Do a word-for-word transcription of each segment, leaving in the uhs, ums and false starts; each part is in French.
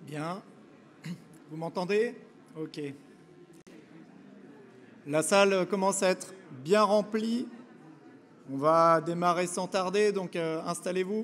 Bien. Vous m'entendez? Ok. La salle commence à être bien remplie. On va démarrer sans tarder, donc euh, installez-vous.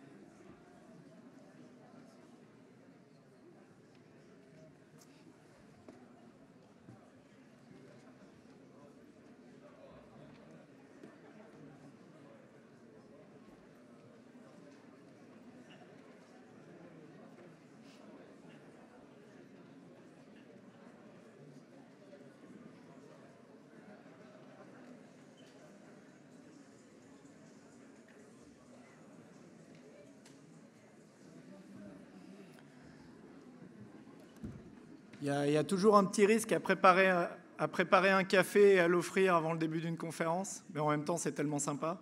Il y, a, il y a toujours un petit risque à préparer, à préparer un café et à l'offrir avant le début d'une conférence, mais en même temps, c'est tellement sympa.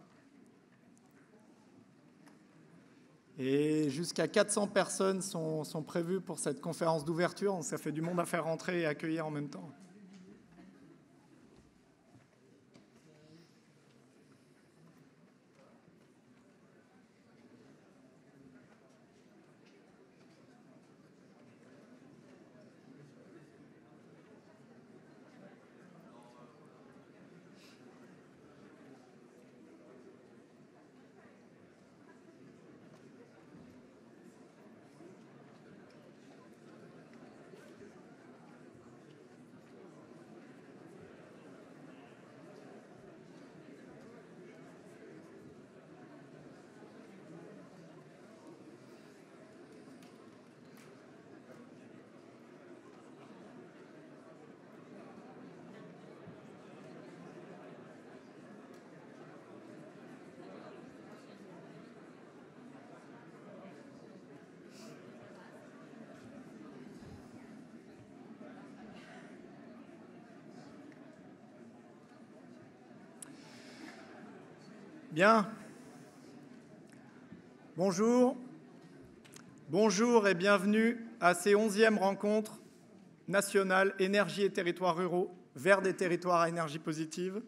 Et jusqu'à quatre cents personnes sont, sont prévues pour cette conférence d'ouverture, donc ça fait du monde à faire rentrer et accueillir en même temps. Bien. Bonjour. Bonjour et bienvenue à ces onzièmes rencontres nationales énergie et territoires ruraux vers des territoires à énergie positive.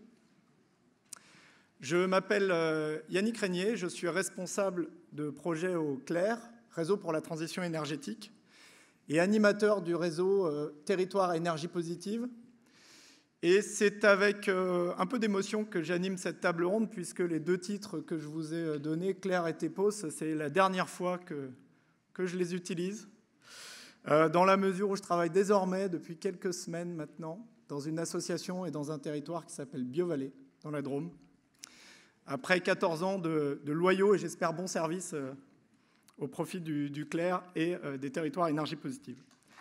Je m'appelle Yannick Régnier, je suis responsable de projet au CLER, Réseau pour la transition énergétique, et animateur du réseau Territoire à énergie positive. Et c'est avec euh, un peu d'émotion que j'anime cette table ronde, puisque les deux titres que je vous ai donnés, Clair et Tepos, c'est la dernière fois que, que je les utilise, euh, dans la mesure où je travaille désormais, depuis quelques semaines maintenant, dans une association et dans un territoire qui s'appelle Biovallée, dans la Drôme, après quatorze ans de, de loyaux et j'espère bons services euh, au profit du, du Clair et euh, des territoires à énergie positive.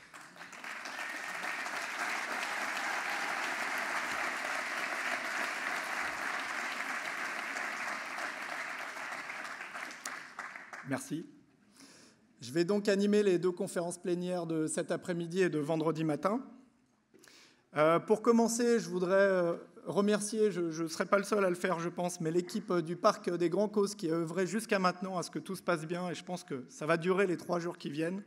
Merci. Je vais donc animer les deux conférences plénières de cet après-midi et de vendredi matin. Euh, pour commencer, je voudrais euh, remercier, je ne serai pas le seul à le faire, je pense, mais l'équipe du Parc des Grands Causes qui a œuvré jusqu'à maintenant à ce que tout se passe bien, et je pense que ça va durer les trois jours qui viennent.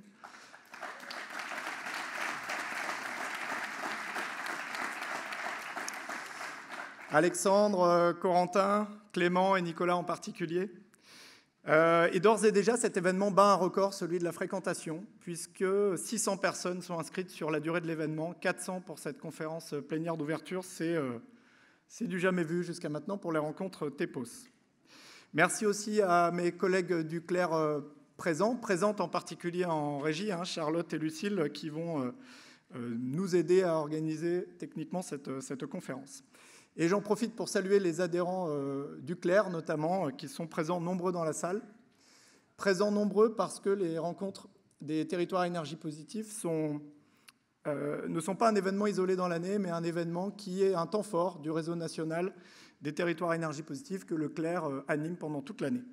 Alexandre, Corentin, Clément et Nicolas en particulier. Euh, et d'ores et déjà, cet événement bat un record, celui de la fréquentation, puisque six cents personnes sont inscrites sur la durée de l'événement, quatre cents pour cette conférence plénière d'ouverture. C'est euh, du jamais vu jusqu'à maintenant pour les rencontres Tepos. Merci aussi à mes collègues du Clair euh, présents, présentes en particulier en régie, hein, Charlotte et Lucille, qui vont euh, euh, nous aider à organiser techniquement cette, cette conférence. Et j'en profite pour saluer les adhérents euh, du Clair, notamment, euh, qui sont présents nombreux dans la salle. Présents nombreux parce que les rencontres des territoires à énergie positive sont, euh, ne sont pas un événement isolé dans l'année, mais un événement qui est un temps fort du réseau national des territoires à énergie positive que le Clair euh, anime pendant toute l'année.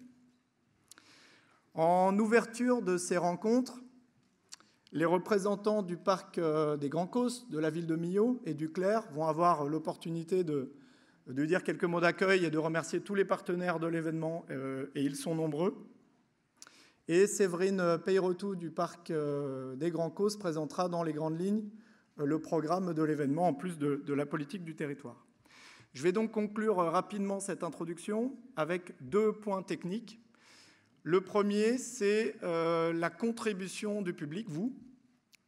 En ouverture de ces rencontres, les représentants du parc des Grands Causes, de la ville de Millau et du Clair vont avoir l'opportunité de, de dire quelques mots d'accueil et de remercier tous les partenaires de l'événement, euh, et ils sont nombreux. Et Séverine Peyretou du parc des Grands Causes présentera dans les grandes lignes le programme de l'événement, en plus de, de la politique du territoire. Je vais donc conclure rapidement cette introduction avec deux points techniques. Le premier, c'est euh, la contribution du public, vous,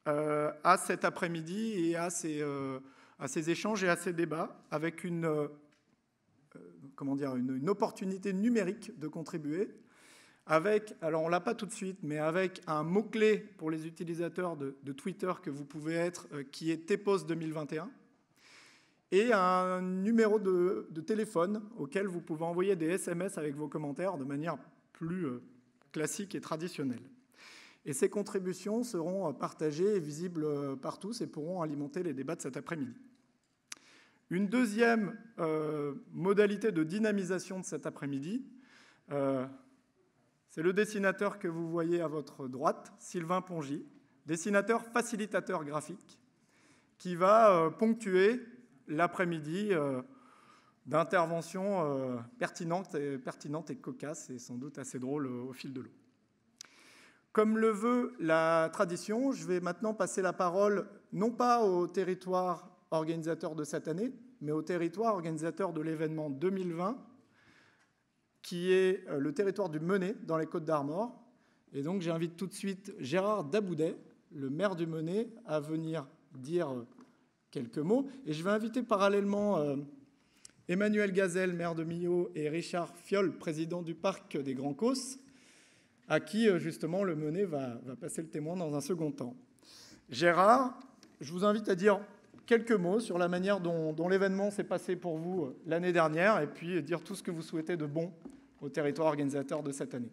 euh, à cet après-midi et à ces, euh, à ces échanges et à ces débats, avec une, euh, comment dire, une, une opportunité numérique de contribuer, avec, alors on ne l'a pas tout de suite, mais avec un mot-clé pour les utilisateurs de, de Twitter que vous pouvez être, euh, qui est T P O S deux mille vingt et un, et un numéro de, de téléphone auquel vous pouvez envoyer des S M S avec vos commentaires de manière plus euh, classique et traditionnelle. Et ces contributions seront partagées et visibles par tous et pourront alimenter les débats de cet après-midi. Une deuxième euh, modalité de dynamisation de cet après-midi, euh, c'est le dessinateur que vous voyez à votre droite, Sylvain Pongy, dessinateur facilitateur graphique, qui va euh, ponctuer l'après-midi euh, d'interventions euh, pertinentes, et, pertinentes et cocasses, et sans doute assez drôles euh, au fil de l'eau. Comme le veut la tradition, je vais maintenant passer la parole non pas au territoire organisateur de cette année, mais au territoire organisateur de l'événement deux mille vingt, qui est le territoire du Menet, dans les Côtes-d'Armor. Et donc j'invite tout de suite Gérard Daboudet, le maire du Menet, à venir dire quelques mots. Et je vais inviter parallèlement euh, Emmanuel Gazelle, maire de Millau, et Richard Fiol, président du parc des Grands Causses, à qui, justement, le Menet va, va passer le témoin dans un second temps. Gérard, je vous invite à dire quelques mots sur la manière dont, dont l'événement s'est passé pour vous l'année dernière, et puis dire tout ce que vous souhaitez de bon au territoire organisateur de cette année.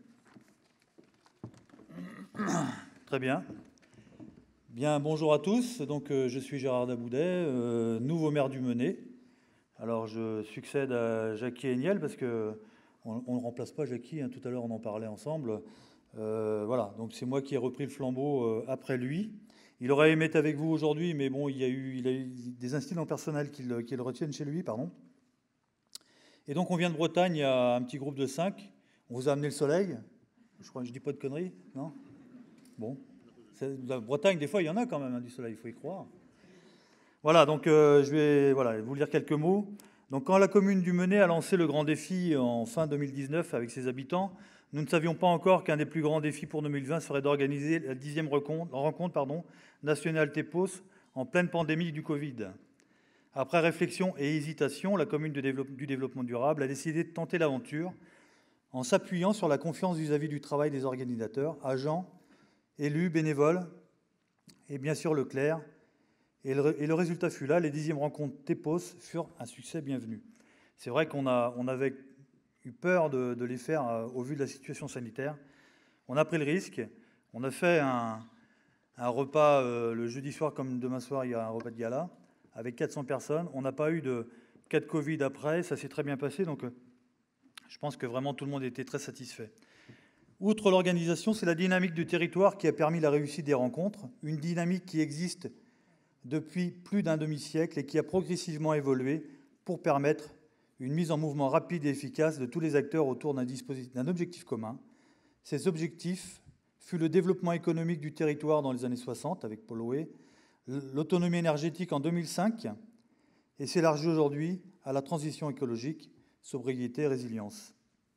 Très bien. Bien, bonjour à tous. Donc, euh, je suis Gérard Daboudet, euh, nouveau maire du Menet. Alors, je succède à Jackie Heniel, parce que on ne remplace pas Jackie, hein, tout à l'heure on en parlait ensemble. Euh, voilà, donc c'est moi qui ai repris le flambeau euh, après lui. Il aurait aimé être avec vous aujourd'hui, mais bon, il y a eu, il a eu des incidents personnels qui le, qui le retiennent chez lui, pardon. Et donc on vient de Bretagne, il y a un petit groupe de cinq. On vous a amené le soleil. Je crois que je dis pas de conneries, non? Bon, la Bretagne, des fois, il y en a quand même hein, du soleil, il faut y croire. Voilà, donc euh, je vais voilà, vous lire quelques mots. Donc, quand la commune du Menet a lancé le grand défi en fin deux mille dix-neuf avec ses habitants, nous ne savions pas encore qu'un des plus grands défis pour deux mille vingt serait d'organiser la dixième rencontre pardon, nationale T P O S en pleine pandémie du Covid. Après réflexion et hésitation, la commune du développement durable a décidé de tenter l'aventure en s'appuyant sur la confiance vis-à-vis du travail des organisateurs, agents, élus, bénévoles et bien sûr le clerc. Et le, et le résultat fut là, les dixièmes rencontres T P O S furent un succès bienvenu. C'est vrai qu'on a, on avait eu peur de, de les faire euh, au vu de la situation sanitaire. On a pris le risque, on a fait un, un repas euh, le jeudi soir comme demain soir, il y a un repas de gala, avec quatre cents personnes. On n'a pas eu de cas de Covid après, ça s'est très bien passé, donc euh, je pense que vraiment tout le monde était très satisfait. Outre l'organisation, c'est la dynamique du territoire qui a permis la réussite des rencontres, une dynamique qui existe depuis plus d'un demi-siècle et qui a progressivement évolué pour permettre une mise en mouvement rapide et efficace de tous les acteurs autour d'un dispositif, d'un objectif commun. Ces objectifs furent le développement économique du territoire dans les années soixante avec Paul Louet, l'autonomie énergétique en deux mille cinq et s'élargit aujourd'hui à la transition écologique, sobriété et résilience.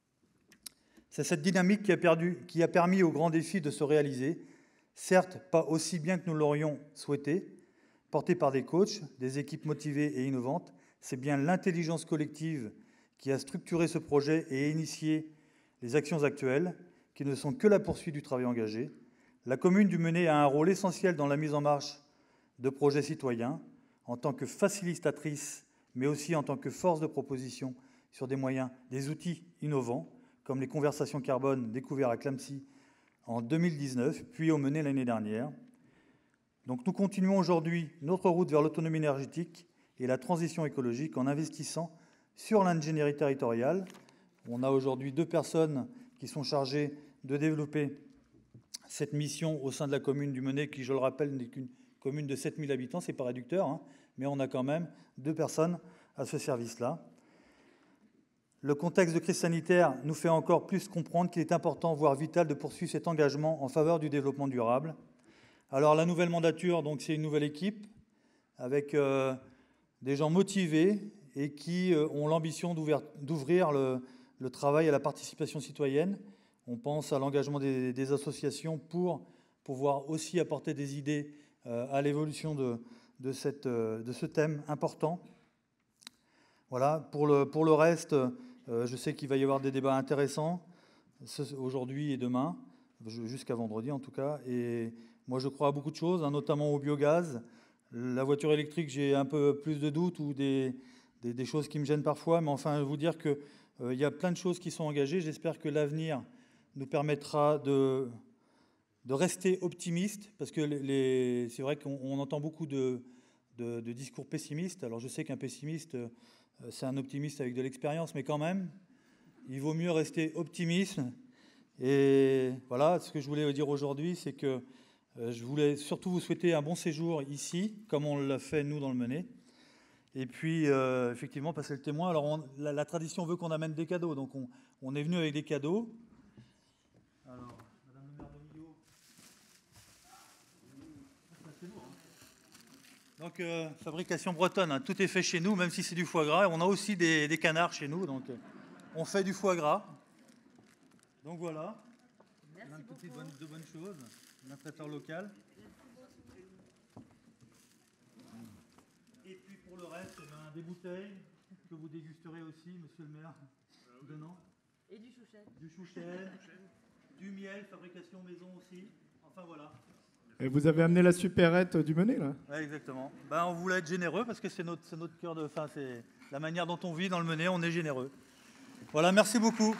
C'est cette dynamique qui a, perdu, qui a permis au grand défi de se réaliser, certes pas aussi bien que nous l'aurions souhaité, porté par des coachs, des équipes motivées et innovantes. C'est bien l'intelligence collective qui a structuré ce projet et initié les actions actuelles, qui ne sont que la poursuite du travail engagé. La commune du Menet a un rôle essentiel dans la mise en marche de projets citoyens, en tant que facilitatrice, mais aussi en tant que force de proposition sur des moyens, des outils innovants, comme les conversations carbone découvertes à Clamecy en deux mille dix-neuf, puis au Menet l'année dernière. Donc nous continuons aujourd'hui notre route vers l'autonomie énergétique et la transition écologique en investissant sur l'ingénierie territoriale. On a aujourd'hui deux personnes qui sont chargées de développer cette mission au sein de la commune du Menet, qui, je le rappelle, n'est qu'une commune de sept mille habitants, c'est pas réducteur, hein, mais on a quand même deux personnes à ce service-là. Le contexte de crise sanitaire nous fait encore plus comprendre qu'il est important, voire vital, de poursuivre cet engagement en faveur du développement durable. Alors la nouvelle mandature, donc c'est une nouvelle équipe avec euh, des gens motivés et qui euh, ont l'ambition d'ouvrir le, le travail à la participation citoyenne. On pense à l'engagement des, des associations pour pouvoir aussi apporter des idées euh, à l'évolution de, de, cette, euh, de ce thème important. Voilà, pour le, pour le reste, euh, je sais qu'il va y avoir des débats intéressants aujourd'hui et demain, jusqu'à vendredi en tout cas. Et moi, je crois à beaucoup de choses, hein, notamment au biogaz. La voiture électrique, j'ai un peu plus de doutes ou des, des, des choses qui me gênent parfois. Mais enfin, je vais vous dire qu'il euh, y a plein de choses qui sont engagées. J'espère que l'avenir nous permettra de, de rester optimistes, parce que les, les, c'est vrai qu'on on entend beaucoup de, de, de discours pessimistes. Alors, je sais qu'un pessimiste, euh, c'est un optimiste avec de l'expérience, mais quand même, il vaut mieux rester optimiste. Et voilà, ce que je voulais vous dire aujourd'hui, c'est que euh, je voulais surtout vous souhaiter un bon séjour ici, comme on l'a fait nous dans le Mené. Et puis, euh, effectivement, passer le témoin. Alors, on, la, la tradition veut qu'on amène des cadeaux, donc on, on est venu avec des cadeaux. Alors, Madame le maire de Millau. C'est beau, hein. Donc, euh, fabrication bretonne, hein, tout est fait chez nous, même si c'est du foie gras. On a aussi des, des canards chez nous, donc euh, on fait du foie gras. Donc voilà, Merci plein de beaucoup. petites bonnes, de bonnes choses, un traiteur local. Et puis pour le reste, eh ben, des bouteilles que vous dégusterez aussi, monsieur le maire, donnant. Et du chouchet. Du chouchet, du miel, fabrication maison aussi. Enfin voilà. Et vous avez amené la supérette du Mené, là? Ouais, exactement. Ben, on voulait être généreux parce que c'est notre, c'est notre cœur de... Enfin, c'est la manière dont on vit dans le Mené, on est généreux. Voilà, merci beaucoup.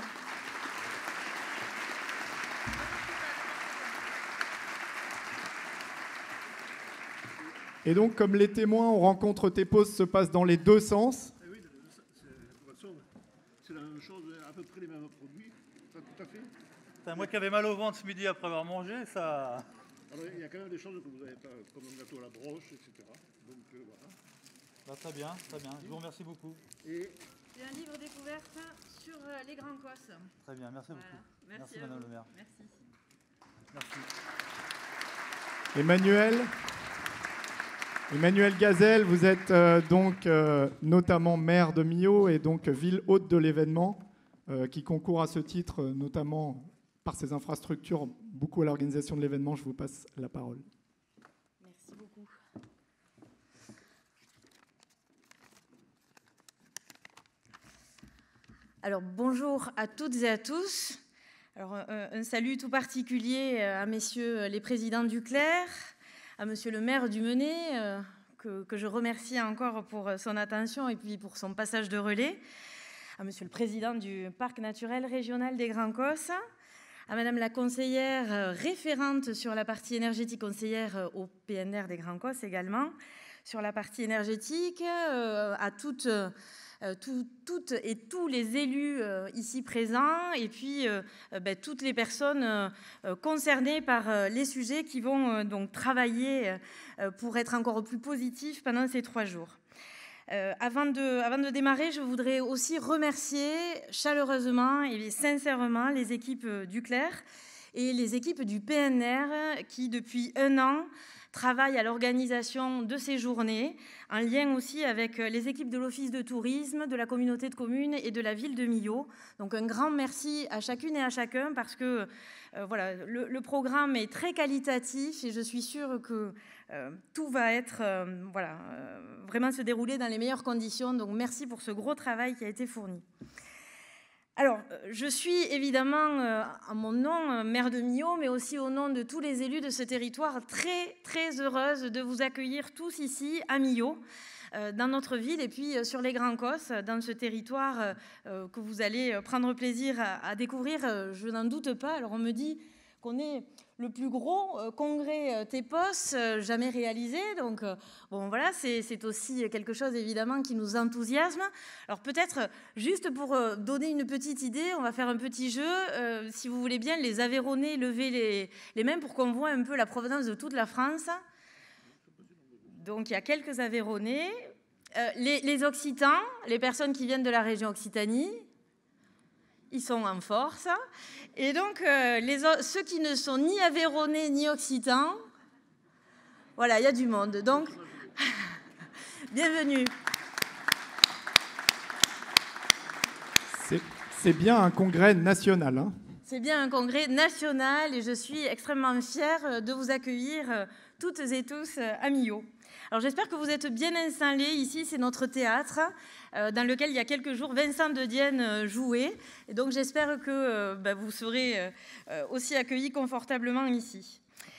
Et donc, comme les témoins, on rencontre tes pauses se passent dans les deux sens. Eh oui, c'est la même chose, à peu près les mêmes produits, ça, tout à fait. Putain, moi qui avais mal au ventre ce midi après avoir mangé, ça... Alors, il y a quand même des choses que vous n'avez pas, comme un gâteau à la broche, et cetera. Donc, euh, voilà. Bah, très bien, très bien. Je vous remercie beaucoup. Et J'ai un livre découverte sur euh, les Grands Cosses. Très bien, merci Voilà. beaucoup. Merci, Merci, à Madame vous. le maire. Merci. Merci. Emmanuel Emmanuel Gazelle, vous êtes euh, donc euh, notamment maire de Millau et donc ville hôte de l'événement, euh, qui concourt à ce titre, euh, notamment par ses infrastructures, beaucoup à l'organisation de l'événement. Je vous passe la parole. Merci beaucoup. Alors, bonjour à toutes et à tous. Alors, un, un salut tout particulier à messieurs les présidents du Clerc, à monsieur le maire du Mené, euh, que, que je remercie encore pour son attention et puis pour son passage de relais, à monsieur le président du Parc naturel régional des Grands Cosses, à madame la conseillère référente sur la partie énergétique, conseillère au P N R des Grands Cosses également, sur la partie énergétique, euh, à toutes... Euh, tout, toutes et tous les élus euh, ici présents et puis euh, ben, toutes les personnes euh, concernées par euh, les sujets qui vont euh, donc travailler euh, pour être encore plus positifs pendant ces trois jours. Euh, avant, de, avant de démarrer, je voudrais aussi remercier chaleureusement et sincèrement les équipes du Clerc et les équipes du P N R qui, depuis un an, travaillent à l'organisation de ces journées, en lien aussi avec les équipes de l'Office de tourisme, de la communauté de communes et de la ville de Millau. Donc un grand merci à chacune et à chacun parce que euh, voilà, le, le programme est très qualitatif et je suis sûre que euh, tout va être euh, voilà, euh, vraiment se dérouler dans les meilleures conditions. Donc merci pour ce gros travail qui a été fourni. Alors, je suis évidemment, euh, à mon nom, euh, maire de Millau, mais aussi au nom de tous les élus de ce territoire, très, très heureuse de vous accueillir tous ici, à Millau, euh, dans notre ville, et puis euh, sur les Grands Cosses, dans ce territoire euh, que vous allez prendre plaisir à, à découvrir, euh, je n'en doute pas. Alors, on me dit qu'on est le plus gros euh, congrès euh, TEPOS euh, jamais réalisé. Donc, euh, bon, voilà, c'est aussi quelque chose, évidemment, qui nous enthousiasme. Alors, peut-être, juste pour euh, donner une petite idée, on va faire un petit jeu. Euh, si vous voulez bien, les Aveyronnais, levez les, les mains pour qu'on voit un peu la provenance de toute la France. Donc, il y a quelques Aveyronnais. Euh, les, les Occitans, les personnes qui viennent de la région Occitanie, ils sont en force. Et donc, euh, les, ceux qui ne sont ni Aveyronnais ni Occitans, voilà, il y a du monde. Donc, bienvenue. C'est bien un congrès national, hein. C'est bien un congrès national et je suis extrêmement fière de vous accueillir toutes et tous à Millau. Alors j'espère que vous êtes bien installés. Ici, c'est notre théâtre euh, dans lequel il y a quelques jours Vincent de Dienne euh, jouait. Et donc j'espère que euh, bah, vous serez euh, aussi accueillis confortablement ici.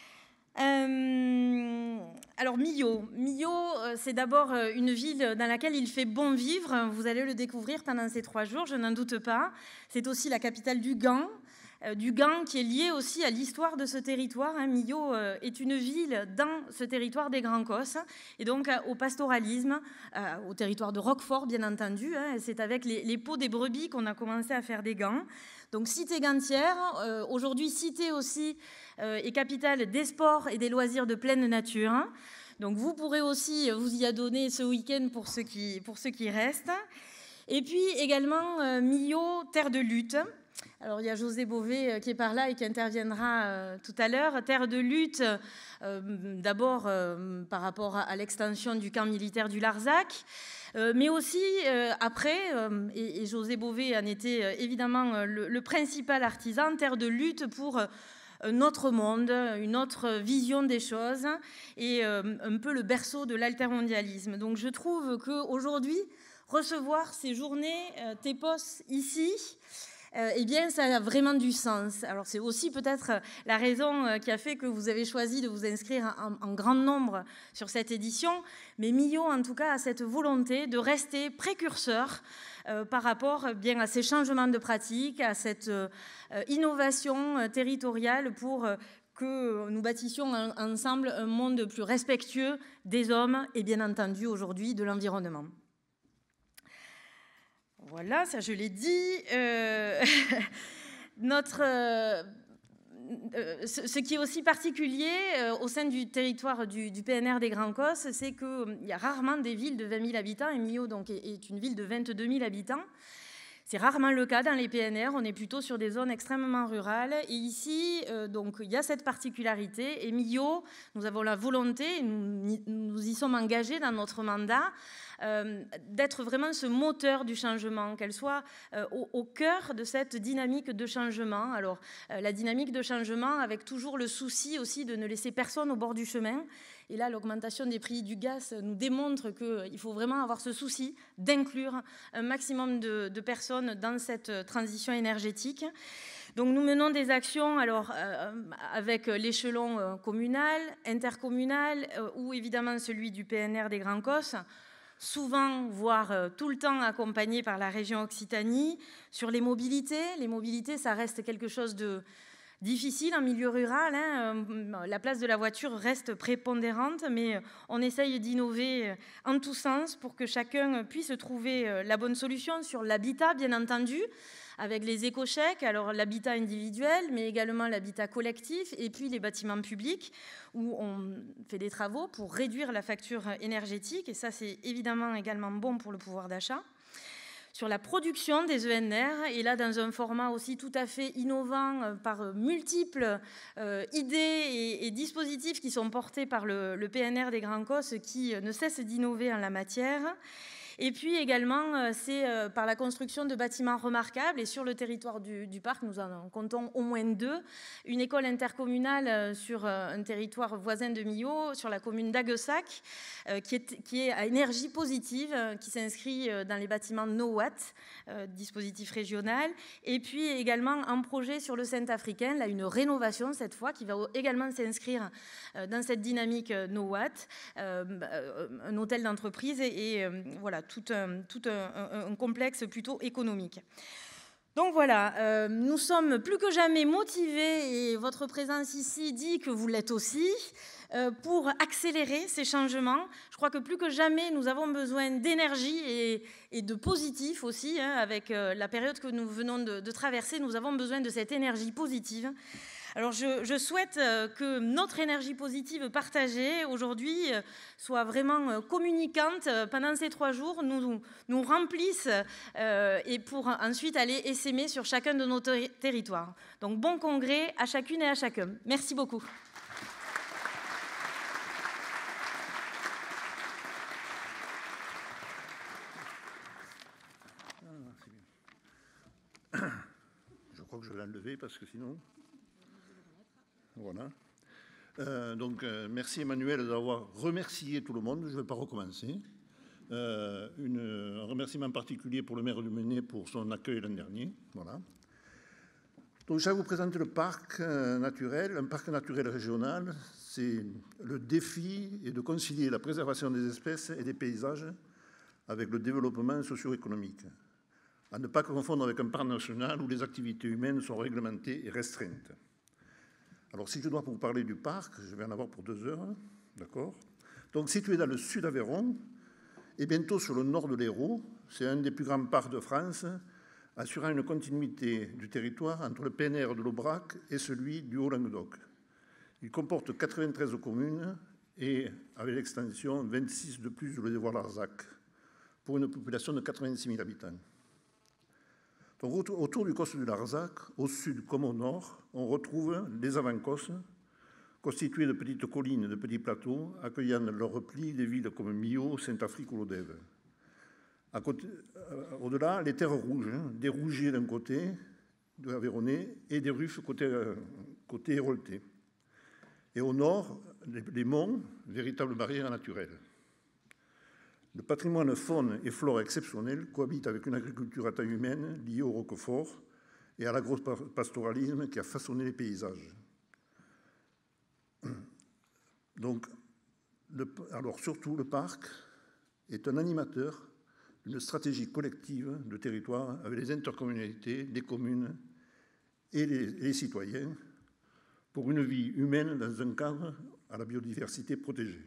Euh, alors Millau, Millau, euh, c'est d'abord euh, une ville dans laquelle il fait bon vivre. Vous allez le découvrir pendant ces trois jours, je n'en doute pas. C'est aussi la capitale du Gant. Du Gant qui est lié aussi à l'histoire de ce territoire. Hein. Millau euh, est une ville dans ce territoire des Grands Causses et donc euh, au pastoralisme, euh, au territoire de Roquefort bien entendu. Hein. C'est avec les, les peaux des brebis qu'on a commencé à faire des gants. Donc cité gantière, euh, aujourd'hui cité aussi euh, et capitale des sports et des loisirs de pleine nature. Hein. Donc vous pourrez aussi vous y adonner ce week-end pour ceux qui, pour ceux qui restent. Et puis également euh, Millau, terre de lutte. Alors, il y a José Bové qui est par là et qui interviendra euh, tout à l'heure. Terre de lutte, euh, d'abord euh, par rapport à, à l'extension du camp militaire du Larzac, euh, mais aussi euh, après, euh, et, et José Bové en était euh, évidemment le, le principal artisan, terre de lutte pour euh, notre monde, une autre vision des choses et euh, un peu le berceau de l'altermondialisme. Donc, je trouve qu'aujourd'hui, recevoir ces journées euh, TEPOS ici, Euh, eh bien, ça a vraiment du sens. Alors, c'est aussi peut-être la raison euh, qui a fait que vous avez choisi de vous inscrire en, en grand nombre sur cette édition. Mais Millau, en tout cas, a cette volonté de rester précurseur euh, par rapport eh bien, à ces changements de pratique, à cette euh, innovation euh, territoriale pour euh, que nous bâtissions en, ensemble un monde plus respectueux des hommes et, bien entendu, aujourd'hui, de l'environnement. Voilà, ça je l'ai dit. Euh, notre, euh, ce, ce qui est aussi particulier euh, au sein du territoire du, du P N R des Grands Causses, c'est qu'il y a rarement des villes de vingt mille habitants, et Millau donc, est, est une ville de vingt-deux mille habitants. C'est rarement le cas dans les P N R, on est plutôt sur des zones extrêmement rurales. Et ici, euh, donc, il y a cette particularité. Et Millau, nous avons la volonté, nous, nous y sommes engagés dans notre mandat, euh, d'être vraiment ce moteur du changement, qu'elle soit euh, au, au cœur de cette dynamique de changement. Alors, euh, la dynamique de changement avec toujours le souci aussi de ne laisser personne au bord du chemin. Et là, l'augmentation des prix du gaz nous démontre qu'il faut vraiment avoir ce souci d'inclure un maximum de, de personnes dans cette transition énergétique. Donc, nous menons des actions alors, euh, avec l'échelon euh, communal, intercommunal euh, ou évidemment celui du P N R des Grands Causses, souvent, voire euh, tout le temps accompagné par la région Occitanie. Sur les mobilités, les mobilités, ça reste quelque chose de difficile en milieu rural, hein. La place de la voiture reste prépondérante, mais on essaye d'innover en tous sens pour que chacun puisse trouver la bonne solution sur l'habitat, bien entendu, avec les éco-chèques, alors l'habitat individuel, mais également l'habitat collectif, et puis les bâtiments publics, où on fait des travaux pour réduire la facture énergétique, et ça c'est évidemment également bon pour le pouvoir d'achat. Sur la production des E N R, et là dans un format aussi tout à fait innovant euh, par multiples euh, idées et, et dispositifs qui sont portés par le, le P N R des Grands Causses qui ne cesse d'innover en la matière. Et puis également, c'est par la construction de bâtiments remarquables. Et sur le territoire du, du parc, nous en comptons au moins deux. Une école intercommunale sur un territoire voisin de Millau, sur la commune d'Aguessac, qui est, qui est à énergie positive, qui s'inscrit dans les bâtiments NoWatt, dispositif régional. Et puis également un projet sur le Saint-Africain, là une rénovation cette fois, qui va également s'inscrire dans cette dynamique NoWatt, un hôtel d'entreprise et, et voilà, tout un, tout un, un, un complexe plutôt économique. Donc voilà, euh, nous sommes plus que jamais motivés, et votre présence ici dit que vous l'êtes aussi, euh, pour accélérer ces changements. Je crois que plus que jamais, nous avons besoin d'énergie et, et de positif aussi, hein, avec euh, la période que nous venons de, de traverser, nous avons besoin de cette énergie positive. Alors, je, je souhaite que notre énergie positive partagée aujourd'hui soit vraiment communicante pendant ces trois jours, nous, nous remplisse euh, et pour ensuite aller essaimer sur chacun de nos ter- territoires. Donc, bon congrès à chacune et à chacun. Merci beaucoup. Je crois que je vais l'enlever parce que sinon... Voilà. Euh, donc, euh, merci Emmanuel d'avoir remercié tout le monde. Je ne vais pas recommencer. Euh, une, un remerciement particulier pour le maire du Menet pour son accueil l'an dernier. Voilà. Donc, je vais vous présenter le parc euh, naturel. Un parc naturel régional, c'est le défi est de concilier la préservation des espèces et des paysages avec le développement socio-économique, à ne pas confondre avec un parc national où les activités humaines sont réglementées et restreintes. Alors, si je dois vous parler du parc, je vais en avoir pour deux heures, d'accord? Donc, situé dans le sud d'Aveyron et bientôt sur le nord de l'Hérault, c'est un des plus grands parcs de France, assurant une continuité du territoire entre le P N R de l'Aubrac et celui du Haut-Languedoc. Il comporte quatre-vingt-treize communes et, avec l'extension, vingt-six de plus de le Dévoire-Larzac, pour une population de quatre-vingt-six mille habitants. Donc, autour du Causse du Larzac, au sud comme au nord, on retrouve les Avancosses, constituées de petites collines et de petits plateaux, accueillant dans leur repli des villes comme Millau, Saint-Affrique ou Lodève. Euh, Au-delà, les terres rouges, hein, des rougiers d'un côté, de l'Aveyronais, et des ruffes côté, euh, côté héroltais. Et au nord, les, les monts, véritables barrières naturelles. Le patrimoine faune et flore exceptionnel cohabite avec une agriculture à taille humaine liée au roquefort et à l'agropastoralisme qui a façonné les paysages. Donc, le, alors surtout, le parc est un animateur d'une stratégie collective de territoire avec les intercommunalités, les communes et les, et les citoyens pour une vie humaine dans un cadre à la biodiversité protégée.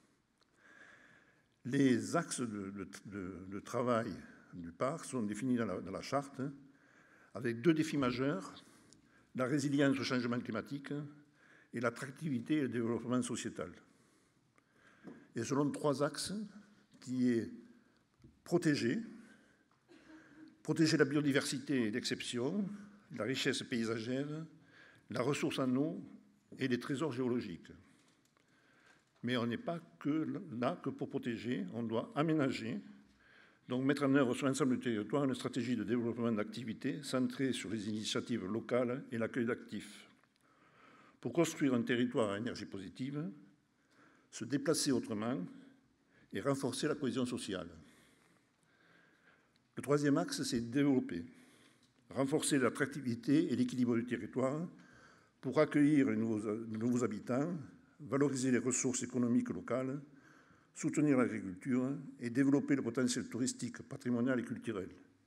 Les axes de, de, de, de travail du parc sont définis dans la, dans la charte avec deux défis majeurs, la résilience au changement climatique et l'attractivité et le développement sociétal. Et selon trois axes qui est protéger, protéger la biodiversité d'exception, la richesse paysagère, la ressource en eau et les trésors géologiques. Mais on n'est pas que là que pour protéger, on doit aménager, donc mettre en œuvre sur l'ensemble du territoire une stratégie de développement d'activités centrée sur les initiatives locales et l'accueil d'actifs. Pour construire un territoire à énergie positive, se déplacer autrement et renforcer la cohésion sociale. Le troisième axe, c'est développer, renforcer l'attractivité et l'équilibre du territoire pour accueillir les nouveaux, les nouveaux habitants, valoriser les ressources économiques locales, soutenir l'agriculture et développer le potentiel touristique, patrimonial et culturel.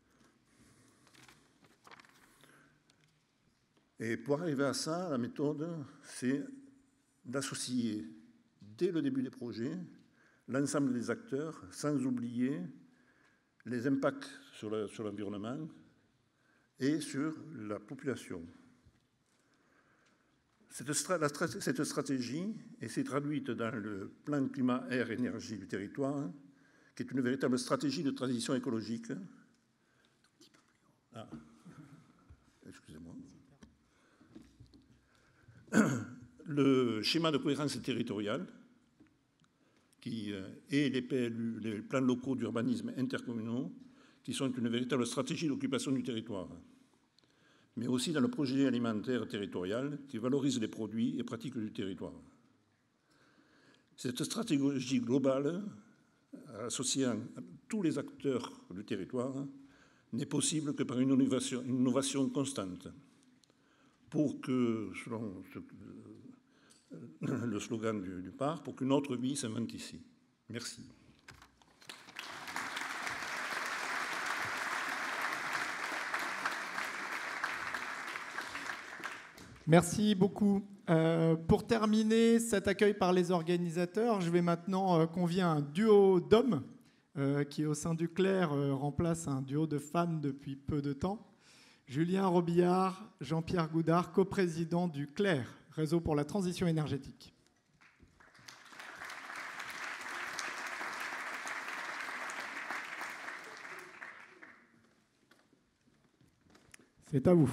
Et pour arriver à ça, la méthode, c'est d'associer dès le début des projets l'ensemble des acteurs, sans oublier les impacts sur le, sur l'environnement et sur la population. Cette, stra la stra cette stratégie s'est traduite dans le plan climat-air-énergie du territoire, qui est une véritable stratégie de transition écologique. Ah, excusez-moi. Le schéma de cohérence territoriale, qui et les P L U, les plans locaux d'urbanisme intercommunaux, qui sont une véritable stratégie d'occupation du territoire, mais aussi dans le projet alimentaire territorial qui valorise les produits et pratiques du territoire. Cette stratégie globale, associant tous les acteurs du territoire, n'est possible que par une innovation, une innovation constante, pour que, selon ce, le slogan du, du parc, pour qu'une autre vie s'invente ici. Merci. Merci beaucoup. Euh, pour terminer cet accueil par les organisateurs, je vais maintenant euh, convier un duo d'hommes euh, qui, au sein du Clair, euh, remplace un duo de femmes depuis peu de temps. Julien Robillard, Jean-Pierre Goudard, coprésident du Clair, Réseau pour la transition énergétique. C'est à vous.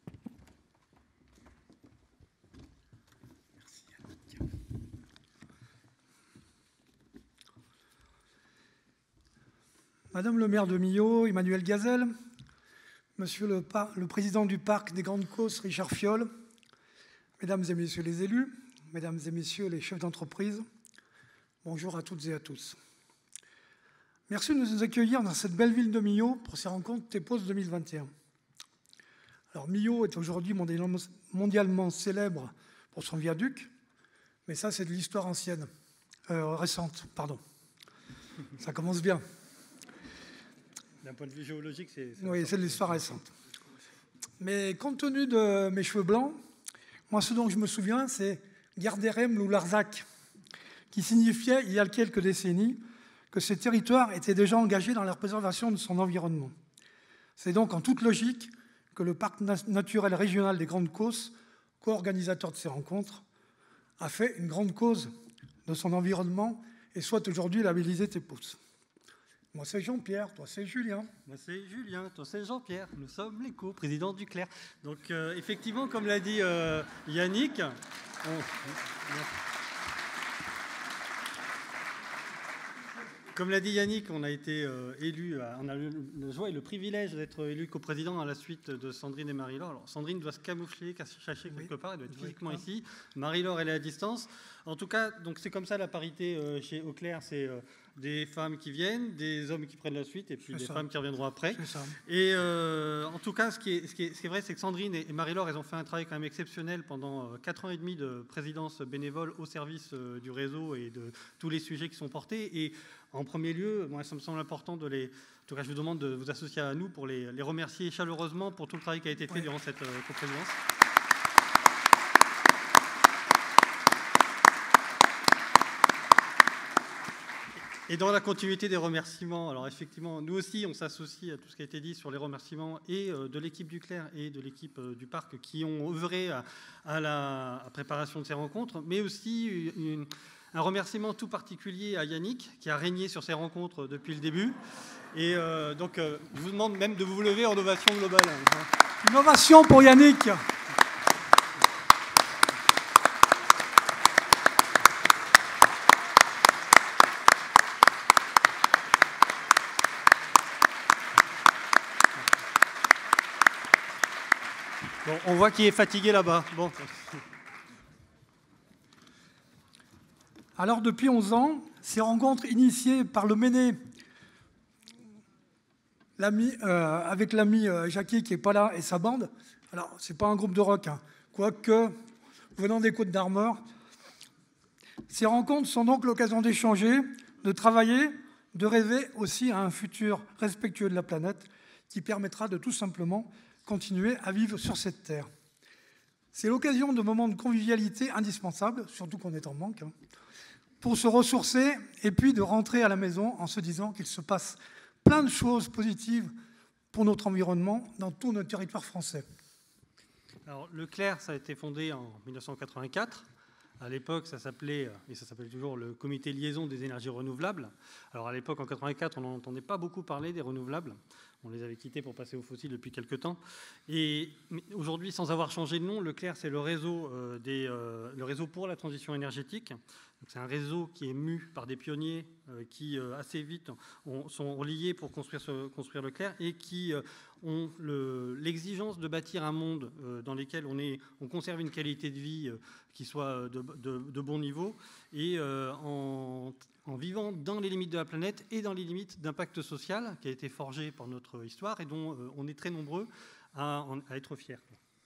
Madame le maire de Millau, Emmanuel Gazel, Monsieur le, le président du parc des Grandes Causses, Richard Fiolle, Mesdames et Messieurs les élus, mesdames et messieurs les chefs d'entreprise, bonjour à toutes et à tous. Merci de nous accueillir dans cette belle ville de Millau pour ces rencontres TEPOS deux mille vingt et un. Alors Millau est aujourd'hui mondialement célèbre pour son viaduc, mais ça c'est de l'histoire ancienne, euh, récente, pardon. Ça commence bien. D'un point de vue géologique, c'est... Oui, c'est de l'histoire récente. Mais compte tenu de mes cheveux blancs, moi ce dont je me souviens, c'est Garderem ou Larzac, qui signifiait il y a quelques décennies que ces territoires étaient déjà engagés dans la préservation de son environnement. C'est donc en toute logique que le parc naturel régional des Grandes Causses, co-organisateur de ces rencontres, a fait une grande cause de son environnement et soit aujourd'hui labellisé TEPOS. Moi c'est Jean-Pierre, toi c'est Julien. Moi c'est Julien, toi c'est Jean-Pierre. Nous sommes les co-présidents du Clair. Donc euh, effectivement, comme l'a dit euh, Yannick, on... Comme l'a dit Yannick, on a été euh, élu, on a eu la joie et le privilège d'être élu coprésident à la suite de Sandrine et Marie-Laure. Alors Sandrine doit se camoufler, cacher quelque part, elle doit être physiquement ici. Marie-Laure, elle est à distance. En tout cas, donc c'est comme ça la parité euh, chez Auclair, c'est euh, des femmes qui viennent, des hommes qui prennent la suite, et puis des ça. femmes qui reviendront après. Ça. Et euh, en tout cas, ce qui est, ce qui est, ce qui est vrai, c'est que Sandrine et Marie-Laure, elles ont fait un travail quand même exceptionnel pendant quatre ans et demi de présidence bénévole au service euh, du réseau et de tous les sujets qui sont portés. Et en premier lieu, moi, ça me semble important de les... En tout cas, je vous demande de vous associer à nous pour les, les remercier chaleureusement pour tout le travail qui a été fait oui. durant cette euh, coprésidence. Et dans la continuité des remerciements, alors effectivement, nous aussi, on s'associe à tout ce qui a été dit sur les remerciements et euh, de l'équipe du Clair et de l'équipe euh, du Parc qui ont œuvré à, à la à préparation de ces rencontres, mais aussi une, un remerciement tout particulier à Yannick, qui a régné sur ces rencontres depuis le début. Et euh, donc, euh, je vous demande même de vous lever en ovation globale. Une ovation pour Yannick. Bon, on voit qu'il est fatigué là-bas. Bon. Alors, depuis onze ans, ces rencontres initiées par le Méné, l'ami, euh, avec l'ami euh, Jackie qui n'est pas là et sa bande, alors, ce n'est pas un groupe de rock, hein, quoique venant des Côtes d'Armor, ces rencontres sont donc l'occasion d'échanger, de travailler, de rêver aussi à un futur respectueux de la planète qui permettra de tout simplement continuer à vivre sur cette terre. C'est l'occasion de moments de convivialité indispensables, surtout qu'on est en manque, hein, pour se ressourcer et puis de rentrer à la maison en se disant qu'il se passe plein de choses positives pour notre environnement dans tout notre territoire français. Alors, le Clair, ça a été fondé en mille neuf cent quatre-vingt-quatre. À l'époque, ça s'appelait, et ça s'appelle toujours, le Comité liaison des énergies renouvelables. Alors, à l'époque, en quatre-vingt-quatre, on n'entendait pas beaucoup parler des renouvelables. On les avait quittés pour passer aux fossiles depuis quelques temps. Et aujourd'hui, sans avoir changé de nom, le Clair, c'est le réseau, euh, des, euh, le réseau pour la transition énergétique. C'est un réseau qui est mu par des pionniers euh, qui, euh, assez vite, ont, sont liés pour construire, ce, construire le Clair et qui euh, ont le, l'exigence de bâtir un monde euh, dans lequel on, est, on conserve une qualité de vie euh, qui soit de, de, de bon niveau et euh, en, en vivant dans les limites de la planète et dans les limites d'impact social qui a été forgé par notre histoire et dont euh, on est très nombreux à, à être fiers.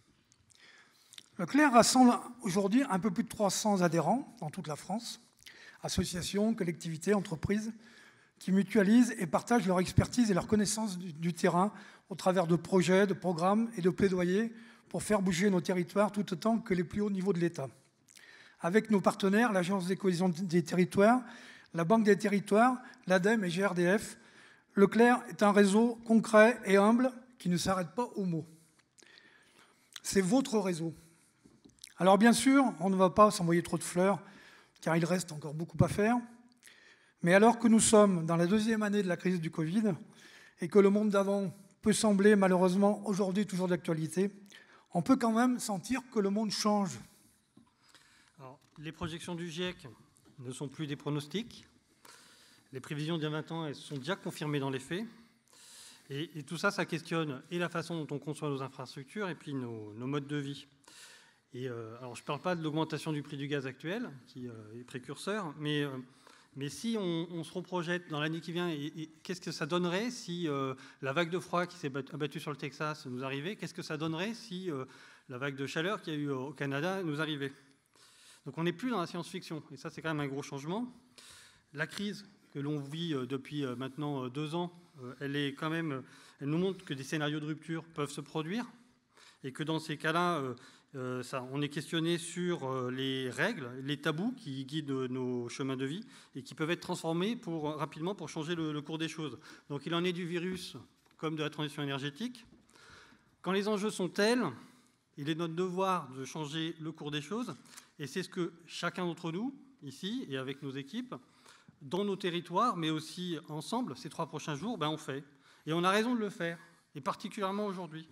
Le Clair rassemble aujourd'hui un peu plus de trois cents adhérents dans toute la France, associations, collectivités, entreprises, qui mutualisent et partagent leur expertise et leur connaissance du, du terrain au travers de projets, de programmes et de plaidoyers pour faire bouger nos territoires tout autant que les plus hauts niveaux de l'État. Avec nos partenaires, l'Agence de cohésion des territoires, la Banque des territoires, l'ADEME et G R D F, le Clair est un réseau concret et humble qui ne s'arrête pas aux mots. C'est votre réseau. Alors bien sûr, on ne va pas s'envoyer trop de fleurs, car il reste encore beaucoup à faire. Mais alors que nous sommes dans la deuxième année de la crise du Covid et que le monde d'avant peut sembler malheureusement aujourd'hui toujours d'actualité, on peut quand même sentir que le monde change. Alors, les projections du GIEC ne sont plus des pronostics. Les prévisions d'il y a vingt ans, elles sont déjà confirmées dans les faits. Et, et tout ça, ça questionne et la façon dont on conçoit nos infrastructures et puis nos, nos modes de vie. Et, euh, alors, je ne parle pas de l'augmentation du prix du gaz actuel, qui euh, est précurseur, mais, euh, mais si on, on se reprojette dans l'année qui vient, et, et qu'est-ce que ça donnerait si euh, la vague de froid qui s'est abattue sur le Texas nous arrivait? Qu'est-ce que ça donnerait si euh, la vague de chaleur qu'il y a eu au Canada nous arrivait? Donc on n'est plus dans la science-fiction, et ça c'est quand même un gros changement. La crise que l'on vit depuis maintenant deux ans, elle, est quand même, elle nous montre que des scénarios de rupture peuvent se produire, et que dans ces cas-là, euh, ça, on est questionné sur les règles, les tabous qui guident nos chemins de vie, et qui peuvent être transformés pour, rapidement pour changer le, le cours des choses. Donc il en est du virus comme de la transition énergétique. Quand les enjeux sont tels, il est notre devoir de changer le cours des choses, et c'est ce que chacun d'entre nous, ici, et avec nos équipes, dans nos territoires, mais aussi ensemble, ces trois prochains jours, ben on fait. Et on a raison de le faire, et particulièrement aujourd'hui.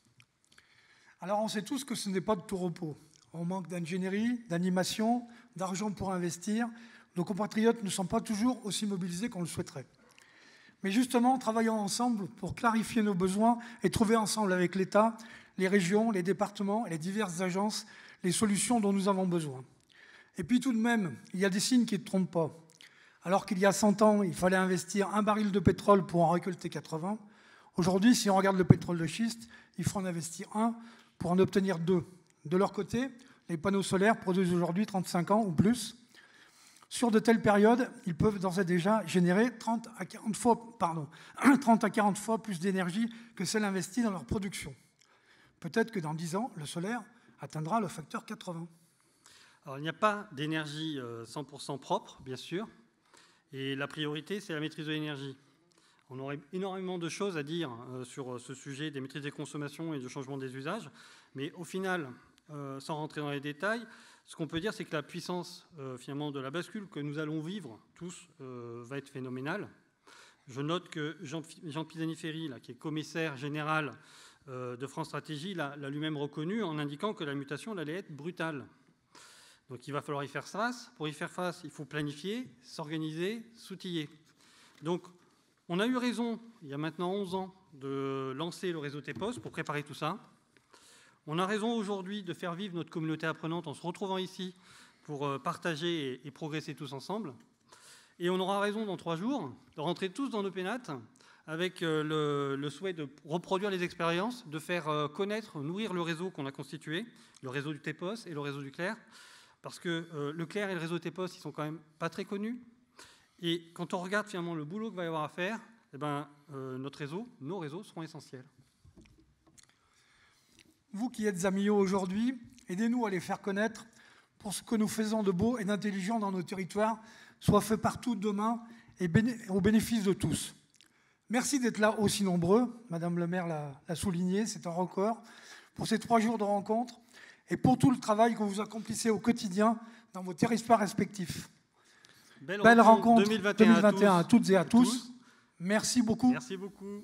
Alors on sait tous que ce n'est pas de tout repos. On manque d'ingénierie, d'animation, d'argent pour investir. Nos compatriotes ne sont pas toujours aussi mobilisés qu'on le souhaiterait. Mais justement, travaillons ensemble pour clarifier nos besoins et trouver ensemble avec l'État, les régions, les départements et les diverses agences les solutions dont nous avons besoin. Et puis tout de même, il y a des signes qui ne trompent pas. Alors qu'il y a cent ans, il fallait investir un baril de pétrole pour en récolter quatre-vingts, aujourd'hui, si on regarde le pétrole de schiste, il faut en investir un pour en obtenir deux. De leur côté, les panneaux solaires produisent aujourd'hui trente-cinq ans ou plus. Sur de telles périodes, ils peuvent d'ores et déjà générer trente à quarante fois, pardon, trente à quarante fois plus d'énergie que celle investie dans leur production. Peut-être que dans dix ans, le solaire atteindra le facteur quatre-vingts. Alors, il n'y a pas d'énergie cent pour cent propre, bien sûr, et la priorité, c'est la maîtrise de l'énergie. On aurait énormément de choses à dire sur ce sujet des maîtrises des consommations et du changement des usages, mais au final, sans rentrer dans les détails, ce qu'on peut dire, c'est que la puissance euh, finalement de la bascule que nous allons vivre tous euh, va être phénoménale. Je note que Jean, Jean Pisani-Ferry, là, qui est commissaire général euh, de France Stratégie, l'a lui-même reconnu en indiquant que la mutation allait être brutale. Donc il va falloir y faire face. Pour y faire face, il faut planifier, s'organiser, s'outiller. Donc on a eu raison, il y a maintenant onze ans, de lancer le réseau TEPOS pour préparer tout ça. On a raison aujourd'hui de faire vivre notre communauté apprenante en se retrouvant ici pour partager et progresser tous ensemble. Et on aura raison dans trois jours de rentrer tous dans nos pénates avec le, le souhait de reproduire les expériences, de faire connaître, nourrir le réseau qu'on a constitué, le réseau du TEPOS et le réseau du Clair. Parce que euh, le Clair et le réseau TEPOS, ils sont quand même pas très connus. Et quand on regarde finalement le boulot qu'il va y avoir à faire, eh ben, euh, notre réseau, nos réseaux seront essentiels. Vous qui êtes à Millau aujourd'hui, aidez-nous à les faire connaître pour ce que nous faisons de beau et d'intelligent dans nos territoires soit fait partout demain et béné au bénéfice de tous. Merci d'être là aussi nombreux, Madame le maire l'a souligné, c'est un record, pour ces trois jours de rencontre et pour tout le travail que vous accomplissez au quotidien dans vos territoires respectifs. Belle, Belle rencontre deux mille vingt et un, deux mille vingt et un à, tous, à toutes et à tous. tous. Merci beaucoup. Merci beaucoup.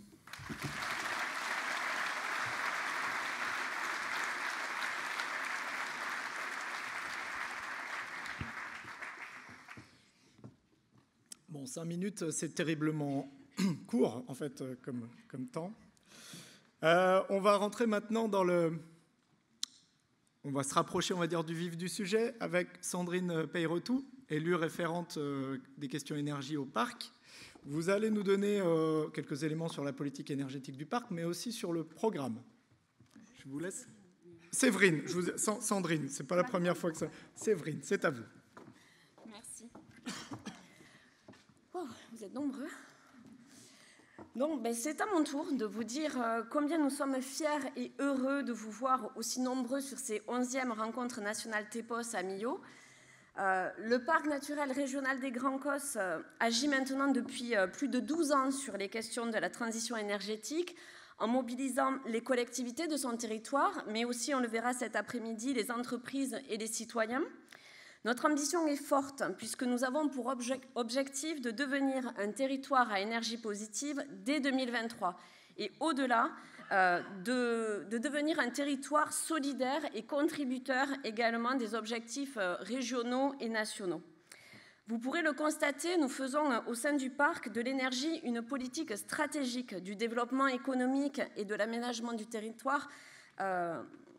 Bon, cinq minutes, c'est terriblement court, en fait, comme, comme temps. Euh, on va rentrer maintenant dans le... On va se rapprocher, on va dire, du vif du sujet avec Sandrine Peyrotou, élue référente euh, des questions énergie au parc. Vous allez nous donner euh, quelques éléments sur la politique énergétique du parc, mais aussi sur le programme. Je vous laisse. Séverine, je vous... Sandrine, c'est pas la première fois que ça... Séverine, c'est à vous. Merci. Oh, vous êtes nombreux. Donc, ben, c'est à mon tour de vous dire euh, combien nous sommes fiers et heureux de vous voir aussi nombreux sur ces onzièmes rencontres nationales TEPOS à Millau. Euh, le parc naturel régional des Grands Causses euh, agit maintenant depuis euh, plus de douze ans sur les questions de la transition énergétique en mobilisant les collectivités de son territoire, mais aussi, on le verra cet après-midi, les entreprises et les citoyens. Notre ambition est forte puisque nous avons pour objectif de devenir un territoire à énergie positive dès deux mille vingt-trois et au-delà euh, de, de devenir un territoire solidaire et contributeur également des objectifs euh, régionaux et nationaux. Vous pourrez le constater, nous faisons euh, au sein du parc de l'énergie une politique stratégique du développement économique et de l'aménagement du territoire euh,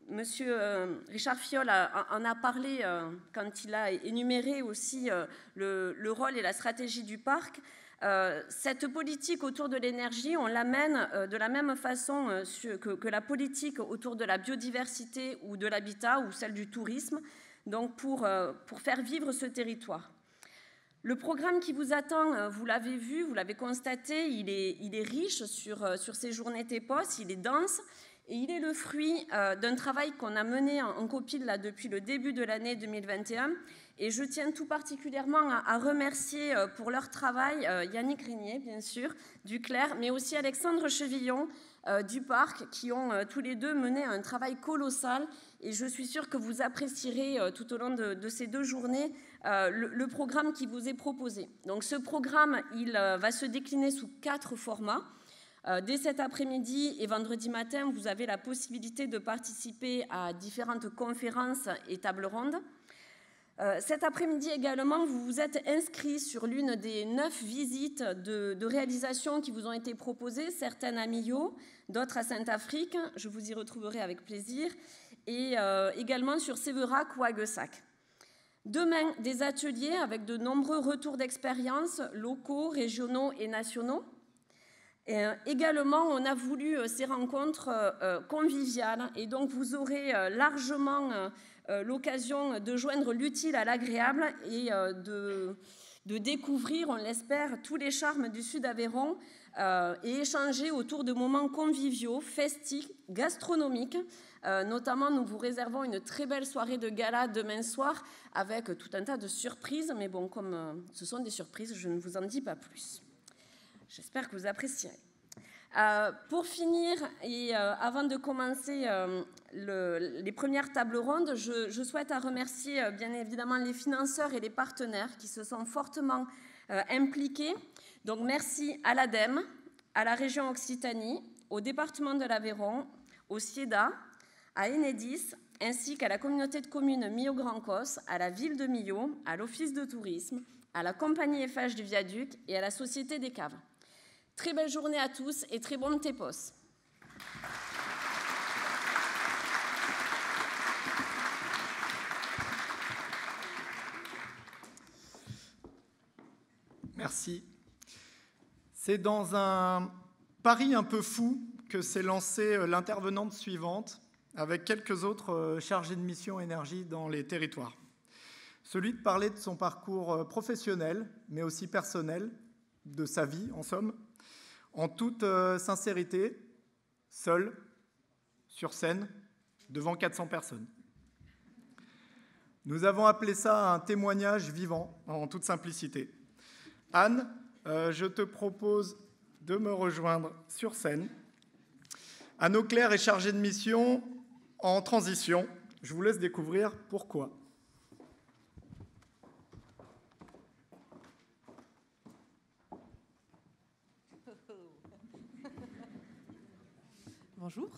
Monsieur euh, Richard Filleul a, en a parlé euh, quand il a énuméré aussi euh, le, le rôle et la stratégie du parc. Euh, cette politique autour de l'énergie, on l'amène euh, de la même façon euh, sur, que, que la politique autour de la biodiversité ou de l'habitat ou celle du tourisme, donc pour, euh, pour faire vivre ce territoire. Le programme qui vous attend, vous l'avez vu, vous l'avez constaté, il est, il est riche sur, sur ces journées TEPOS, il est dense. Et il est le fruit euh, d'un travail qu'on a mené en, en copile là, depuis le début de l'année deux mille vingt et un. Et je tiens tout particulièrement à, à remercier euh, pour leur travail euh, Yannick Régnier, bien sûr, du Clair, mais aussi Alexandre Chevillon euh, du Parc, qui ont euh, tous les deux mené un travail colossal. Et je suis sûre que vous apprécierez euh, tout au long de, de ces deux journées euh, le, le programme qui vous est proposé. Donc ce programme, il euh, va se décliner sous quatre formats. Dès cet après-midi et vendredi matin, vous avez la possibilité de participer à différentes conférences et tables rondes. Euh, cet après-midi également, vous vous êtes inscrits sur l'une des neuf visites de, de réalisation qui vous ont été proposées, certaines à Millau, d'autres à Saint-Afrique, je vous y retrouverai avec plaisir, et euh, également sur Sévérac ou Aguessac. Demain, des ateliers avec de nombreux retours d'expérience locaux, régionaux et nationaux. Et également, on a voulu ces rencontres euh, conviviales et donc vous aurez euh, largement euh, l'occasion de joindre l'utile à l'agréable et euh, de, de découvrir, on l'espère, tous les charmes du Sud-Aveyron euh, et échanger autour de moments conviviaux, festifs, gastronomiques. Euh, notamment, nous vous réservons une très belle soirée de gala demain soir avec tout un tas de surprises. Mais bon, comme euh, ce sont des surprises, je ne vous en dis pas plus. J'espère que vous apprécierez. Euh, pour finir, et euh, avant de commencer euh, le, les premières tables rondes, je, je souhaite à remercier euh, bien évidemment les financeurs et les partenaires qui se sont fortement euh, impliqués. Donc merci à l'ADEME, à la région Occitanie, au département de l'Aveyron, au SIEDA, à Enedis, ainsi qu'à la communauté de communes Millau-Grand-Cos, à la ville de Millau, à l'Office de tourisme, à la compagnie F H du Viaduc et à la Société des Caves. Très belle journée à tous et très bon TEPOS. Merci. C'est dans un pari un peu fou que s'est lancée l'intervenante suivante avec quelques autres chargés de mission énergie dans les territoires. Celui de parler de son parcours professionnel, mais aussi personnel, de sa vie en somme, en toute euh, sincérité, seul, sur scène, devant quatre cents personnes. Nous avons appelé ça un témoignage vivant, en toute simplicité. Anne, euh, je te propose de me rejoindre sur scène. Anne Auclair est chargée de mission en transition. Je vous laisse découvrir pourquoi. Bonjour.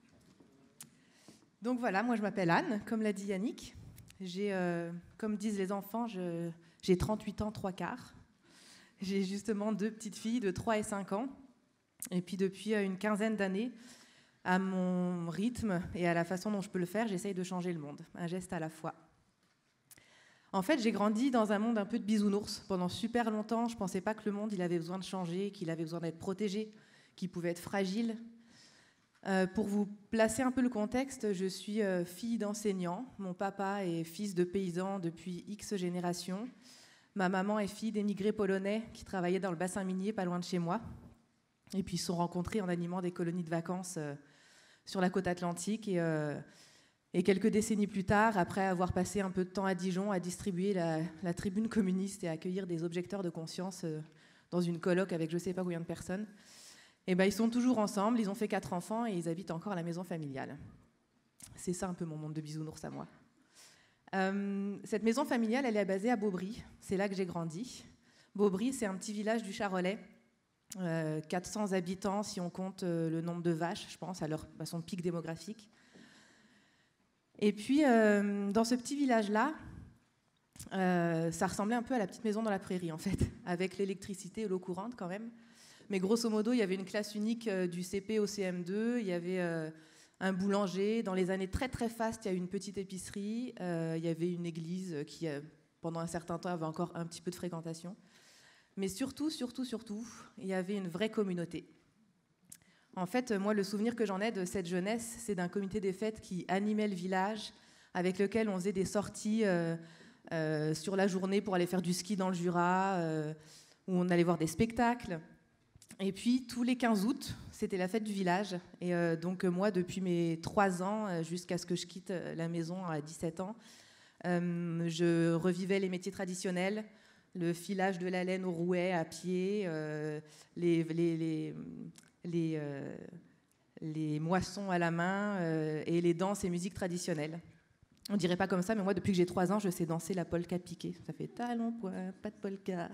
Donc voilà, moi je m'appelle Anne, comme l'a dit Yannick. J'ai, euh, comme disent les enfants, je, j'ai trente-huit ans, trois quarts. J'ai justement deux petites filles de trois et cinq ans. Et puis depuis une quinzaine d'années, à mon rythme et à la façon dont je peux le faire, j'essaye de changer le monde, un geste à la fois. En fait, j'ai grandi dans un monde un peu de bisounours. Pendant super longtemps, je ne pensais pas que le monde il avait besoin de changer, qu'il avait besoin d'être protégé, qu'il pouvait être fragile. Euh, pour vous placer un peu le contexte, je suis euh, fille d'enseignant. Mon papa est fils de paysan depuis X générations. Ma maman est fille d'émigrés polonais qui travaillaient dans le bassin minier pas loin de chez moi. Et puis ils se sont rencontrés en animant des colonies de vacances euh, sur la côte atlantique. Et, euh, et quelques décennies plus tard, après avoir passé un peu de temps à Dijon à distribuer la, la tribune communiste et à accueillir des objecteurs de conscience euh, dans une colloque avec je ne sais pas combien de personnes, et ben, ils sont toujours ensemble, ils ont fait quatre enfants et ils habitent encore à la maison familiale. C'est ça un peu mon monde de bisounours à moi. Euh, cette maison familiale, elle est basée à Beaubry. C'est là que j'ai grandi. Beaubry, c'est un petit village du Charolais. Euh, quatre cents habitants si on compte euh, le nombre de vaches, je pense, à, leur, à son pic démographique. Et puis, euh, dans ce petit village-là, euh, ça ressemblait un peu à la petite maison dans la prairie, en fait, avec l'électricité et l'eau courante quand même. Mais grosso modo, il y avait une classe unique euh, du C P au C M deux, il y avait euh, un boulanger. Dans les années très très fastes, il y a eu une petite épicerie. Euh, il y avait une église qui, euh, pendant un certain temps, avait encore un petit peu de fréquentation. Mais surtout, surtout, surtout, il y avait une vraie communauté. En fait, moi, le souvenir que j'en ai de cette jeunesse, c'est d'un comité des fêtes qui animait le village, avec lequel on faisait des sorties euh, euh, sur la journée pour aller faire du ski dans le Jura, euh, où on allait voir des spectacles. Et puis, tous les quinze août, c'était la fête du village. Et euh, donc, moi, depuis mes trois ans, euh, jusqu'à ce que je quitte la maison à dix-sept ans, euh, je revivais les métiers traditionnels, le filage de la laine au rouet à pied, euh, les, les, les, les, euh, les moissons à la main euh, et les danses et musiques traditionnelles. On dirait pas comme ça, mais moi, depuis que j'ai trois ans, je sais danser la polka piquée. Ça fait talon, poing, pas de polka.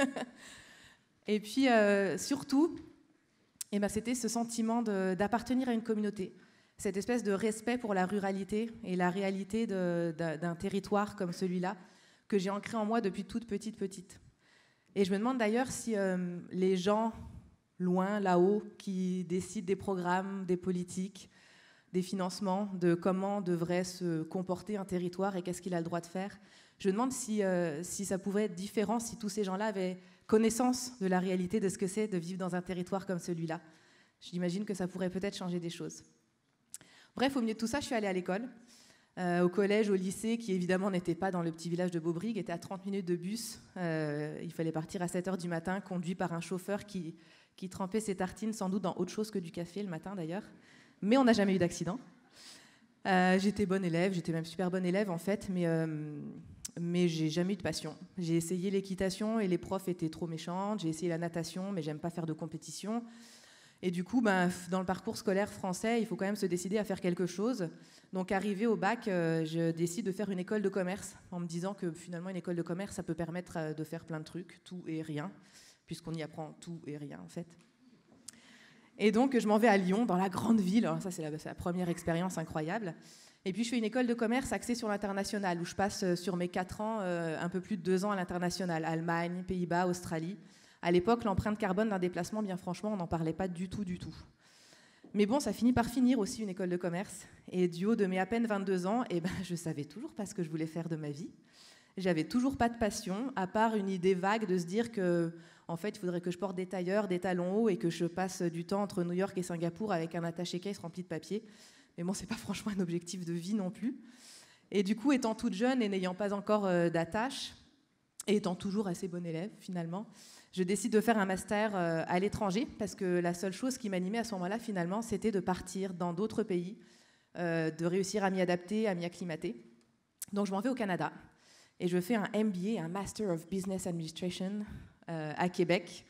Et puis, euh, surtout, eh ben, c'était ce sentiment de, d'appartenir à une communauté, cette espèce de respect pour la ruralité et la réalité de, de, d'un territoire comme celui-là, que j'ai ancré en moi depuis toute petite, petite. Et je me demande d'ailleurs si euh, les gens loin, là-haut, qui décident des programmes, des politiques, des financements, de comment devrait se comporter un territoire et qu'est-ce qu'il a le droit de faire, je me demande si, euh, si ça pouvait être différent, si tous ces gens-là avaient connaissance de la réalité de ce que c'est de vivre dans un territoire comme celui-là. J'imagine que ça pourrait peut-être changer des choses. Bref, au milieu de tout ça, je suis allée à l'école, euh, au collège, au lycée, qui évidemment n'était pas dans le petit village de Beaubrigue, était à trente minutes de bus. Euh, il fallait partir à sept heures du matin, conduit par un chauffeur qui, qui trempait ses tartines, sans doute dans autre chose que du café le matin d'ailleurs. Mais on n'a jamais eu d'accident. Euh, j'étais bonne élève, j'étais même super bonne élève en fait, mais, euh, mais j'ai jamais eu de passion. J'ai essayé l'équitation et les profs étaient trop méchantes, j'ai essayé la natation, mais j'aime pas faire de compétition. Et du coup, ben, dans le parcours scolaire français, il faut quand même se décider à faire quelque chose. Donc arrivé au bac, euh, je décide de faire une école de commerce, en me disant que finalement une école de commerce, ça peut permettre de faire plein de trucs, tout et rien, puisqu'on y apprend tout et rien en fait. Et donc, je m'en vais à Lyon, dans la grande ville. Alors ça, c'est la, c'est la première expérience incroyable. Et puis, je fais une école de commerce axée sur l'international, où je passe sur mes quatre ans, euh, un peu plus de deux ans à l'international. Allemagne, Pays-Bas, Australie. À l'époque, l'empreinte carbone d'un déplacement, bien franchement, on n'en parlait pas du tout, du tout. Mais bon, ça finit par finir aussi, une école de commerce. Et du haut de mes à peine vingt-deux ans, eh ben, je ne savais toujours pas ce que je voulais faire de ma vie. J'avais toujours pas de passion, à part une idée vague de se dire que, en fait, il faudrait que je porte des tailleurs, des talons hauts et que je passe du temps entre New York et Singapour avec un attaché-case rempli de papier. Mais bon, c'est pas franchement un objectif de vie non plus. Et du coup, étant toute jeune et n'ayant pas encore euh, d'attache, et étant toujours assez bonne élève finalement, je décide de faire un master euh, à l'étranger parce que la seule chose qui m'animait à ce moment-là, finalement, c'était de partir dans d'autres pays, euh, de réussir à m'y adapter, à m'y acclimater. Donc, je m'en vais au Canada. Et je fais un M B A, un Master of Business Administration, euh, à Québec.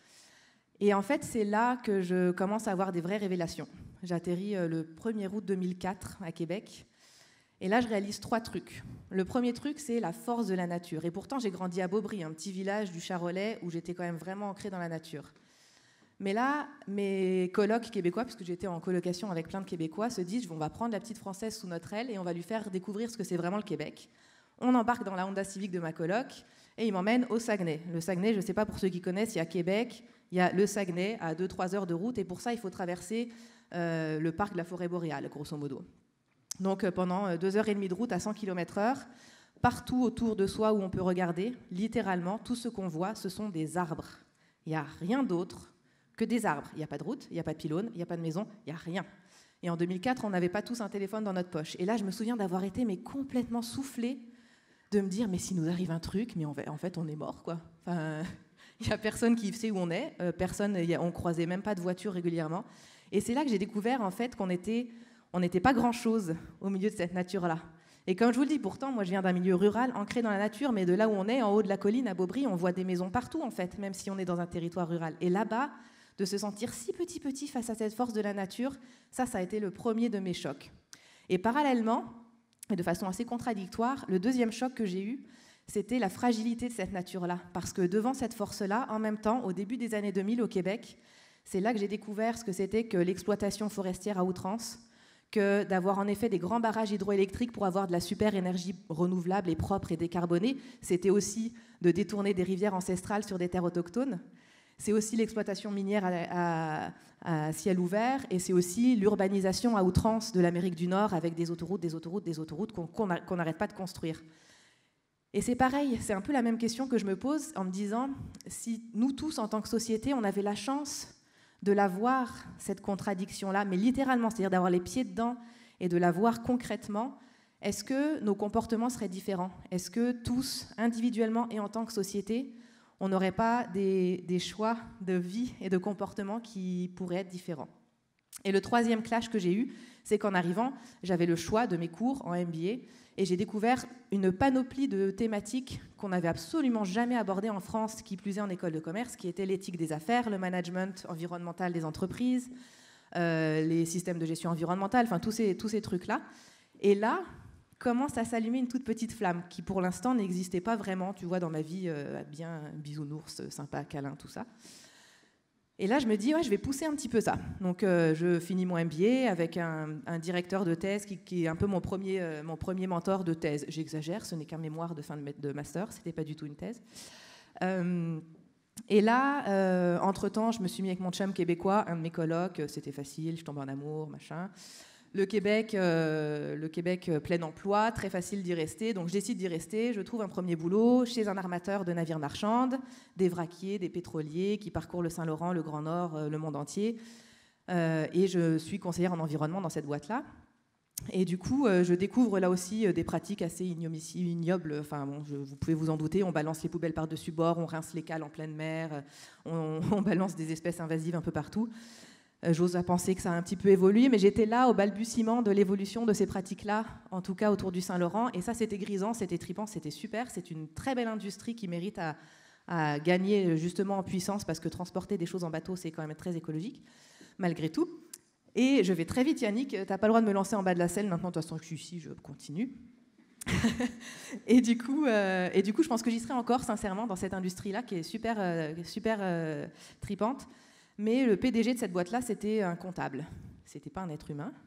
Et en fait, c'est là que je commence à avoir des vraies révélations. J'atterris euh, le premier août deux mille quatre à Québec. Et là, je réalise trois trucs. Le premier truc, c'est la force de la nature. Et pourtant, j'ai grandi à Beaubry, un petit village du Charolais où j'étais quand même vraiment ancrée dans la nature. Mais là, mes colocs québécois, puisque j'étais en colocation avec plein de Québécois, se disent, on va prendre la petite Française sous notre aile et on va lui faire découvrir ce que c'est vraiment le Québec. On embarque dans la Honda Civic de ma coloc et il m'emmène au Saguenay. Le Saguenay, je ne sais pas pour ceux qui connaissent, il y a Québec, il y a le Saguenay à deux à trois heures de route et pour ça, il faut traverser euh, le parc de la forêt boréale, grosso modo. Donc pendant deux heures trente de route à cent kilomètres heure, partout autour de soi où on peut regarder, littéralement, tout ce qu'on voit, ce sont des arbres. Il n'y a rien d'autre que des arbres. Il n'y a pas de route, il n'y a pas de pylône, il n'y a pas de maison, il n'y a rien. Et en deux mille quatre, on n'avait pas tous un téléphone dans notre poche. Et là, je me souviens d'avoir été mais complètement soufflée, de me dire, mais s'il nous arrive un truc, mais en fait, on est mort, quoi. Enfin, il n'y a personne qui sait où on est, euh, personne, y a, on ne croisait même pas de voiture régulièrement. Et c'est là que j'ai découvert, en fait, qu'on était, on n'était pas grand-chose au milieu de cette nature-là. Et comme je vous le dis, pourtant, moi, je viens d'un milieu rural, ancré dans la nature, mais de là où on est, en haut de la colline, à Beaubry, on voit des maisons partout, en fait, même si on est dans un territoire rural. Et là-bas, de se sentir si petit, petit face à cette force de la nature, ça, ça a été le premier de mes chocs. Et parallèlement, et de façon assez contradictoire, le deuxième choc que j'ai eu, c'était la fragilité de cette nature-là. Parce que devant cette force-là, en même temps, au début des années deux mille au Québec, c'est là que j'ai découvert ce que c'était que l'exploitation forestière à outrance, que d'avoir en effet des grands barrages hydroélectriques pour avoir de la super énergie renouvelable et propre et décarbonée, c'était aussi de détourner des rivières ancestrales sur des terres autochtones. c'est aussi l'exploitation minière à, à, à ciel ouvert, et c'est aussi l'urbanisation à outrance de l'Amérique du Nord avec des autoroutes, des autoroutes, des autoroutes qu'on qu'on qu'on n'arrête pas de construire. Et c'est pareil, c'est un peu la même question que je me pose en me disant, si nous tous, en tant que société, on avait la chance de la voir, cette contradiction-là, mais littéralement, c'est-à-dire d'avoir les pieds dedans et de la voir concrètement, est-ce que nos comportements seraient différents? Est-ce que tous, individuellement et en tant que société, on n'aurait pas des, des choix de vie et de comportement qui pourraient être différents? Et le troisième clash que j'ai eu, c'est qu'en arrivant, j'avais le choix de mes cours en M B A et j'ai découvert une panoplie de thématiques qu'on n'avait absolument jamais abordées en France, qui plus est en école de commerce, qui était l'éthique des affaires, le management environnemental des entreprises, euh, les systèmes de gestion environnementale, enfin tous ces, tous ces trucs-là. Et là, commence à s'allumer une toute petite flamme qui, pour l'instant, n'existait pas vraiment, tu vois, dans ma vie, euh, bien bisounours, sympa, câlin, tout ça. Et là, je me dis, ouais, je vais pousser un petit peu ça. Donc, euh, je finis mon M B A avec un, un directeur de thèse qui, qui est un peu mon premier, euh, mon premier mentor de thèse. J'exagère, ce n'est qu'un mémoire de fin de, de master, ce n'était pas du tout une thèse. Euh, et là, euh, entre-temps, je me suis mis avec mon chum québécois, un de mes colocs, c'était facile, je tombe en amour, machin. Le Québec, euh, le Québec euh, plein emploi, très facile d'y rester. Donc je décide d'y rester. Je trouve un premier boulot chez un armateur de navires marchands, des vraquiers, des pétroliers qui parcourent le Saint-Laurent, le Grand Nord, euh, le monde entier. Euh, et je suis conseillère en environnement dans cette boîte-là. Et du coup, euh, je découvre là aussi euh, des pratiques assez ignobles. Enfin, bon, je, vous pouvez vous en douter. On balance les poubelles par-dessus bord, on rince les cales en pleine mer, on, on balance des espèces invasives un peu partout. J'ose à penser que ça a un petit peu évolué, mais j'étais là au balbutiement de l'évolution de ces pratiques-là, en tout cas autour du Saint-Laurent. Et ça, c'était grisant, c'était trippant, c'était super. C'est une très belle industrie qui mérite à, à gagner justement en puissance, parce que transporter des choses en bateau, c'est quand même très écologique, malgré tout. Et je vais très vite, Yannick, t'as pas le droit de me lancer en bas de la selle. Maintenant, de toute façon, je suis ici, je continue. et, du coup, euh, et du coup, je pense que j'y serai encore, sincèrement, dans cette industrie-là, qui est super, euh, super euh, tripante. Mais le P D G de cette boîte-là, c'était un comptable. C'était pas un être humain.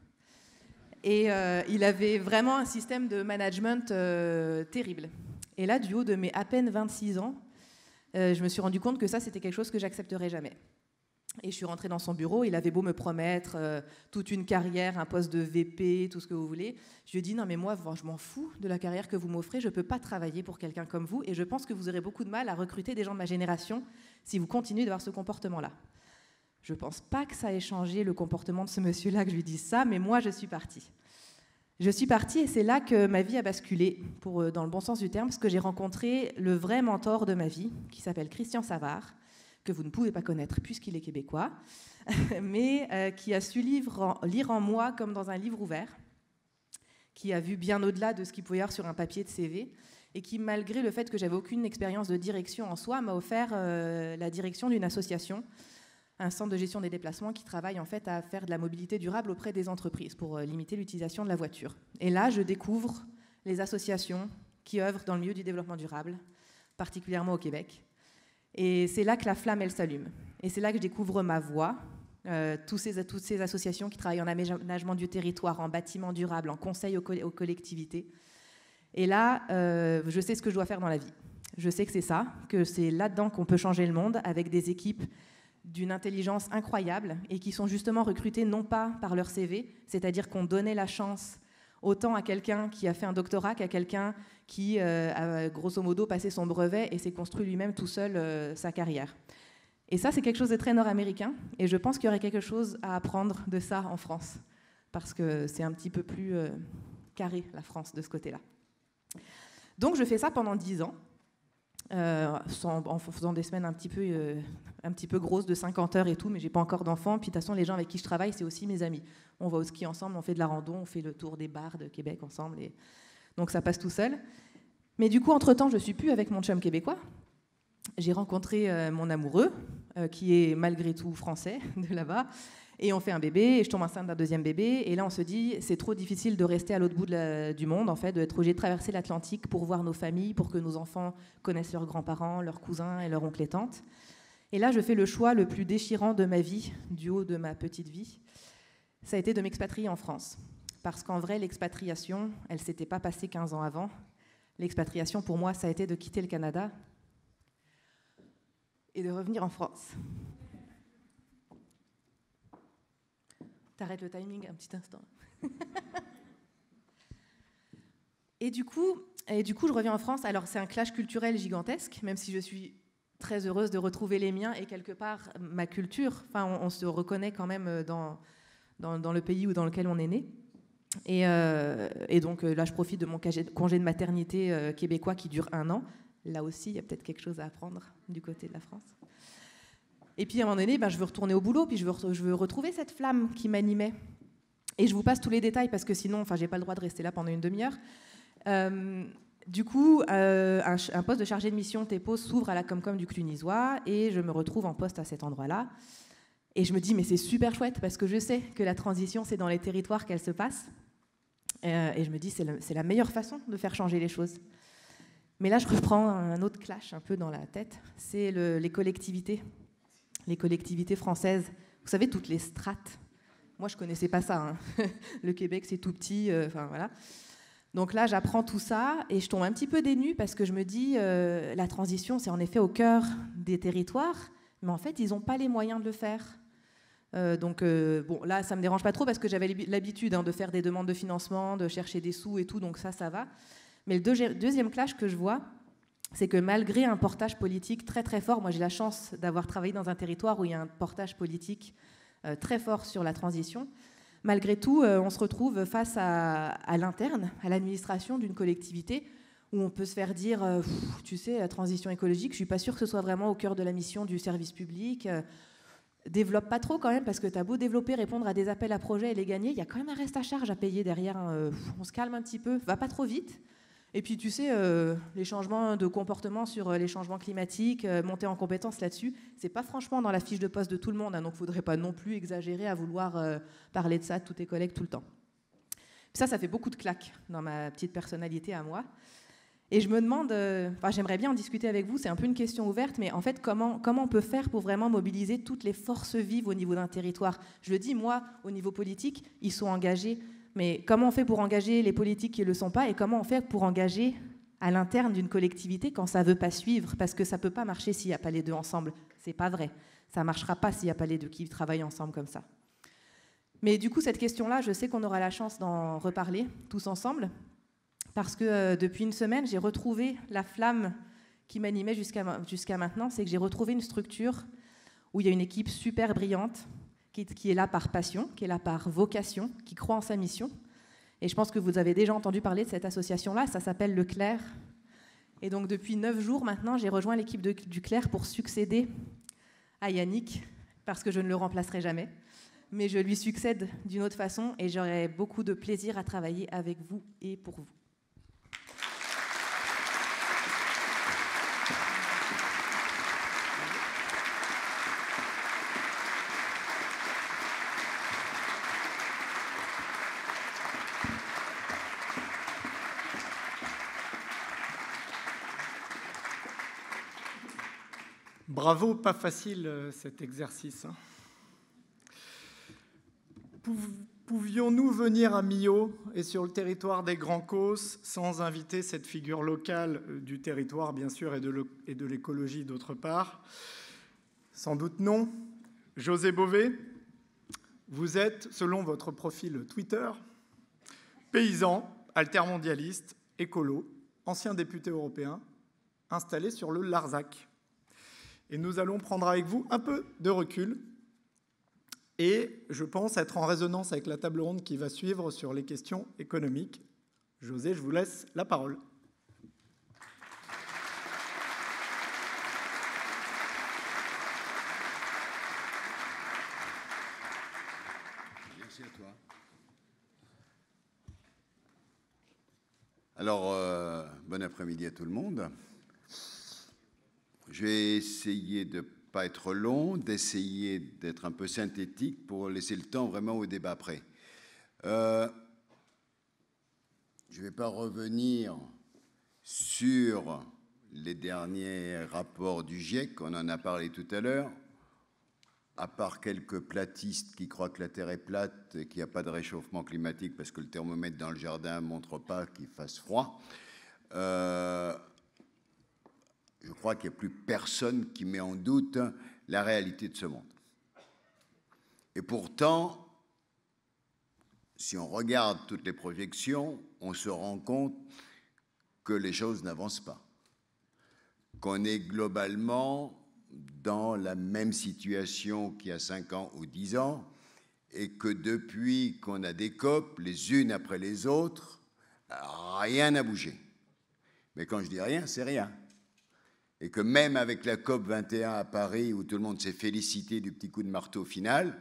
Et euh, il avait vraiment un système de management euh, terrible. Et là, du haut de mes à peine vingt-six ans, euh, je me suis rendu compte que ça, c'était quelque chose que j'accepterais jamais. Et je suis rentrée dans son bureau. Il avait beau me promettre euh, toute une carrière, un poste de V P, tout ce que vous voulez. Je lui ai dit, non, mais moi, je m'en fous de la carrière que vous m'offrez. Je ne peux pas travailler pour quelqu'un comme vous. Et je pense que vous aurez beaucoup de mal à recruter des gens de ma génération si vous continuez d'avoir ce comportement-là. Je ne pense pas que ça ait changé le comportement de ce monsieur-là que je lui dise ça, mais moi, je suis partie. Je suis partie et c'est là que ma vie a basculé, pour, dans le bon sens du terme, parce que j'ai rencontré le vrai mentor de ma vie, qui s'appelle Christian Savard, que vous ne pouvez pas connaître puisqu'il est québécois, mais euh, qui a su lire en, lire en moi comme dans un livre ouvert, qui a vu bien au-delà de ce qu'il pouvait y avoir sur un papier de C V, et qui, malgré le fait que j'avais aucune expérience de direction en soi, m'a offert euh, la direction d'une association, un centre de gestion des déplacements qui travaille en fait à faire de la mobilité durable auprès des entreprises pour limiter l'utilisation de la voiture. Et là, je découvre les associations qui œuvrent dans le milieu du développement durable, particulièrement au Québec. Et c'est là que la flamme, elle s'allume. Et c'est là que je découvre ma voix, euh, tous ces, toutes ces associations qui travaillent en aménagement du territoire, en bâtiment durable, en conseil aux, co aux collectivités. Et là, euh, je sais ce que je dois faire dans la vie. Je sais que c'est ça, que c'est là-dedans qu'on peut changer le monde, avec des équipes d'une intelligence incroyable et qui sont justement recrutés non pas par leur C V, c'est-à-dire qu'on donnait la chance autant à quelqu'un qui a fait un doctorat qu'à quelqu'un qui euh, a grosso modo passé son brevet et s'est construit lui-même tout seul euh, sa carrière. Et ça, c'est quelque chose de très nord-américain et je pense qu'il y aurait quelque chose à apprendre de ça en France, parce que c'est un petit peu plus euh, carré, la France, de ce côté-là. Donc je fais ça pendant dix ans. Euh, sans, en faisant des semaines un petit peu, euh, un petit peu grosses de cinquante heures et tout, mais j'ai pas encore d'enfants. Puis de toute façon, les gens avec qui je travaille, c'est aussi mes amis. On va au ski ensemble, on fait de la rando, on fait le tour des bars de Québec ensemble. Et... donc ça passe tout seul. Mais du coup, entre-temps, je suis plus avec mon chum québécois. J'ai rencontré euh, mon amoureux, euh, qui est malgré tout français, de là-bas. Et on fait un bébé, et je tombe enceinte d'un deuxième bébé. Et là, on se dit, c'est trop difficile de rester à l'autre bout de la, du monde, en fait, d'être obligé de traverser l'Atlantique pour voir nos familles, pour que nos enfants connaissent leurs grands-parents, leurs cousins et leurs oncles et tantes. Et là, je fais le choix le plus déchirant de ma vie, du haut de ma petite vie. Ça a été de m'expatrier en France. Parce qu'en vrai, l'expatriation, elle ne s'était pas passée quinze ans avant. L'expatriation, pour moi, ça a été de quitter le Canada et de revenir en France. T'arrêtes le timing un petit instant. et, du coup, et du coup, je reviens en France. Alors, c'est un clash culturel gigantesque, même si je suis très heureuse de retrouver les miens et quelque part ma culture. Enfin, on, on se reconnaît quand même dans, dans, dans le pays ou dans lequel on est né. Et, euh, et donc là, je profite de mon congé de maternité euh, québécois qui dure un an. Là aussi, il y a peut-être quelque chose à apprendre du côté de la France. Et puis à un moment donné, ben, je veux retourner au boulot, puis je veux, je veux retrouver cette flamme qui m'animait. Et je vous passe tous les détails parce que sinon, enfin, j'ai pas le droit de rester là pendant une demi-heure. Euh, du coup, euh, un, un poste de chargé de mission T E P O s'ouvre à la Comcom du Clunisois et je me retrouve en poste à cet endroit-là. Et je me dis, mais c'est super chouette parce que je sais que la transition, c'est dans les territoires qu'elle se passe. Euh, et je me dis, c'est, le, c'est la meilleure façon de faire changer les choses. Mais là, je reprends un autre clash un peu dans la tête. C'est le, les collectivités. Les collectivités françaises. Vous savez, toutes les strates. Moi, je ne connaissais pas ça. Hein. Le Québec, c'est tout petit. Euh, enfin, voilà. Donc là, j'apprends tout ça et je tombe un petit peu dénue parce que je me dis, euh, la transition, c'est en effet au cœur des territoires, mais en fait, ils n'ont pas les moyens de le faire. Euh, donc, euh, bon, là, ça ne me dérange pas trop parce que j'avais l'habitude hein, de faire des demandes de financement, de chercher des sous et tout, donc ça, ça va. Mais le deux, deuxième clash que je vois, c'est que malgré un portage politique très, très fort, moi, j'ai la chance d'avoir travaillé dans un territoire où il y a un portage politique euh, très fort sur la transition. Malgré tout, euh, on se retrouve face à, à l'interne, à l'administration d'une collectivité où on peut se faire dire, euh, pff, tu sais, la transition écologique, je ne suis pas sûre que ce soit vraiment au cœur de la mission du service public. Euh, développe pas trop quand même, parce que tu as beau développer, répondre à des appels à projets et les gagner, il y a quand même un reste à charge à payer derrière. Euh, pff, on se calme un petit peu, va pas trop vite. Et puis, tu sais, euh, les changements de comportement sur les changements climatiques, euh, monter en compétences là-dessus, c'est pas franchement dans la fiche de poste de tout le monde, hein, donc il faudrait pas non plus exagérer à vouloir euh, parler de ça à tous tes collègues tout le temps. Puis ça, ça fait beaucoup de claques dans ma petite personnalité à moi. Et je me demande, euh, enfin, j'aimerais bien en discuter avec vous, c'est un peu une question ouverte, mais en fait, comment, comment on peut faire pour vraiment mobiliser toutes les forces vives au niveau d'un territoire ? Je le dis, moi, au niveau politique, ils sont engagés. Mais comment on fait pour engager les politiques qui ne le sont pas et comment on fait pour engager à l'interne d'une collectivité quand ça ne veut pas suivre ? Parce que ça ne peut pas marcher s'il n'y a pas les deux ensemble. Ce n'est pas vrai. Ça ne marchera pas s'il n'y a pas les deux qui travaillent ensemble comme ça. Mais du coup, cette question-là, je sais qu'on aura la chance d'en reparler tous ensemble parce que euh, depuis une semaine, j'ai retrouvé la flamme qui m'animait jusqu'à, jusqu'à maintenant. C'est que j'ai retrouvé une structure où il y a une équipe super brillante qui est là par passion, qui est là par vocation, qui croit en sa mission. Et je pense que vous avez déjà entendu parler de cette association-là, ça s'appelle le Clair. Et donc depuis neuf jours maintenant, j'ai rejoint l'équipe de, du Clair pour succéder à Yannick, parce que je ne le remplacerai jamais. Mais je lui succède d'une autre façon et j'aurai beaucoup de plaisir à travailler avec vous et pour vous. Bravo, pas facile cet exercice. Pouvions-nous venir à Millau et sur le territoire des Grands Causses sans inviter cette figure locale du territoire, bien sûr, et de l'écologie d'autre part ? Sans doute non. José Bové, vous êtes, selon votre profil Twitter, paysan, altermondialiste, écolo, ancien député européen, installé sur le Larzac. Et nous allons prendre avec vous un peu de recul et, je pense, être en résonance avec la table ronde qui va suivre sur les questions économiques. José, je vous laisse la parole. Merci à toi. Alors, euh, bon après-midi à tout le monde. Je vais essayer de ne pas être long, d'essayer d'être un peu synthétique pour laisser le temps vraiment au débat après. Euh, je ne vais pas revenir sur les derniers rapports du GIEC, on en a parlé tout à l'heure, à part quelques platistes qui croient que la Terre est plate et qu'il n'y a pas de réchauffement climatique parce que le thermomètre dans le jardin ne montre pas qu'il fasse froid. Euh, je crois qu'il n'y a plus personne qui met en doute la réalité de ce monde. Et pourtant, si on regarde toutes les projections, on se rend compte que les choses n'avancent pas, qu'on est globalement dans la même situation qu'il y a cinq ans ou dix ans, et que depuis qu'on a des COP, les unes après les autres, rien n'a bougé. Mais quand je dis rien, c'est rien. Et que même avec la COP vingt et un à Paris, où tout le monde s'est félicité du petit coup de marteau final,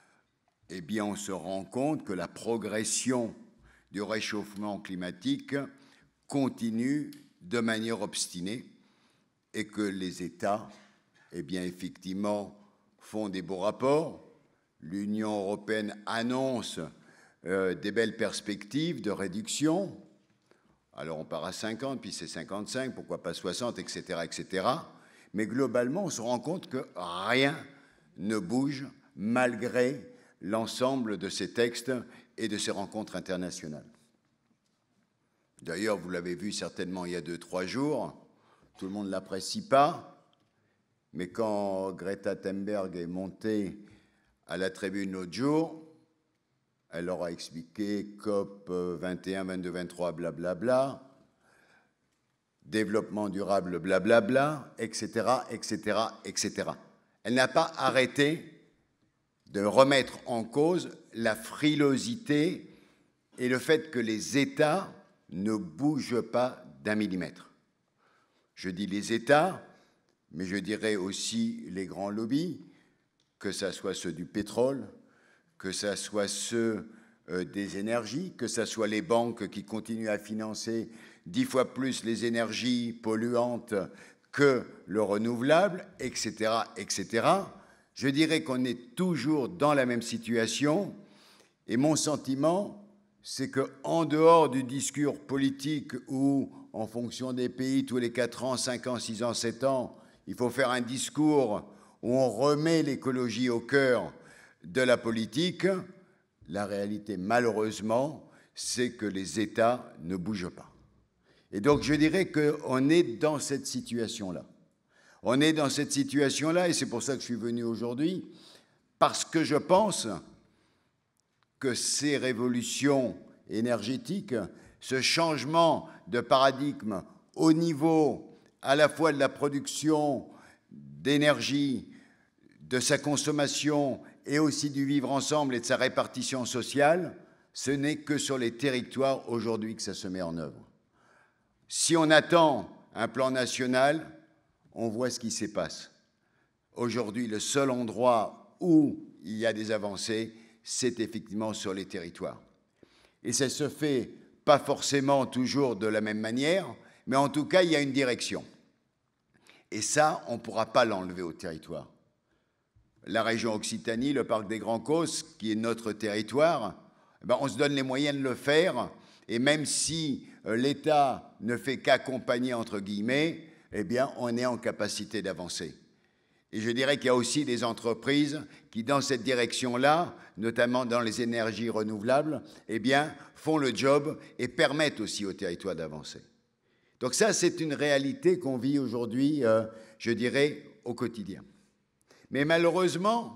eh bien, on se rend compte que la progression du réchauffement climatique continue de manière obstinée et que les États, eh bien, effectivement, font des beaux rapports. L'Union européenne annonce euh, des belles perspectives de réduction. Alors, on part à cinquante, puis c'est cinquante-cinq, pourquoi pas soixante, et cetera, et cetera. Mais globalement, on se rend compte que rien ne bouge malgré l'ensemble de ces textes et de ces rencontres internationales. D'ailleurs, vous l'avez vu certainement il y a deux, trois jours, tout le monde ne l'apprécie pas, mais quand Greta Thunberg est montée à la tribune l'autre jour, elle leur a expliqué COP vingt et un, vingt-deux, vingt-trois, blablabla, développement durable, blablabla, et cetera, et cetera, et cetera. Elle n'a pas arrêté de remettre en cause la frilosité et le fait que les États ne bougent pas d'un millimètre. Je dis les États, mais je dirais aussi les grands lobbies, que ce soit ceux du pétrole, que ce soit ceux euh, des énergies, que ce soit les banques qui continuent à financer dix fois plus les énergies polluantes que le renouvelable, et cetera, et cetera. Je dirais qu'on est toujours dans la même situation, et mon sentiment, c'est qu'en dehors du discours politique où, en fonction des pays, tous les quatre ans, cinq ans, six ans, sept ans, il faut faire un discours où on remet l'écologie au cœur de la politique, la réalité, malheureusement, c'est que les États ne bougent pas. Et donc, je dirais qu'on est dans cette situation-là. On est dans cette situation-là, et c'est pour ça que je suis venu aujourd'hui, parce que je pense que ces révolutions énergétiques, ce changement de paradigme au niveau à la fois de la production d'énergie, de sa consommation et aussi du vivre ensemble et de sa répartition sociale, ce n'est que sur les territoires aujourd'hui que ça se met en œuvre. Si on attend un plan national, on voit ce qui s'y passe. Aujourd'hui, le seul endroit où il y a des avancées, c'est effectivement sur les territoires. Et ça se fait pas forcément toujours de la même manière, mais en tout cas, il y a une direction. Et ça, on ne pourra pas l'enlever au territoire. La région Occitanie, le parc des Grands Causses, qui est notre territoire, eh ben, on se donne les moyens de le faire, et même si euh, l'État ne fait qu'accompagner, entre guillemets, eh bien, on est en capacité d'avancer. Et je dirais qu'il y a aussi des entreprises qui, dans cette direction-là, notamment dans les énergies renouvelables, eh bien, font le job et permettent aussi au territoire d'avancer. Donc ça, c'est une réalité qu'on vit aujourd'hui, euh, je dirais, au quotidien. Mais malheureusement,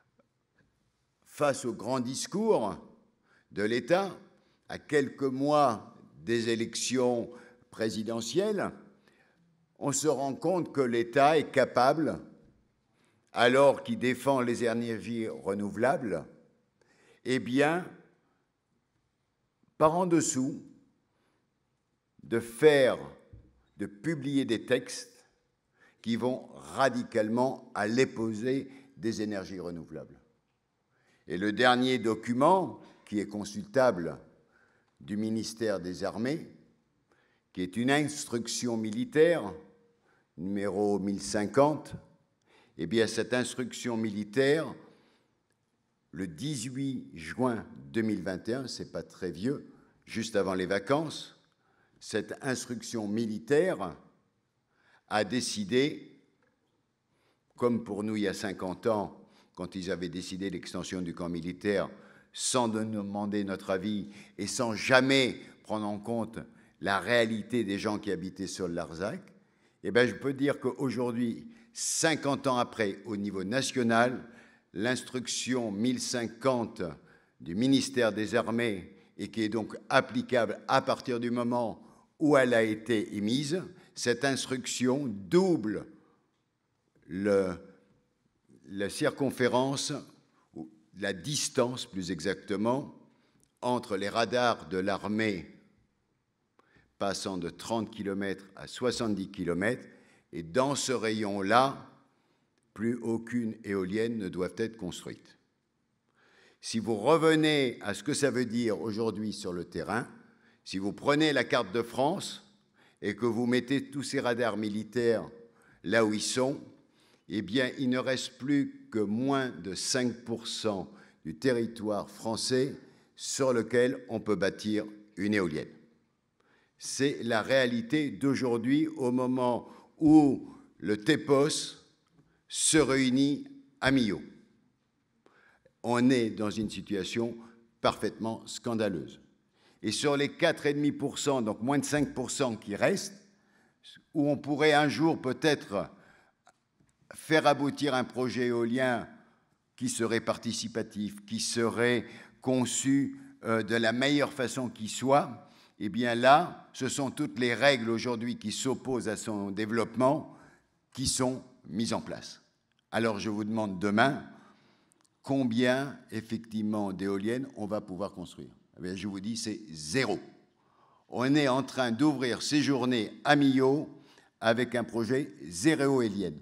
face au grand discours de l'État, à quelques mois des élections présidentielles, on se rend compte que l'État est capable, alors qu'il défend les énergies renouvelables, eh bien, par en dessous, de faire, de publier des textes qui vont radicalement à l'opposé des énergies renouvelables. Et le dernier document, qui est consultable du ministère des Armées, qui est une instruction militaire, numéro mille cinquante, eh bien, cette instruction militaire, le dix-huit juin deux mille vingt et un, c'est pas très vieux, juste avant les vacances, cette instruction militaire a décidé, comme pour nous il y a cinquante ans, quand ils avaient décidé l'extension du camp militaire, sans demander notre avis et sans jamais prendre en compte la réalité des gens qui habitaient sur le Larzac, eh bien, je peux dire qu'aujourd'hui, cinquante ans après, au niveau national, l'instruction mille cinquante du ministère des Armées, et qui est donc applicable à partir du moment où elle a été émise, cette instruction double le, la circonférence, ou la distance plus exactement, entre les radars de l'armée passant de trente kilomètres à soixante-dix kilomètres, et dans ce rayon-là, plus aucune éolienne ne doit être construite. Si vous revenez à ce que ça veut dire aujourd'hui sur le terrain, si vous prenez la carte de France et que vous mettez tous ces radars militaires là où ils sont, eh bien, il ne reste plus que moins de cinq pour cent du territoire français sur lequel on peut bâtir une éolienne. C'est la réalité d'aujourd'hui au moment où le TEPOS se réunit à Millau. On est dans une situation parfaitement scandaleuse. Et sur les quatre virgule cinq pour cent, donc moins de cinq pour cent qui restent, où on pourrait un jour peut-être faire aboutir un projet éolien qui serait participatif, qui serait conçu euh, de la meilleure façon qui soit, eh bien là, ce sont toutes les règles aujourd'hui qui s'opposent à son développement qui sont mises en place. Alors je vous demande demain, combien effectivement d'éoliennes on va pouvoir construire? Eh bien, je vous dis, c'est zéro. On est en train d'ouvrir ces journées à Millau avec un projet zéro éolienne.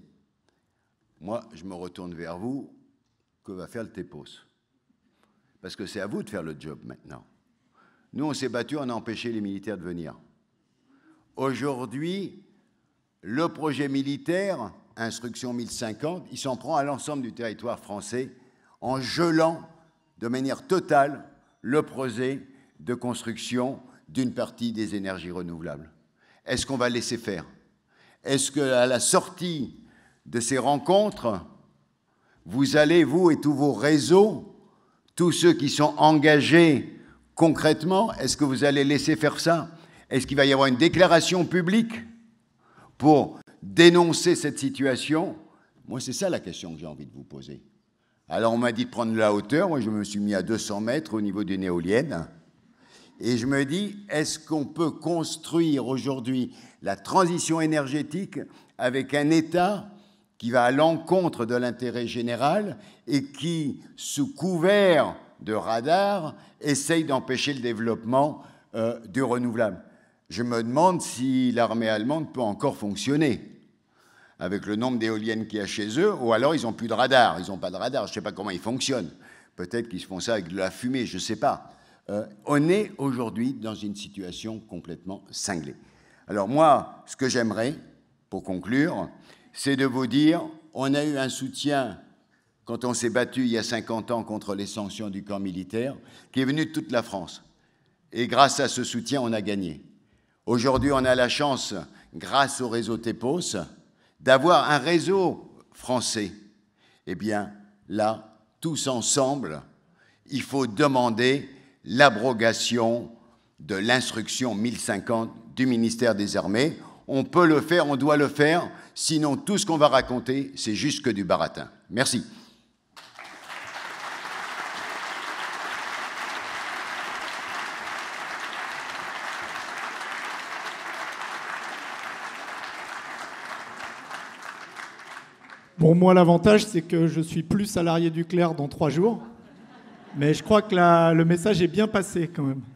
Moi, je me retourne vers vous. Que va faire le TEPOS? Parce que c'est à vous de faire le job maintenant. Nous, on s'est battus, on a empêché les militaires de venir. Aujourd'hui, le projet militaire, instruction mille cinquante, il s'en prend à l'ensemble du territoire français en gelant de manière totale le projet de construction d'une partie des énergies renouvelables. Est-ce qu'on va laisser faire? Est-ce qu'à la sortie de ces rencontres, vous allez, vous et tous vos réseaux, tous ceux qui sont engagés concrètement, est-ce que vous allez laisser faire ça? Est-ce qu'il va y avoir une déclaration publique pour dénoncer cette situation? Moi, c'est ça la question que j'ai envie de vous poser. Alors, on m'a dit de prendre la hauteur. Moi, je me suis mis à deux cents mètres au niveau d'une éolienne. Et je me dis, est-ce qu'on peut construire aujourd'hui la transition énergétique avec un État qui va à l'encontre de l'intérêt général et qui, sous couvert de radars, essaye d'empêcher le développement euh, du renouvelable? Je me demande si l'armée allemande peut encore fonctionner avec le nombre d'éoliennes qu'il y a chez eux, ou alors ils n'ont plus de radar. Ils n'ont pas de radar, je ne sais pas comment ils fonctionnent. Peut-être qu'ils se font ça avec de la fumée, je ne sais pas. Euh, on est aujourd'hui dans une situation complètement cinglée. Alors moi, ce que j'aimerais, pour conclure, c'est de vous dire, on a eu un soutien, quand on s'est battu il y a cinquante ans contre les sanctions du camp militaire, qui est venu de toute la France. Et grâce à ce soutien, on a gagné. Aujourd'hui, on a la chance, grâce au réseau TEPOS, d'avoir un réseau français. Eh bien, là, tous ensemble, il faut demander l'abrogation de l'instruction mille cinquante du ministère des Armées. On peut le faire, on doit le faire, sinon tout ce qu'on va raconter, c'est juste que du baratin. Merci. Bon, moi, l'avantage, c'est que je suis plus salarié du Clair dans trois jours. Mais je crois que la, le message est bien passé, quand même.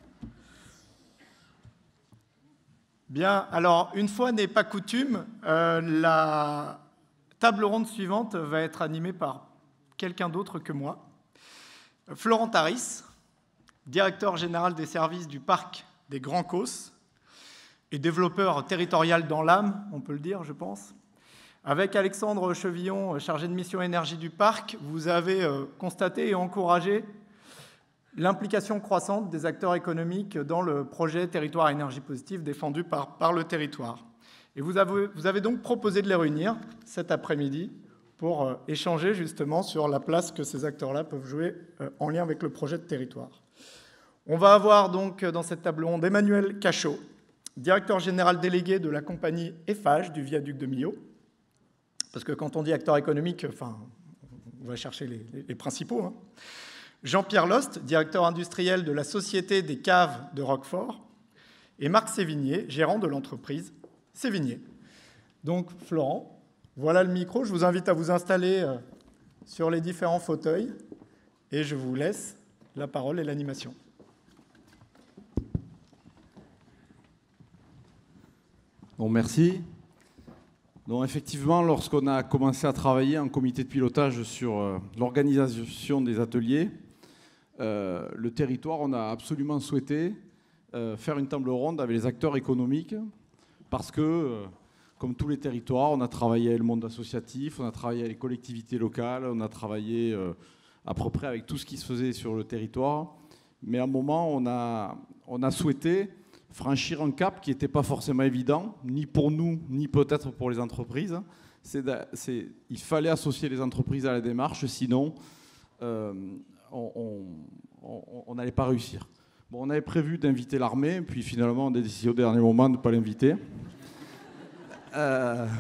Bien, alors, une fois n'est pas coutume, euh, la table ronde suivante va être animée par quelqu'un d'autre que moi. Florent Taris, directeur général des services du parc des Grands Causses et développeur territorial dans l'âme, on peut le dire, je pense. Avec Alexandre Chevillon, chargé de mission énergie du parc, vous avez constaté et encouragé l'implication croissante des acteurs économiques dans le projet Territoire à énergie positive défendu par, par le territoire. Et vous avez, vous avez donc proposé de les réunir cet après-midi pour échanger justement sur la place que ces acteurs-là peuvent jouer en lien avec le projet de territoire. On va avoir donc dans cette table ronde Emmanuel Cachot, directeur général délégué de la compagnie Eiffage du viaduc de Millau, parce que quand on dit acteur économique, enfin, on va chercher les, les, les principaux. Hein. Jean-Pierre Lost, directeur industriel de la Société des caves de Roquefort, et Marc Sévigné, gérant de l'entreprise Sévigné. Donc, Florent, voilà le micro. Je vous invite à vous installer sur les différents fauteuils et je vous laisse la parole et l'animation. Bon, merci. Donc, effectivement, lorsqu'on a commencé à travailler en comité de pilotage sur euh, l'organisation des ateliers, euh, le territoire, on a absolument souhaité euh, faire une table ronde avec les acteurs économiques parce que, euh, comme tous les territoires, on a travaillé avec le monde associatif, on a travaillé avec les collectivités locales, on a travaillé euh, à peu près avec tout ce qui se faisait sur le territoire. Mais à un moment, on a, on a souhaité franchir un cap qui n'était pas forcément évident, ni pour nous, ni peut-être pour les entreprises. C'est de, c'est, il fallait associer les entreprises à la démarche, sinon euh, on n'allait pas réussir. Bon, on avait prévu d'inviter l'armée, puis finalement on a décidé au dernier moment de ne pas l'inviter. Euh,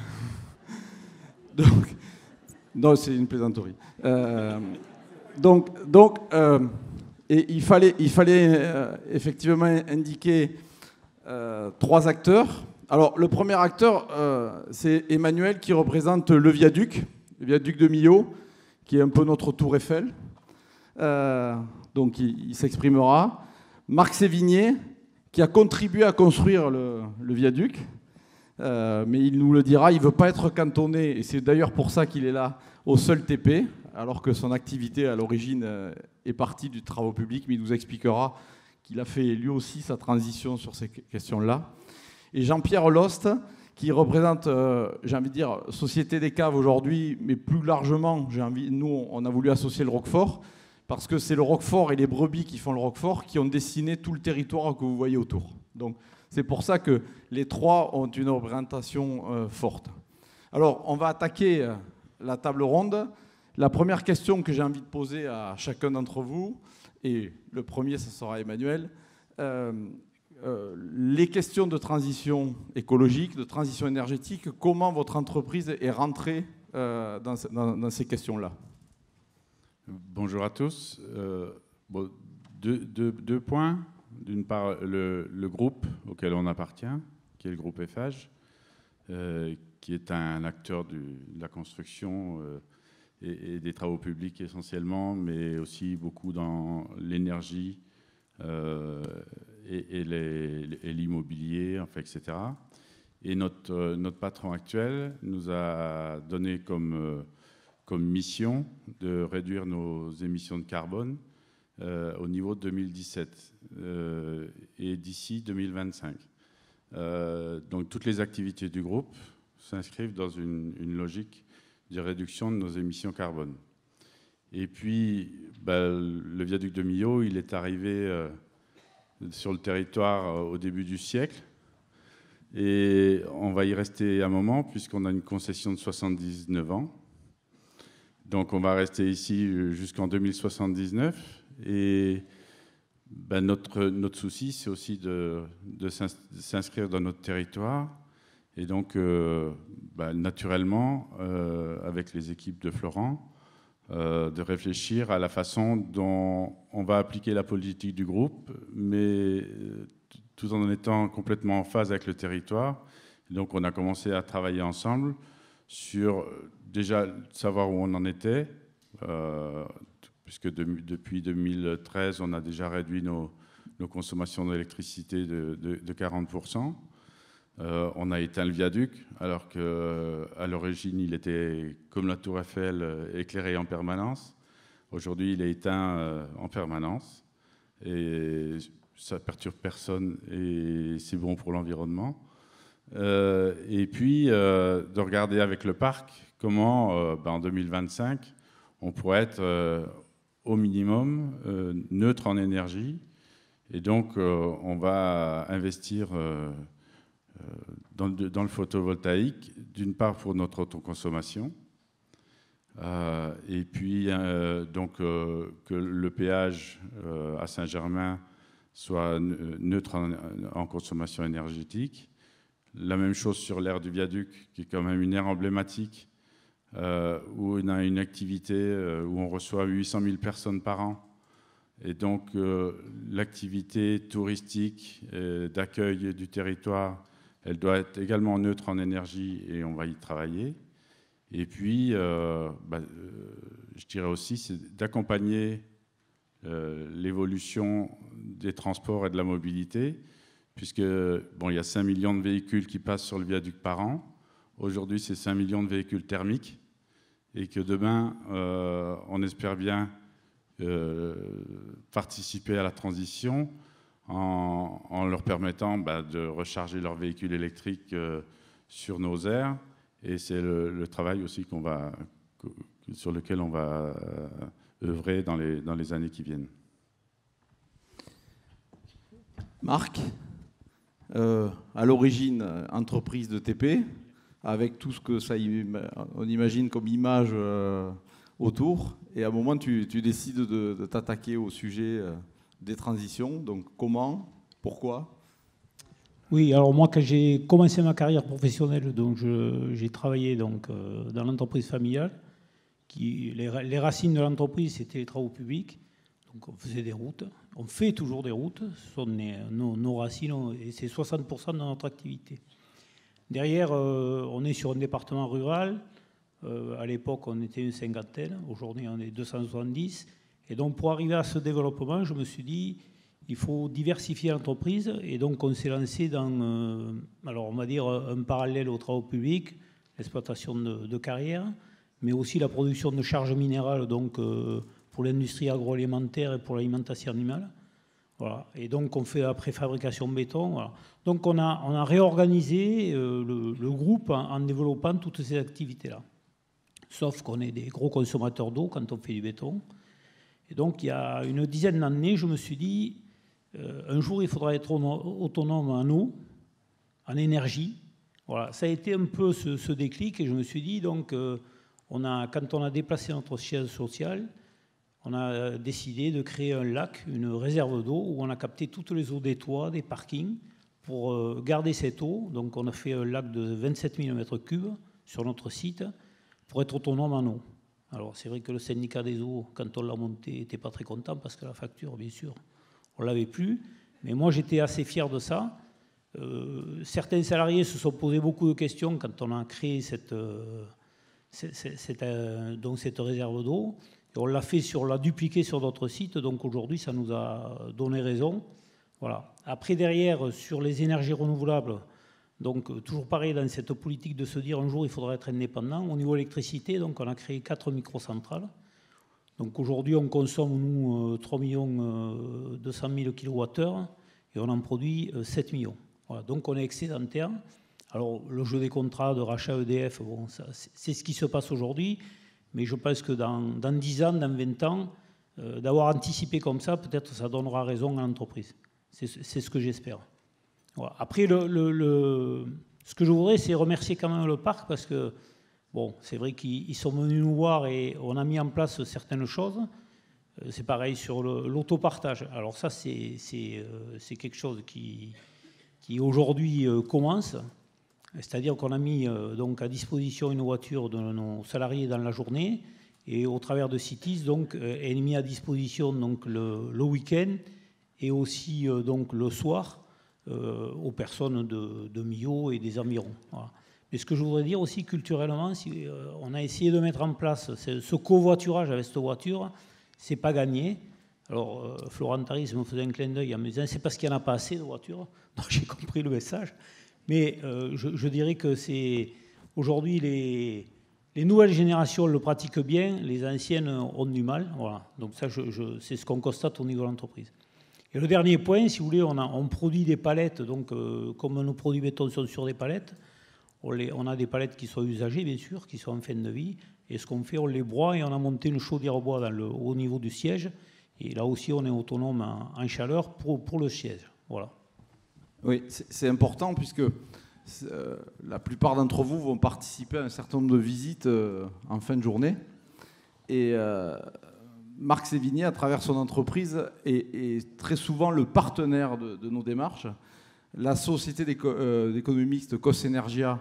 donc, non, c'est une plaisanterie. Euh, donc, donc euh, et il fallait, il fallait euh, effectivement indiquer euh, trois acteurs. Alors, le premier acteur, euh, c'est Emmanuel qui représente le viaduc, le viaduc de Millau, qui est un peu notre tour Eiffel. Euh, donc, il, il s'exprimera. Marc Sévigné, qui a contribué à construire le, le viaduc, euh, mais il nous le dira, il ne veut pas être cantonné, et c'est d'ailleurs pour ça qu'il est là, au seul T P, alors que son activité à l'origine euh, est partie du travaux public, mais il nous expliquera qu'il a fait lui aussi sa transition sur ces questions-là. Et Jean-Pierre Lost, qui représente, euh, j'ai envie de dire, Société des caves aujourd'hui, mais plus largement, j'ai envie, nous, on a voulu associer le Roquefort, parce que c'est le Roquefort et les brebis qui font le Roquefort qui ont dessiné tout le territoire que vous voyez autour. Donc c'est pour ça que les trois ont une représentation euh, forte. Alors on va attaquer euh, la table ronde. La première question que j'ai envie de poser à chacun d'entre vous, et le premier, ce sera Emmanuel, euh, euh, les questions de transition écologique, de transition énergétique, comment votre entreprise est rentrée euh, dans, dans, dans ces questions-là? Bonjour à tous. Euh, bon, deux, deux, deux points. D'une part, le, le groupe auquel on appartient, qui est le groupe Eiffage, euh, qui est un acteur du, de la construction euh, et, et des travaux publics essentiellement, mais aussi beaucoup dans l'énergie euh, et, et, les, et l'immobilier, enfin, et cetera. Et notre, euh, notre patron actuel nous a donné comme... Euh, comme mission de réduire nos émissions de carbone euh, au niveau de deux mille dix-sept euh, et d'ici deux mille vingt-cinq. Euh, donc toutes les activités du groupe s'inscrivent dans une, une logique de réduction de nos émissions carbone. Et puis, bah, le viaduc de Millau, il est arrivé euh, sur le territoire euh, au début du siècle. Et on va y rester un moment puisqu'on a une concession de soixante-dix-neuf ans. Donc on va rester ici jusqu'en deux mille soixante-dix-neuf et ben notre, notre souci c'est aussi de, de s'inscrire dans notre territoire et donc euh, ben naturellement euh, avec les équipes de Florent euh, de réfléchir à la façon dont on va appliquer la politique du groupe mais tout en étant complètement en phase avec le territoire. Et donc on a commencé à travailler ensemble sur déjà savoir où on en était, euh, puisque de, depuis deux mille treize, on a déjà réduit nos, nos consommations d'électricité de, de, de quarante pour cent. Euh, on a éteint le viaduc, alors qu'à l'origine, il était, comme la Tour Eiffel, éclairé en permanence. Aujourd'hui, il est éteint euh, en permanence. Et ça ne perturbe personne et c'est bon pour l'environnement. Euh, et puis, euh, de regarder avec le parc comment, euh, ben, en deux mille vingt-cinq, on pourrait être euh, au minimum euh, neutre en énergie. Et donc, euh, on va investir euh, euh, dans, le, dans le photovoltaïque, d'une part pour notre autoconsommation, euh, et puis euh, donc, euh, que le péage euh, à Saint-Germain soit neutre en, en consommation énergétique. La même chose sur l'aire du viaduc, qui est quand même une aire emblématique, euh, où on a une activité euh, où on reçoit huit cent mille personnes par an. Et donc, euh, l'activité touristique euh, d'accueil du territoire, elle doit être également neutre en énergie et on va y travailler. Et puis, euh, bah, euh, je dirais aussi, c'est d'accompagner euh, l'évolution des transports et de la mobilité, puisque bon, il y a cinq millions de véhicules qui passent sur le viaduc par an. Aujourd'hui, c'est cinq millions de véhicules thermiques. Et que demain, euh, on espère bien euh, participer à la transition en, en leur permettant bah, de recharger leurs véhicules électriques euh, sur nos aires. Et c'est le, le travail aussi qu'on va, sur lequel on va œuvrer dans les, dans les années qui viennent. Marc, euh, à l'origine, entreprise de T P, avec tout ce que ça, on imagine comme image euh, autour, et à un moment, tu, tu décides de, de t'attaquer au sujet euh, des transitions. Donc, comment, pourquoi ? Oui, alors moi, quand j'ai commencé ma carrière professionnelle, donc je, j'ai travaillé donc, euh, dans l'entreprise familiale. Qui, les, les racines de l'entreprise, c'était les travaux publics. Donc on faisait des routes. On fait toujours des routes. Ce sont les, nos, nos racines, et c'est soixante pour cent de notre activité. Derrière, euh, on est sur un département rural. Euh, à l'époque, on était une cinquantaine. Aujourd'hui, on est deux cent soixante-dix. Et donc, pour arriver à ce développement, je me suis dit, il faut diversifier l'entreprise. Et donc, on s'est lancé dans, euh, alors on va dire, un parallèle aux travaux publics, l'exploitation de, de carrières, mais aussi la production de charges minérales, donc euh, pour l'industrie agroalimentaire et pour l'alimentation animale. Voilà. Et donc, on fait la préfabrication béton. Voilà. Donc, on a, on a réorganisé euh, le, le groupe en, en développant toutes ces activités-là. Sauf qu'on est des gros consommateurs d'eau quand on fait du béton. Et donc, il y a une dizaine d'années, je me suis dit, euh, un jour, il faudra être autonome en eau, en énergie. Voilà. Ça a été un peu ce, ce déclic. Et je me suis dit, donc, euh, on a, quand on a déplacé notre siège social, on a décidé de créer un lac, une réserve d'eau, où on a capté toutes les eaux des toits, des parkings, pour garder cette eau. Donc on a fait un lac de vingt-sept mille mètres cubes sur notre site, pour être autonome en eau. Alors c'est vrai que le syndicat des eaux, quand on l'a monté, n'était pas très content, parce que la facture, bien sûr, on ne l'avait plus. Mais moi, j'étais assez fier de ça. Euh, certains salariés se sont posé beaucoup de questions quand on a créé cette, euh, cette, cette, euh, donc cette réserve d'eau. On l'a fait sur, on l'a dupliqué sur d'autres sites, donc aujourd'hui, ça nous a donné raison. Voilà. Après, derrière, sur les énergies renouvelables, donc toujours pareil dans cette politique de se dire un jour, il faudra être indépendant. Au niveau électricité, donc on a créé quatre microcentrales. Donc aujourd'hui, on consomme, nous, trois millions deux cent mille kilowattheures et on en produit sept millions. Voilà. Donc on est excédentaire. Alors, le jeu des contrats de rachat E D F, bon, ça, c'est ce qui se passe aujourd'hui. Mais je pense que dans, dans dix ans, dans vingt ans, euh, d'avoir anticipé comme ça, peut-être ça donnera raison à l'entreprise. C'est, c'est ce que j'espère. Voilà. Après, le, le, le, ce que je voudrais, c'est remercier quand même le parc, parce que, bon, c'est vrai qu'ils sont venus nous voir et on a mis en place certaines choses. Euh, c'est pareil sur le, l'autopartage. Alors ça, c'est, c'est, euh, c'est quelque chose qui, qui aujourd'hui euh, commence. C'est-à-dire qu'on a mis euh, donc à disposition une voiture de nos salariés dans la journée et au travers de Cities, donc, euh, elle est mise à disposition donc, le, le week-end et aussi euh, donc, le soir euh, aux personnes de, de Millau et des environs. Voilà. Mais ce que je voudrais dire aussi culturellement, si, euh, on a essayé de mettre en place ce, ce covoiturage avec cette voiture, c'est pas gagné. Alors, euh, Florent Taris me faisait un clin d'œil en me disant c'est parce qu'il n'y en a pas assez de voitures. Donc j'ai compris le message. Mais euh, je, je dirais que c'est aujourd'hui les, les nouvelles générations le pratiquent bien, les anciennes ont du mal. Voilà. Donc ça, je, je, c'est ce qu'on constate au niveau de l'entreprise. Et le dernier point, si vous voulez, on, a, on produit des palettes. Donc, euh, comme nos produits béton sont sur des palettes, on, les, on a des palettes qui sont usagées, bien sûr, qui sont en fin de vie. Et ce qu'on fait, on les broie et on a monté une chaudière bois dans le, au niveau du siège. Et là aussi, on est autonome en, en chaleur pour, pour le siège. Voilà. Oui, c'est important puisque euh, la plupart d'entre vous vont participer à un certain nombre de visites euh, en fin de journée. Et euh, Marc Sévigné, à travers son entreprise, est, est très souvent le partenaire de, de nos démarches. La société d'économie mixte Cosenergia,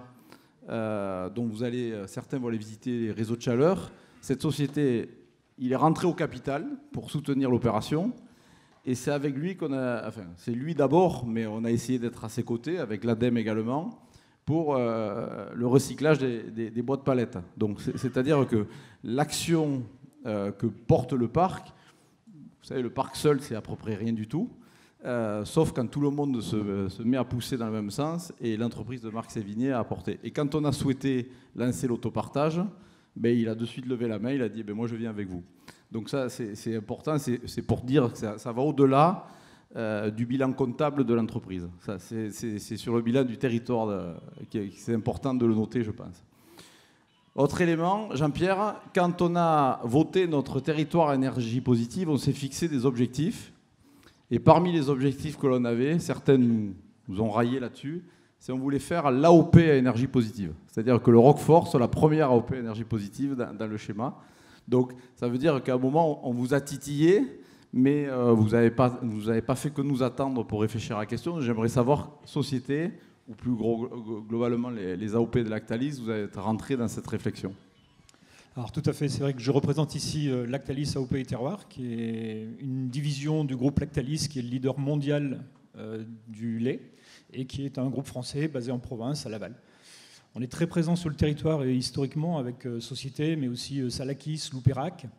euh, dont vous allez, certains vont aller visiter les réseaux de chaleur, cette société, il est rentré au capital pour soutenir l'opération. Et c'est avec lui qu'on a, enfin, c'est lui d'abord, mais on a essayé d'être à ses côtés, avec l'ADEME également, pour euh, le recyclage des, des, des boîtes palettes. Donc, c'est-à-dire que l'action euh, que porte le parc, vous savez, le parc seul, c'est à peu près rien du tout, euh, sauf quand tout le monde se, se met à pousser dans le même sens, et l'entreprise de Marc Sévigné a apporté. Et quand on a souhaité lancer l'autopartage, ben, il a de suite levé la main, il a dit ben, « moi je viens avec vous ». Donc ça, c'est important, c'est pour dire que ça, ça va au-delà euh, du bilan comptable de l'entreprise. C'est sur le bilan du territoire de, que c'est important de le noter, je pense. Autre élément, Jean-Pierre, quand on a voté notre territoire à énergie positive, on s'est fixé des objectifs. Et parmi les objectifs que l'on avait, certains nous, nous ont raillé là-dessus, c'est qu'on voulait faire l'A O P à énergie positive. C'est-à-dire que le Roquefort soit la première A O P à énergie positive dans, dans le schéma. Donc, ça veut dire qu'à un moment, on vous a titillé, mais euh, vous n'avez pas, vous avez pas fait que nous attendre pour réfléchir à la question. J'aimerais savoir, société, ou plus gros, globalement les, les A O P de Lactalis, vous êtes rentré dans cette réflexion. Alors tout à fait, c'est vrai que je représente ici euh, Lactalis A O P et Terroir, qui est une division du groupe Lactalis, qui est le leader mondial euh, du lait, et qui est un groupe français basé en province, à Laval. On est très présent sur le territoire et historiquement avec euh, Société, mais aussi euh, Salakis, Loupérac.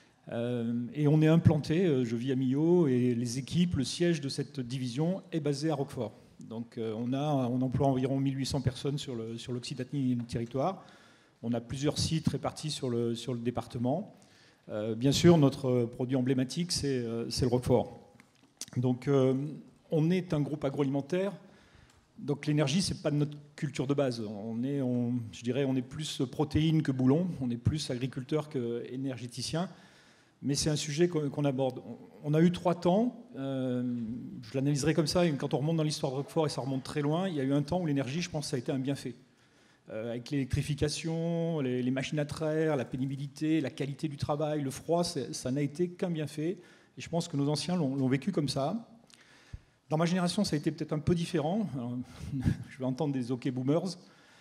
Euh, et on est implanté, euh, je vis à Millau, et les équipes, le siège de cette division est basé à Roquefort. Donc euh, on, a, on emploie environ mille huit cents personnes sur l'Occitanie et le territoire. On a plusieurs sites répartis sur le, sur le département. Euh, bien sûr, notre produit emblématique, c'est euh, le Roquefort. Donc euh, on est un groupe agroalimentaire. Donc l'énergie, c'est pas notre culture de base. On est, on, je dirais, on est plus protéines que boulons, on est plus agriculteur qu'énergéticien, mais c'est un sujet qu'on qu'on aborde. On a eu trois temps, euh, je l'analyserai comme ça, et quand on remonte dans l'histoire de Roquefort, et ça remonte très loin, il y a eu un temps où l'énergie, je pense, ça a été un bienfait. Euh, avec l'électrification, les, les machines à traire, la pénibilité, la qualité du travail, le froid, ça n'a été qu'un bienfait, et je pense que nos anciens l'ont vécu comme ça. Dans ma génération, ça a été peut-être un peu différent. Alors, je vais entendre des OK boomers.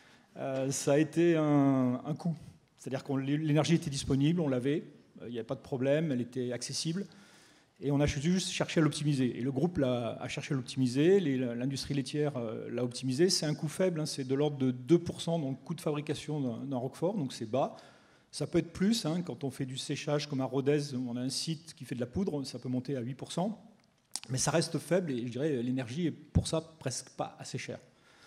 Euh, ça a été un, un coup. C'est-à-dire que l'énergie était disponible, on l'avait, il n'y avait pas de problème, elle était accessible. Et on a juste cherché à l'optimiser. Et le groupe a, a cherché à l'optimiser, l'industrie laitière l'a optimisé. C'est un coût faible, hein, c'est de l'ordre de deux pour cent dans le coût de fabrication d'un Roquefort, donc c'est bas. Ça peut être plus, hein, quand on fait du séchage comme à Rodez, où on a un site qui fait de la poudre, ça peut monter à huit pour cent. Mais ça reste faible et je dirais l'énergie est pour ça presque pas assez chère.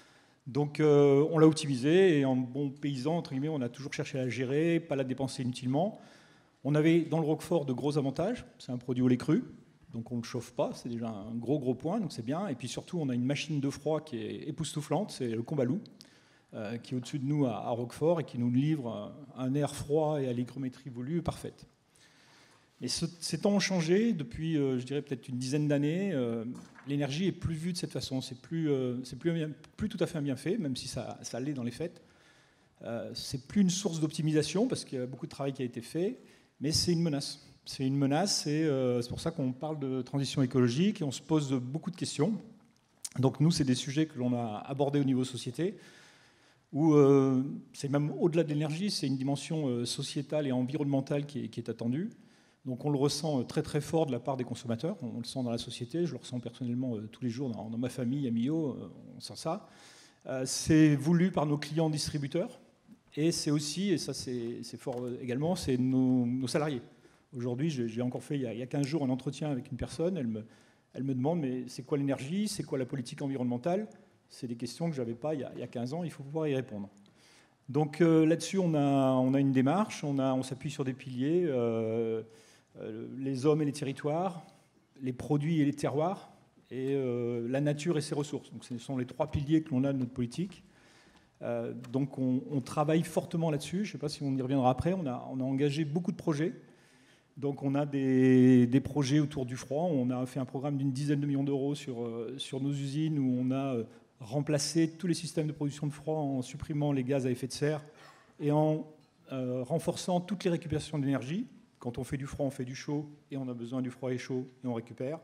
Donc euh, on l'a optimisé et en bon paysan, entre guillemets, on a toujours cherché à la gérer, pas la dépenser inutilement. On avait dans le Roquefort de gros avantages. C'est un produit au lait cru, donc on ne le chauffe pas, c'est déjà un gros gros point, donc c'est bien. Et puis surtout, on a une machine de froid qui est époustouflante, c'est le Combalou, euh, qui est au-dessus de nous à, à Roquefort et qui nous livre un air froid et à l'hygrométrie voulue parfaite. Et ce, ces temps ont changé depuis, euh, je dirais, peut-être une dizaine d'années. Euh, L'énergie est plus vue de cette façon. C'est plus, euh, c'est plus, plus tout à fait un bienfait, même si ça, ça l'est dans les faits. Euh, c'est plus une source d'optimisation, parce qu'il y a beaucoup de travail qui a été fait, mais c'est une menace. C'est une menace, et euh, c'est pour ça qu'on parle de transition écologique, et on se pose beaucoup de questions. Donc nous, c'est des sujets que l'on a abordés au niveau société, où euh, c'est même au-delà de l'énergie, c'est une dimension euh, sociétale et environnementale qui est, qui est attendue. Donc on le ressent très très fort de la part des consommateurs, on le sent dans la société, je le ressens personnellement euh, tous les jours dans, dans ma famille, à Millau, euh, on sent ça. Euh, c'est voulu par nos clients distributeurs, et c'est aussi, et ça c'est fort également, c'est nos, nos salariés. Aujourd'hui, j'ai encore fait il y, a, il y a quinze jours un entretien avec une personne, elle me, elle me demande mais c'est quoi l'énergie, c'est quoi la politique environnementale? C'est des questions que je n'avais pas il y, a, il y a quinze ans, il faut pouvoir y répondre. Donc euh, là-dessus, on a, on a une démarche, on, on s'appuie sur des piliers. Euh, Euh, les hommes et les territoires, les produits et les terroirs, et euh, la nature et ses ressources. Donc, ce sont les trois piliers que l'on a de notre politique. Euh, donc on, on travaille fortement là-dessus. Je ne sais pas si on y reviendra après. On a, on a engagé beaucoup de projets. Donc on a des, des projets autour du froid. On a fait un programme d'une dizaine de millions d'euros sur, euh, sur nos usines, où on a euh, remplacé tous les systèmes de production de froid en supprimant les gaz à effet de serre et en euh, renforçant toutes les récupérations d'énergie. Quand on fait du froid, on fait du chaud, et on a besoin du froid et chaud, et on récupère.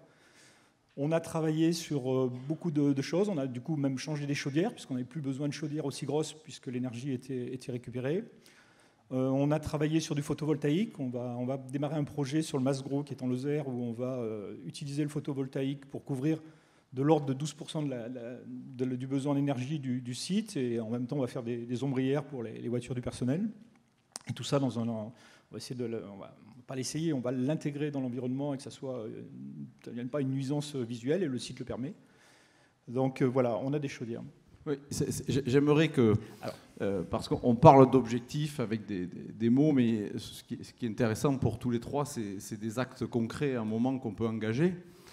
On a travaillé sur euh, beaucoup de, de choses. On a du coup même changé des chaudières, puisqu'on n'avait plus besoin de chaudières aussi grosses, puisque l'énergie était, était récupérée. Euh, on a travaillé sur du photovoltaïque. On va, on va démarrer un projet sur le Masgros, qui est en Lozère, où on va euh, utiliser le photovoltaïque pour couvrir de l'ordre de douze pour cent de la, la, de, du besoin d'énergie du, du site. Et en même temps, on va faire des, des ombrières pour les, les voitures du personnel. Et tout ça dans un... On va essayer de... Le, on va, pas l'essayer, on va l'intégrer dans l'environnement et que ça soit, ça ne devienne pas une nuisance visuelle, et le site le permet. Donc euh, voilà, on a des chaudières. Oui, j'aimerais que, euh, parce qu'on parle d'objectifs avec des, des, des mots, mais ce qui, ce qui est intéressant pour tous les trois, c'est des actes concrets à un moment qu'on peut engager.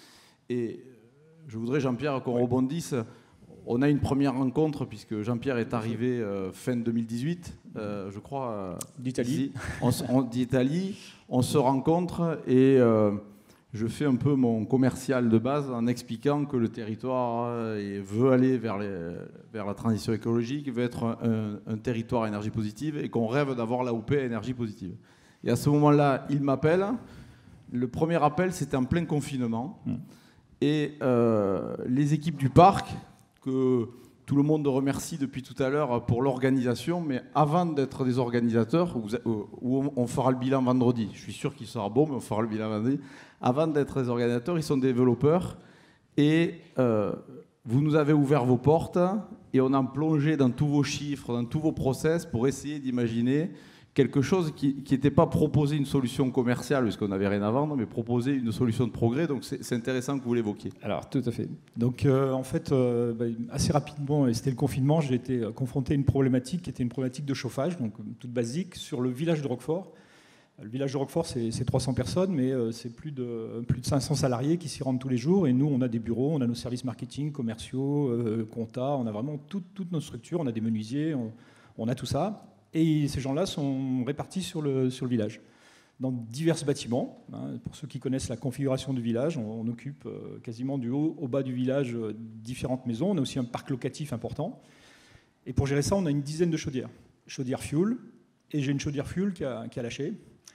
Et je voudrais, Jean-Pierre, qu'on rebondisse. On a une première rencontre, puisque Jean-Pierre est arrivé euh, fin deux mille dix-huit, euh, je crois. Euh, D'Italie. D'Italie. On se rencontre et euh, je fais un peu mon commercial de base en expliquant que le territoire euh, veut aller vers, les, vers la transition écologique, veut être un, un, un territoire à énergie positive et qu'on rêve d'avoir l'A O P à énergie positive. Et à ce moment-là, il m'appelle. Le premier appel, c'était en plein confinement. Mmh. Et euh, les équipes du parc, que tout le monde remercie depuis tout à l'heure pour l'organisation, mais avant d'être des organisateurs, où on fera le bilan vendredi, je suis sûr qu'il sera bon, mais on fera le bilan vendredi, avant d'être des organisateurs, ils sont développeurs, et euh, vous nous avez ouvert vos portes, et on a plongé dans tous vos chiffres, dans tous vos process, pour essayer d'imaginer quelque chose qui n'était pas proposer une solution commerciale, parce qu'on n'avait rien à vendre, mais proposer une solution de progrès. Donc c'est intéressant que vous l'évoquiez. Alors tout à fait. Donc euh, en fait, euh, bah, assez rapidement, et c'était le confinement, j'ai été confronté à une problématique qui était une problématique de chauffage, donc toute basique, sur le village de Roquefort. Le village de Roquefort, c'est trois cents personnes, mais euh, c'est plus de, plus de cinq cents salariés qui s'y rendent tous les jours. Et nous, on a des bureaux, on a nos services marketing, commerciaux, euh, compta, on a vraiment toute, toute notre structure, on a des menuisiers, on, on a tout ça. Et ces gens-là sont répartis sur le, sur le village, dans divers bâtiments. Hein. Pour ceux qui connaissent la configuration du village, on, on occupe euh, quasiment du haut au bas du village euh, différentes maisons. On a aussi un parc locatif important. Et pour gérer ça, on a une dizaine de chaudières. Chaudière fuel, et j'ai une chaudière fuel qui a, qui a lâché.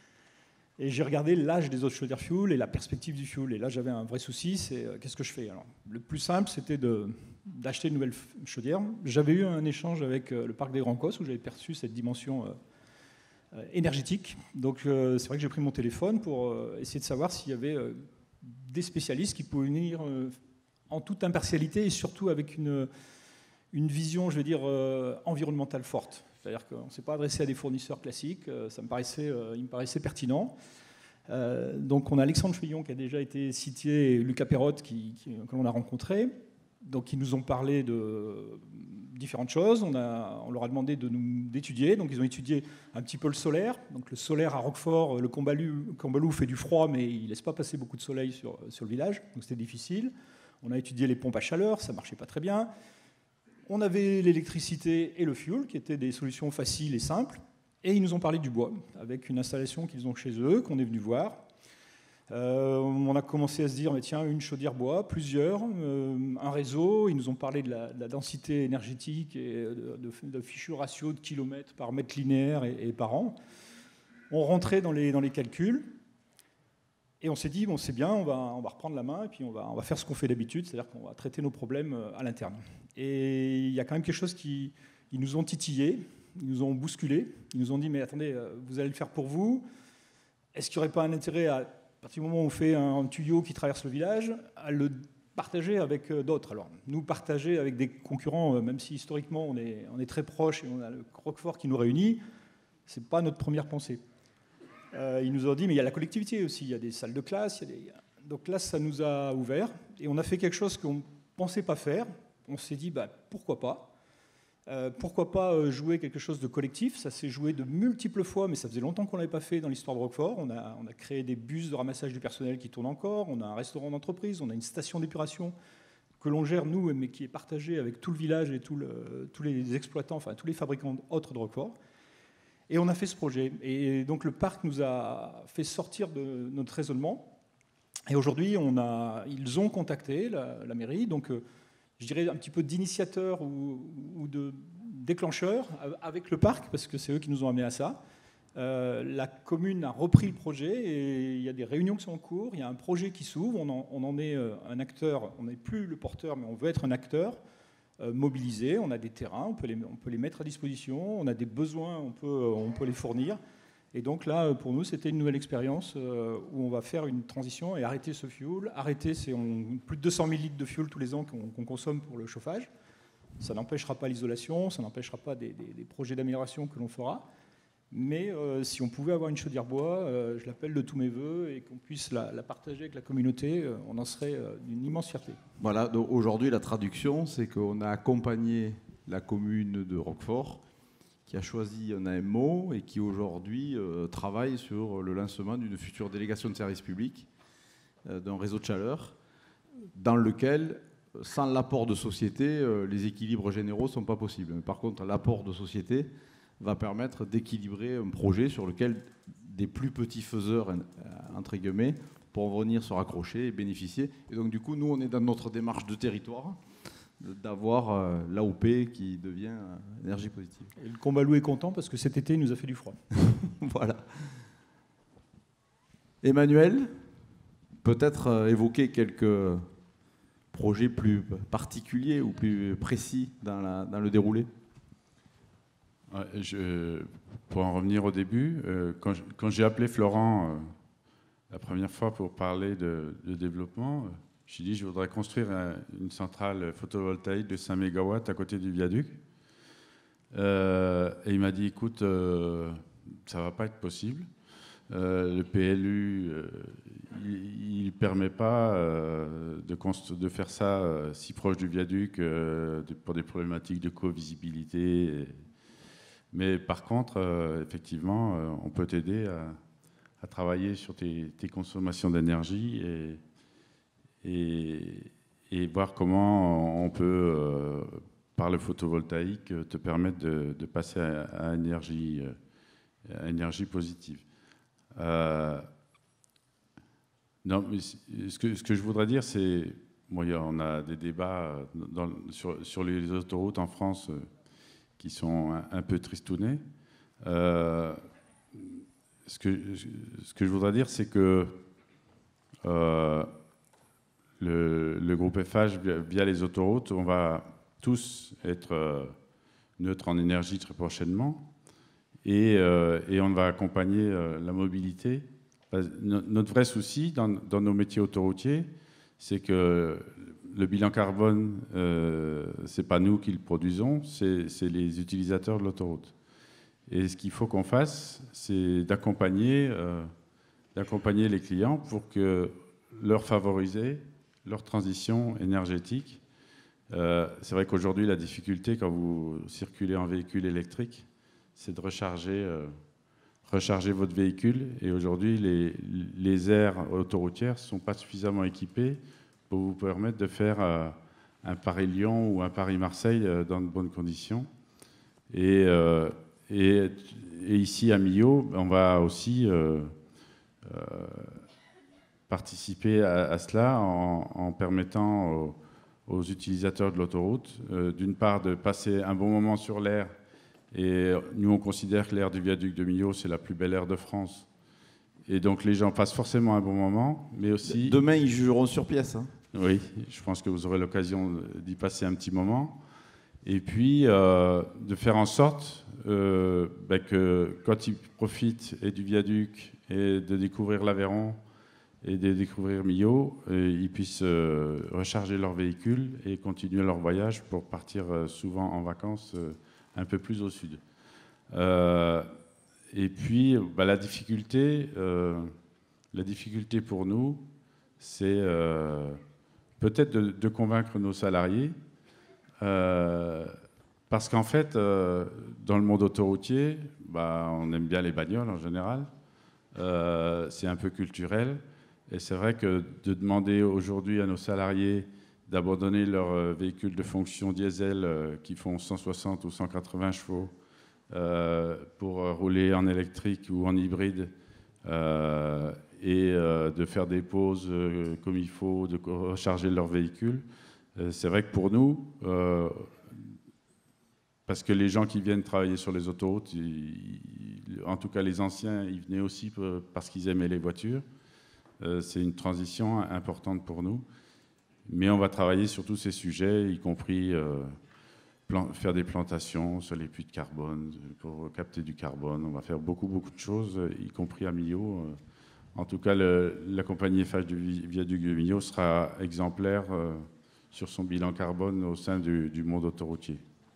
Et j'ai regardé l'âge des autres chaudières fuel et la perspective du fuel. Et là, j'avais un vrai souci, c'est euh, qu'est-ce que je fais? Alors, le plus simple, c'était de... d'acheter une nouvelle chaudière. J'avais eu un échange avec le parc des Grands Cosses où j'avais perçu cette dimension euh, énergétique. Donc euh, c'est vrai que j'ai pris mon téléphone pour euh, essayer de savoir s'il y avait euh, des spécialistes qui pouvaient venir euh, en toute impartialité et surtout avec une, une vision, je veux dire, euh, environnementale forte. C'est-à-dire qu'on ne s'est pas adressé à des fournisseurs classiques, euh, ça me paraissait, euh, il me paraissait pertinent. Euh, donc on a Alexandre Chuillon qui a déjà été cité, et Lucas Perrotte qui, qui, que l'on a rencontré. Donc ils nous ont parlé de différentes choses, on, a, on leur a demandé de nous d'étudier, donc ils ont étudié un petit peu le solaire. Donc le solaire à Roquefort, le Combalou, Combalou fait du froid, mais il ne laisse pas passer beaucoup de soleil sur, sur le village, donc c'était difficile. On a étudié les pompes à chaleur, ça ne marchait pas très bien. On avait l'électricité et le fuel, qui étaient des solutions faciles et simples. Et ils nous ont parlé du bois, avec une installation qu'ils ont chez eux, qu'on est venu voir. Euh, on a commencé à se dire, mais tiens, une chaudière bois, plusieurs, euh, un réseau. Ils nous ont parlé de la, de la densité énergétique et de, de, de fichus ratios de kilomètres par mètre linéaire et, et par an. On rentrait dans les, dans les calculs et on s'est dit, bon, c'est bien, on va, on va reprendre la main et puis on va, on va faire ce qu'on fait d'habitude, c'est-à-dire qu'on va traiter nos problèmes à l'interne. Et il y a quand même quelque chose qui ils nous ont titillé, ils nous ont bousculé, ils nous ont dit, mais attendez, vous allez le faire pour vous. Est-ce qu'il n'y aurait pas un intérêt à... À partir du moment où on fait un tuyau qui traverse le village, à le partager avec d'autres. Alors, nous partager avec des concurrents, même si historiquement on est, on est très proches et on a le Roquefort qui nous réunit, ce n'est pas notre première pensée. Euh, ils nous ont dit, mais il y a la collectivité aussi, il y a des salles de classe. Il y a des... Donc là, ça nous a ouvert et on a fait quelque chose qu'on ne pensait pas faire. On s'est dit, bah, pourquoi pas Euh, pourquoi pas jouer quelque chose de collectif? Ça s'est joué de multiples fois, mais ça faisait longtemps qu'on ne l'avait pas fait dans l'histoire de Roquefort. On a, on a créé des bus de ramassage du personnel qui tournent encore, on a un restaurant d'entreprise, on a une station d'épuration que l'on gère, nous, mais qui est partagée avec tout le village et tout le, tous les exploitants, enfin tous les fabricants autres de Roquefort. Et on a fait ce projet. Et donc le parc nous a fait sortir de notre raisonnement. Et aujourd'hui, on a, ils ont contacté la, la mairie, donc... Euh, je dirais un petit peu d'initiateur ou, ou de déclencheur avec le parc, parce que c'est eux qui nous ont amenés à ça. Euh, la commune a repris le projet et il y a des réunions qui sont en cours, il y a un projet qui s'ouvre, on, on en est euh, un acteur, on n'est plus le porteur, mais on veut être un acteur euh, mobilisé, on a des terrains, on peut, les, on peut les mettre à disposition, on a des besoins, on peut, on peut les fournir. Et donc là, pour nous, c'était une nouvelle expérience euh, où on va faire une transition et arrêter ce fuel. Arrêter, c'est on, plus de deux cent mille litres de fuel tous les ans qu'on, qu'on consomme pour le chauffage. Ça n'empêchera pas l'isolation, ça n'empêchera pas des, des, des projets d'amélioration que l'on fera. Mais euh, si on pouvait avoir une chaudière bois, euh, je l'appelle de tous mes voeux, et qu'on puisse la, la partager avec la communauté, euh, on en serait euh, d'une immense fierté. Voilà, donc aujourd'hui la traduction, c'est qu'on a accompagné la commune de Roquefort, qui a choisi un A M O et qui aujourd'hui euh, travaille sur le lancement d'une future délégation de service public euh, d'un réseau de chaleur, dans lequel, sans l'apport de société, euh, les équilibres généraux ne sont pas possibles. Mais par contre, l'apport de société va permettre d'équilibrer un projet sur lequel des plus petits faiseurs, entre guillemets, pourront venir se raccrocher et bénéficier. Et donc, du coup, nous, on est dans notre démarche de territoire, d'avoir euh, l'A O P qui devient euh, énergie positive. Et le Combalou est content parce que cet été, il nous a fait du froid. Voilà. Emmanuel, peut-être euh, évoquer quelques projets plus particuliers ou plus précis dans, la, dans le déroulé. Ouais, je, pour en revenir au début, euh, quand, je, quand j'ai appelé Florent euh, la première fois pour parler de, de développement, euh, j'ai dit je voudrais construire un, une centrale photovoltaïque de cinq mégawatts à côté du viaduc. Euh, et il m'a dit écoute, euh, ça ne va pas être possible. Euh, le P L U, euh, il ne permet pas euh, de, const- de faire ça euh, si proche du viaduc euh, de, pour des problématiques de co-visibilité. Et, mais par contre, euh, effectivement, euh, on peut t'aider à, à travailler sur tes, tes consommations d'énergie et, et, et voir comment on peut, euh, par le photovoltaïque, te permettre de, de passer à, à, énergie, à énergie positive. Euh, non, mais ce que, ce que je voudrais dire, c'est... Bon, on a des débats dans, sur, sur les autoroutes en France qui sont un, un peu tristounés. Euh, ce, que, ce que je voudrais dire, c'est que euh, le, le groupe F H, via, via les autoroutes, on va tous être euh, neutres en énergie très prochainement et, euh, et on va accompagner euh, la mobilité. Notre vrai souci dans, dans nos métiers autoroutiers, c'est que le bilan carbone, euh, ce n'est pas nous qui le produisons, c'est, c'est les utilisateurs de l'autoroute. Et ce qu'il faut qu'on fasse, c'est d'accompagner, euh, d'accompagner les clients pour que leur favoriser leur transition énergétique. Euh, c'est vrai qu'aujourd'hui, la difficulté quand vous circulez en véhicule électrique, c'est de recharger, euh, recharger votre véhicule. Et aujourd'hui, les, les aires autoroutières ne sont pas suffisamment équipées pour vous permettre de faire euh, un Paris-Lyon ou un Paris-Marseille euh, dans de bonnes conditions. Et, euh, et, et ici, à Millau, on va aussi euh, euh, participer à, à cela en, en permettant aux, aux utilisateurs de l'autoroute, euh, d'une part, de passer un bon moment sur l'aire. Et nous, on considère que l'aire du viaduc de Millau, c'est la plus belle aire de France. Et donc, les gens passent forcément un bon moment, mais aussi... Demain, ils jugeront sur pièce. Hein. Oui, je pense que vous aurez l'occasion d'y passer un petit moment. Et puis, euh, de faire en sorte euh, bah, que quand ils profitent et du viaduc et de découvrir l'Aveyron et de découvrir Millau, euh, ils puissent euh, recharger leur véhicule et continuer leur voyage pour partir euh, souvent en vacances euh, un peu plus au sud. Euh, et puis, bah, la difficulté, euh, la difficulté pour nous, c'est euh, peut-être de, de convaincre nos salariés, euh, parce qu'en fait, euh, dans le monde autoroutier, bah, on aime bien les bagnoles en général, euh, c'est un peu culturel, et c'est vrai que de demander aujourd'hui à nos salariés d'abandonner leurs véhicules de fonction diesel euh, qui font cent soixante ou cent quatre-vingts chevaux euh, pour rouler en électrique ou en hybride, euh, et euh, de faire des pauses euh, comme il faut, de recharger leur véhicule. Euh, c'est vrai que pour nous, euh, parce que les gens qui viennent travailler sur les autoroutes, ils, en tout cas les anciens, ils venaient aussi parce qu'ils aimaient les voitures. Euh, c'est une transition importante pour nous. Mais on va travailler sur tous ces sujets, y compris euh, plan- faire des plantations sur les puits de carbone pour capter du carbone. On va faire beaucoup, beaucoup de choses, y compris à Millau. En tout cas, le, la compagnie Eiffage du viaduc de Millau sera exemplaire euh, sur son bilan carbone au sein du, du monde autoroutier.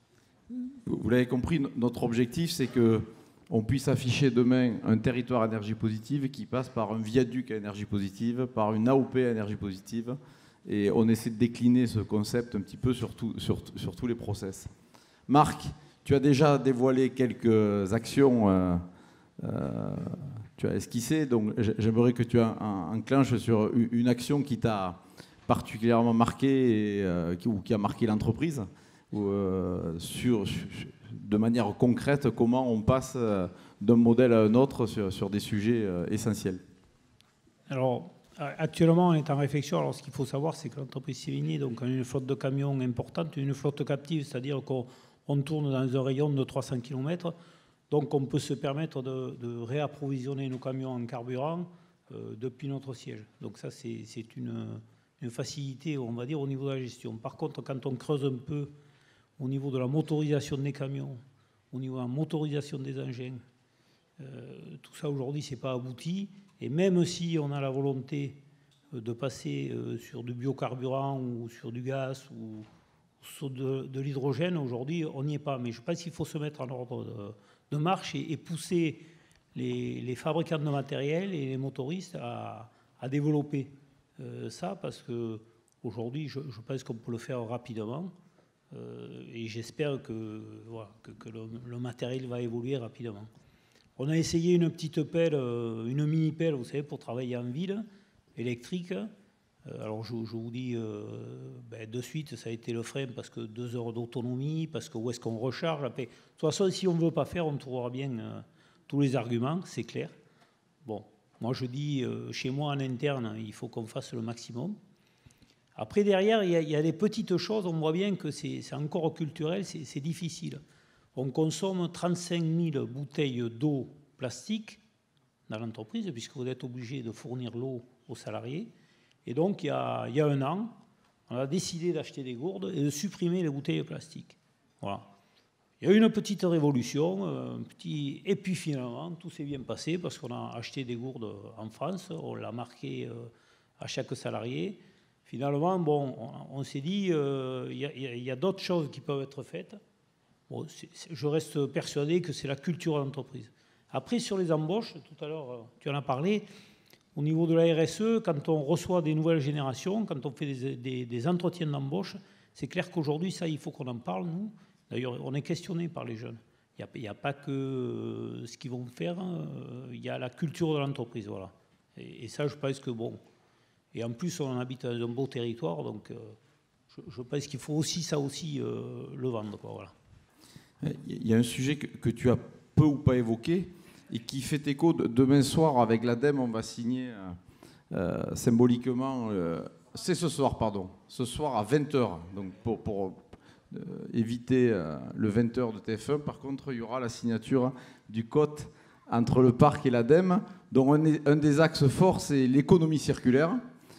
Vous l'avez compris, notre objectif, c'est qu'on puisse afficher demain un territoire à énergie positive qui passe par un viaduc à énergie positive, par une A O P à énergie positive. Et on essaie de décliner ce concept un petit peu sur, tout, sur, sur tous les process. Marc, tu as déjà dévoilé quelques actions, euh, euh, tu as esquissé, donc j'aimerais que tu enclenches sur une action qui t'a particulièrement marqué et, euh, qui, ou qui a marqué l'entreprise, ou, euh, sur, de manière concrète, comment on passe d'un modèle à un autre sur, sur des sujets euh, essentiels. Alors, actuellement, on est en réflexion. Alors, ce qu'il faut savoir, c'est que l'entreprise Sévigné donc, a une flotte de camions importante, une flotte captive, c'est-à-dire qu'on on tourne dans un rayon de trois cents kilomètres. Donc, on peut se permettre de, de réapprovisionner nos camions en carburant euh, depuis notre siège. Donc, ça, c'est, c'est une, une facilité, on va dire, au niveau de la gestion. Par contre, quand on creuse un peu au niveau de la motorisation des camions, au niveau de la motorisation des engins, euh, tout ça, aujourd'hui, ce n'est pas abouti. Et même si on a la volonté de passer sur du biocarburant ou sur du gaz ou sur de, de l'hydrogène, aujourd'hui, on n'y est pas. Mais je pense qu'il faut se mettre en ordre de, de marche et, et pousser les, les fabricants de matériel et les motoristes à, à développer euh, ça, parce qu'aujourd'hui, je, je pense qu'on peut le faire rapidement. Euh, et j'espère que, voilà, que, que le, le matériel va évoluer rapidement. On a essayé une petite pelle, une mini-pelle, vous savez, pour travailler en ville, électrique. Alors, je, je vous dis, euh, ben, de suite, ça a été le frein, parce que deux heures d'autonomie, parce que où est-ce qu'on recharge après. De toute façon, si on ne veut pas faire, on trouvera bien euh, tous les arguments, c'est clair. Bon, moi, je dis, euh, chez moi, en interne, il faut qu'on fasse le maximum. Après, derrière, il y a, il y a des petites choses, on voit bien que c'est, c'est encore culturel, c'est, c'est difficile. On consomme trente-cinq mille bouteilles d'eau plastique dans l'entreprise, puisque vous êtes obligé de fournir l'eau aux salariés. Et donc, il y a, il y a un an, on a décidé d'acheter des gourdes et de supprimer les bouteilles plastiques. Voilà. Il y a eu une petite révolution, un petit... et puis finalement, tout s'est bien passé parce qu'on a acheté des gourdes en France, on l'a marqué à chaque salarié. Finalement, bon, on, on s'est dit, euh, il y a, il y a d'autres choses qui peuvent être faites. Bon, c'est, c'est, je reste persuadé que c'est la culture de l'entreprise. Après, sur les embauches, tout à l'heure, tu en as parlé, au niveau de la R S E, quand on reçoit des nouvelles générations, quand on fait des, des, des entretiens d'embauche, c'est clair qu'aujourd'hui, ça, il faut qu'on en parle, nous. D'ailleurs, on est questionné par les jeunes. Il n'y a, a pas que ce qu'ils vont faire, il y a la culture de l'entreprise, voilà. Et, et ça, je pense que, bon... Et en plus, on habite dans un beau territoire, donc euh, je, je pense qu'il faut aussi, ça aussi, euh, le vendre, quoi, voilà. Il y a un sujet que, que tu as peu ou pas évoqué et qui fait écho. De, demain soir, avec l'ADEME, on va signer euh, euh, symboliquement... Euh, c'est ce soir, pardon. Ce soir à vingt heures. Donc pour, pour euh, éviter euh, le vingt heures de T F un, par contre, il y aura la signature du C O T entre le parc et l'ADEME. Donc un, un des axes forts, c'est l'économie circulaire.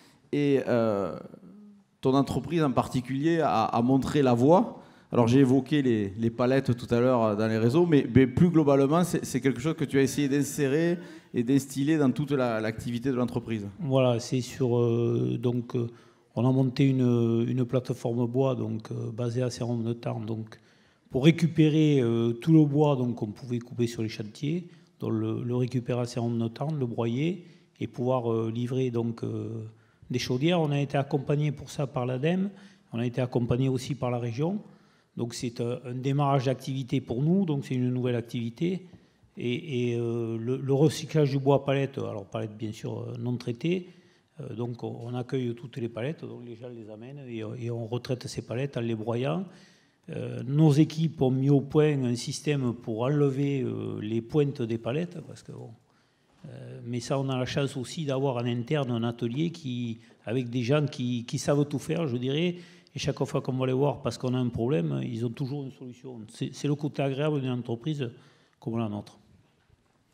Et euh, ton entreprise en particulier a, a montré la voie. Alors j'ai évoqué les, les palettes tout à l'heure dans les réseaux, mais, mais plus globalement, c'est, c'est quelque chose que tu as essayé d'insérer et d'instiller dans toute la, l'activité de l'entreprise. Voilà, c'est sur... Euh, donc, euh, on a monté une, une plateforme bois donc, euh, basée à Saint-Rome-de-Tarbes, donc pour récupérer euh, tout le bois donc, qu'on pouvait couper sur les chantiers, donc le, le récupérer à Saint-Rome-de-Tarbes, le broyer, et pouvoir euh, livrer donc, euh, des chaudières. On a été accompagné pour ça par l'ADEME, on a été accompagné aussi par la région. Donc c'est un, un démarrage d'activité pour nous, donc c'est une nouvelle activité. Et, et euh, le, le recyclage du bois palette, alors palette bien sûr non traitée, euh, donc on, on accueille toutes les palettes, donc les gens les amènent et, et on retraite ces palettes en les broyant. Euh, nos équipes ont mis au point un système pour enlever euh, les pointes des palettes, parce que bon, euh, mais ça on a la chance aussi d'avoir en interne un atelier qui, avec des gens qui, qui savent tout faire, je dirais. Et chaque fois qu'on va les voir parce qu'on a un problème, ils ont toujours une solution. C'est, c'est le côté agréable d'une entreprise comme la nôtre.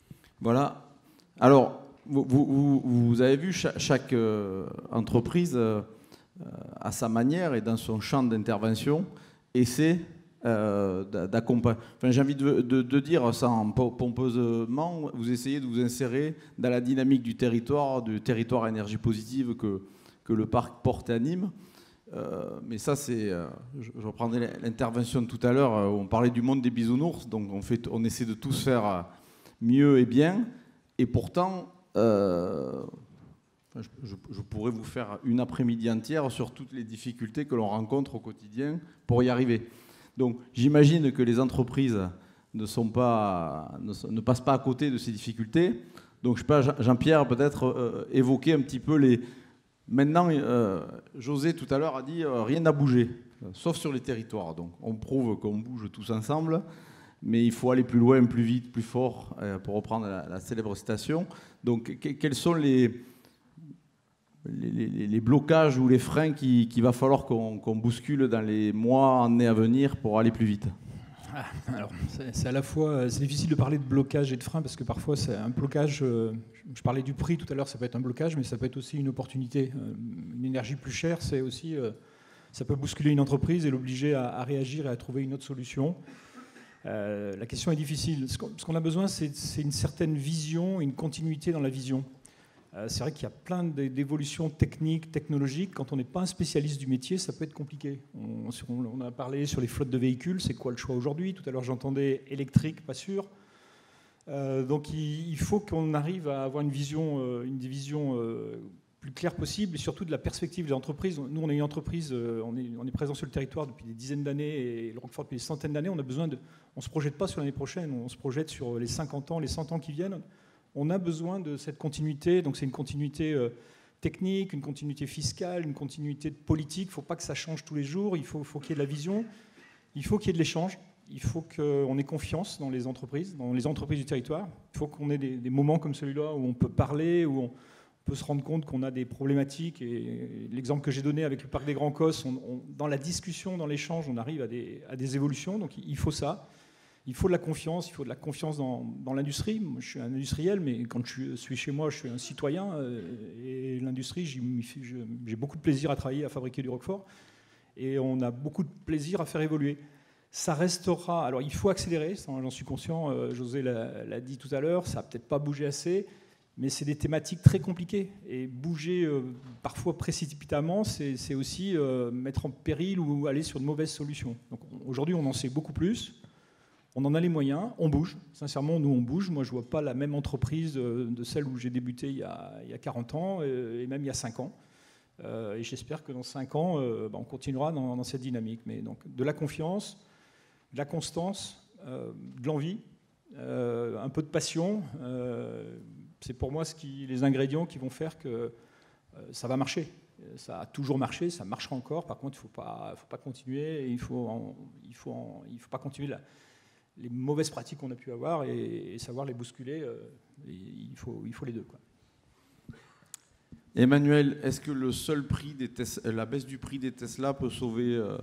Voilà. Alors, vous, vous, vous avez vu, chaque, chaque euh, entreprise euh, à sa manière et dans son champ d'intervention essaie euh, d'accompagner. Enfin, j'ai envie de, de, de dire ça en pompeusement, vous essayez de vous insérer dans la dynamique du territoire, du territoire à énergie positive que, que le parc porte et anime. Euh, mais ça, c'est. Euh, je, je reprendrai l'intervention de tout à l'heure où on parlait du monde des bisounours, donc on, fait, on essaie de tous faire mieux et bien, et pourtant. Euh, Je, je, je pourrais vous faire une après-midi entière sur toutes les difficultés que l'on rencontre au quotidien pour y arriver. Donc j'imagine que les entreprises ne, sont pas, ne, ne passent pas à côté de ces difficultés. Donc je sais pas, Jean-Pierre, peut-être euh, évoquer un petit peu les... Maintenant, euh, José tout à l'heure a dit euh, rien n'a bougé, euh, sauf sur les territoires. Donc on prouve qu'on bouge tous ensemble, mais il faut aller plus loin, plus vite, plus fort, euh, pour reprendre la, la célèbre citation. Donc que, quels sont les... Les, les, les blocages ou les freins qu'il qui va falloir qu'on qu'on bouscule dans les mois, années à venir pour aller plus vite? Ah, alors, c'est à la fois, c'est difficile de parler de blocage et de frein parce que parfois c'est un blocage. Euh, je parlais du prix tout à l'heure, ça peut être un blocage, mais ça peut être aussi une opportunité. Euh, une énergie plus chère, c'est aussi, euh, ça peut bousculer une entreprise et l'obliger à, à réagir et à trouver une autre solution. Euh, la question est difficile. Ce qu'on a besoin, c'est une certaine vision, une continuité dans la vision. C'est vrai qu'il y a plein d'évolutions techniques, technologiques. Quand on n'est pas un spécialiste du métier, ça peut être compliqué. On, on a parlé sur les flottes de véhicules, c'est quoi le choix aujourd'hui? Tout à l'heure, j'entendais électrique, pas sûr. Euh, donc il, il faut qu'on arrive à avoir une vision, euh, une vision euh, plus claire possible, et surtout de la perspective de l'entreprise. Nous, on est une entreprise, euh, on, est, on est présent sur le territoire depuis des dizaines d'années, et le Roquefort depuis des centaines d'années. On a besoin de, on ne se projette pas sur l'année prochaine, on se projette sur les cinquante ans, les cent ans qui viennent. On a besoin de cette continuité, donc c'est une continuité euh, technique, une continuité fiscale, une continuité politique. Il ne faut pas que ça change tous les jours, il faut, faut qu'il y ait de la vision, il faut qu'il y ait de l'échange, il faut qu'on ait confiance dans les entreprises, dans les entreprises du territoire. Il faut qu'on ait des, des moments comme celui-là où on peut parler, où on peut se rendre compte qu'on a des problématiques. Et l'exemple que j'ai donné avec le parc des Grands Cosses, on, on, dans la discussion, dans l'échange, on arrive à des, à des évolutions, donc il faut ça. Il faut de la confiance, il faut de la confiance dans, dans l'industrie. Moi, je suis un industriel, mais quand je suis chez moi, je suis un citoyen. Euh, et l'industrie, j'ai beaucoup de plaisir à travailler, à fabriquer du Roquefort. Et on a beaucoup de plaisir à faire évoluer. Ça restera... Alors, il faut accélérer, j'en suis conscient. Euh, José l'a dit tout à l'heure, ça n'a peut-être pas bougé assez, mais c'est des thématiques très compliquées. Et bouger euh, parfois précipitamment, c'est aussi euh, mettre en péril ou aller sur de mauvaises solutions. Donc aujourd'hui, on en sait beaucoup plus. On en a les moyens, on bouge. Sincèrement, nous, on bouge. Moi, je ne vois pas la même entreprise de celle où j'ai débuté il y, a, il y a quarante ans et même il y a cinq ans. Euh, et j'espère que dans cinq ans, euh, bah, on continuera dans, dans cette dynamique. Mais donc, de la confiance, de la constance, euh, de l'envie, euh, un peu de passion. Euh, c'est pour moi ce qui, les ingrédients qui vont faire que euh, ça va marcher. Ça a toujours marché, ça marchera encore. Par contre, il ne faut pas, faut pas continuer. Il ne faut, il faut, il faut pas continuer la... les mauvaises pratiques qu'on a pu avoir et, et savoir les bousculer, euh, il, faut, il faut les deux, quoi. Emmanuel, est-ce que le seul prix des Tesla, la baisse du prix des Tesla peut sauver euh...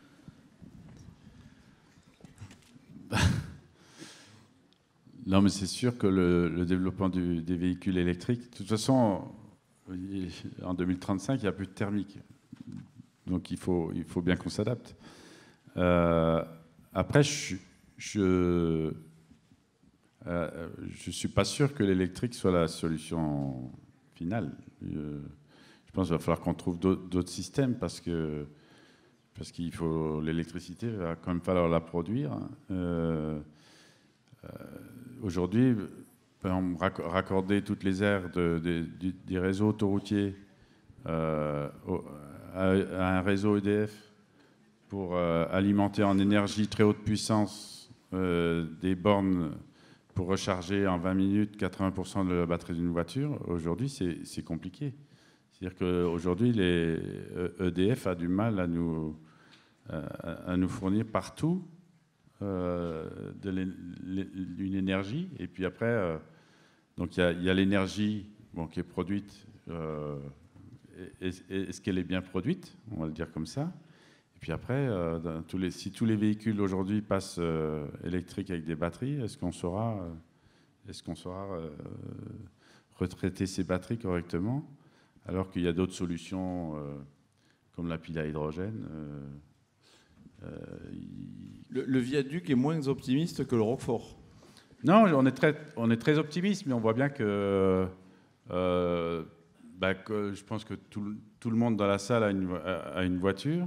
Non, mais c'est sûr que le, le développement du, des véhicules électriques, de toute façon, en deux mille trente-cinq, il n'y a plus de thermique. Donc il faut, il faut bien qu'on s'adapte. Euh, après, je Je ne euh, suis pas sûr que l'électrique soit la solution finale. Euh, je pense qu'il va falloir qu'on trouve d'autres systèmes parce que parce qu'il faut l'électricité, il va quand même falloir la produire. Euh, euh, Aujourd'hui, raccorder toutes les aires de, de, de, des réseaux autoroutiers euh, à, à un réseau E D F pour euh, alimenter en énergie très haute puissance euh, des bornes pour recharger en vingt minutes quatre-vingts pour cent de la batterie d'une voiture, aujourd'hui, c'est compliqué. C'est-à-dire qu'aujourd'hui, les E D F a du mal à nous, à, à nous fournir partout euh, une énergie. Et puis après, euh, donc il y a, a l'énergie bon, qui est produite. Euh, Est-ce qu'elle est bien produite? On va le dire comme ça. Et puis après, euh, dans tous les, si tous les véhicules aujourd'hui passent euh, électriques avec des batteries, est-ce qu'on saura, euh, est-ce qu'on saura euh, retraiter ces batteries correctement, alors qu'il y a d'autres solutions euh, comme la pile à hydrogène. Euh, euh, il... le, le viaduc est moins optimiste que le Roquefort. Non, on est très, on est très optimiste, mais on voit bien que, euh, bah, que je pense que tout, tout le monde dans la salle a une, a une voiture.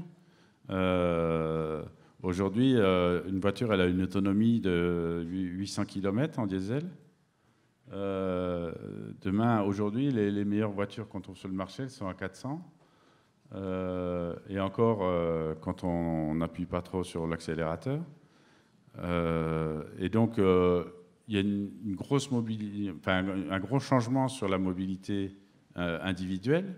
Euh, aujourd'hui, euh, une voiture, elle a une autonomie de huit cents kilomètres en diesel. Euh, demain, aujourd'hui, les, les meilleures voitures qu'on trouve sur le marché, elles sont à quatre cents. Euh, et encore, euh, quand on n'appuie pas trop sur l'accélérateur. Euh, et donc, euh, il y a une, une grosse mobilité, enfin, un, un gros changement sur la mobilité euh, individuelle.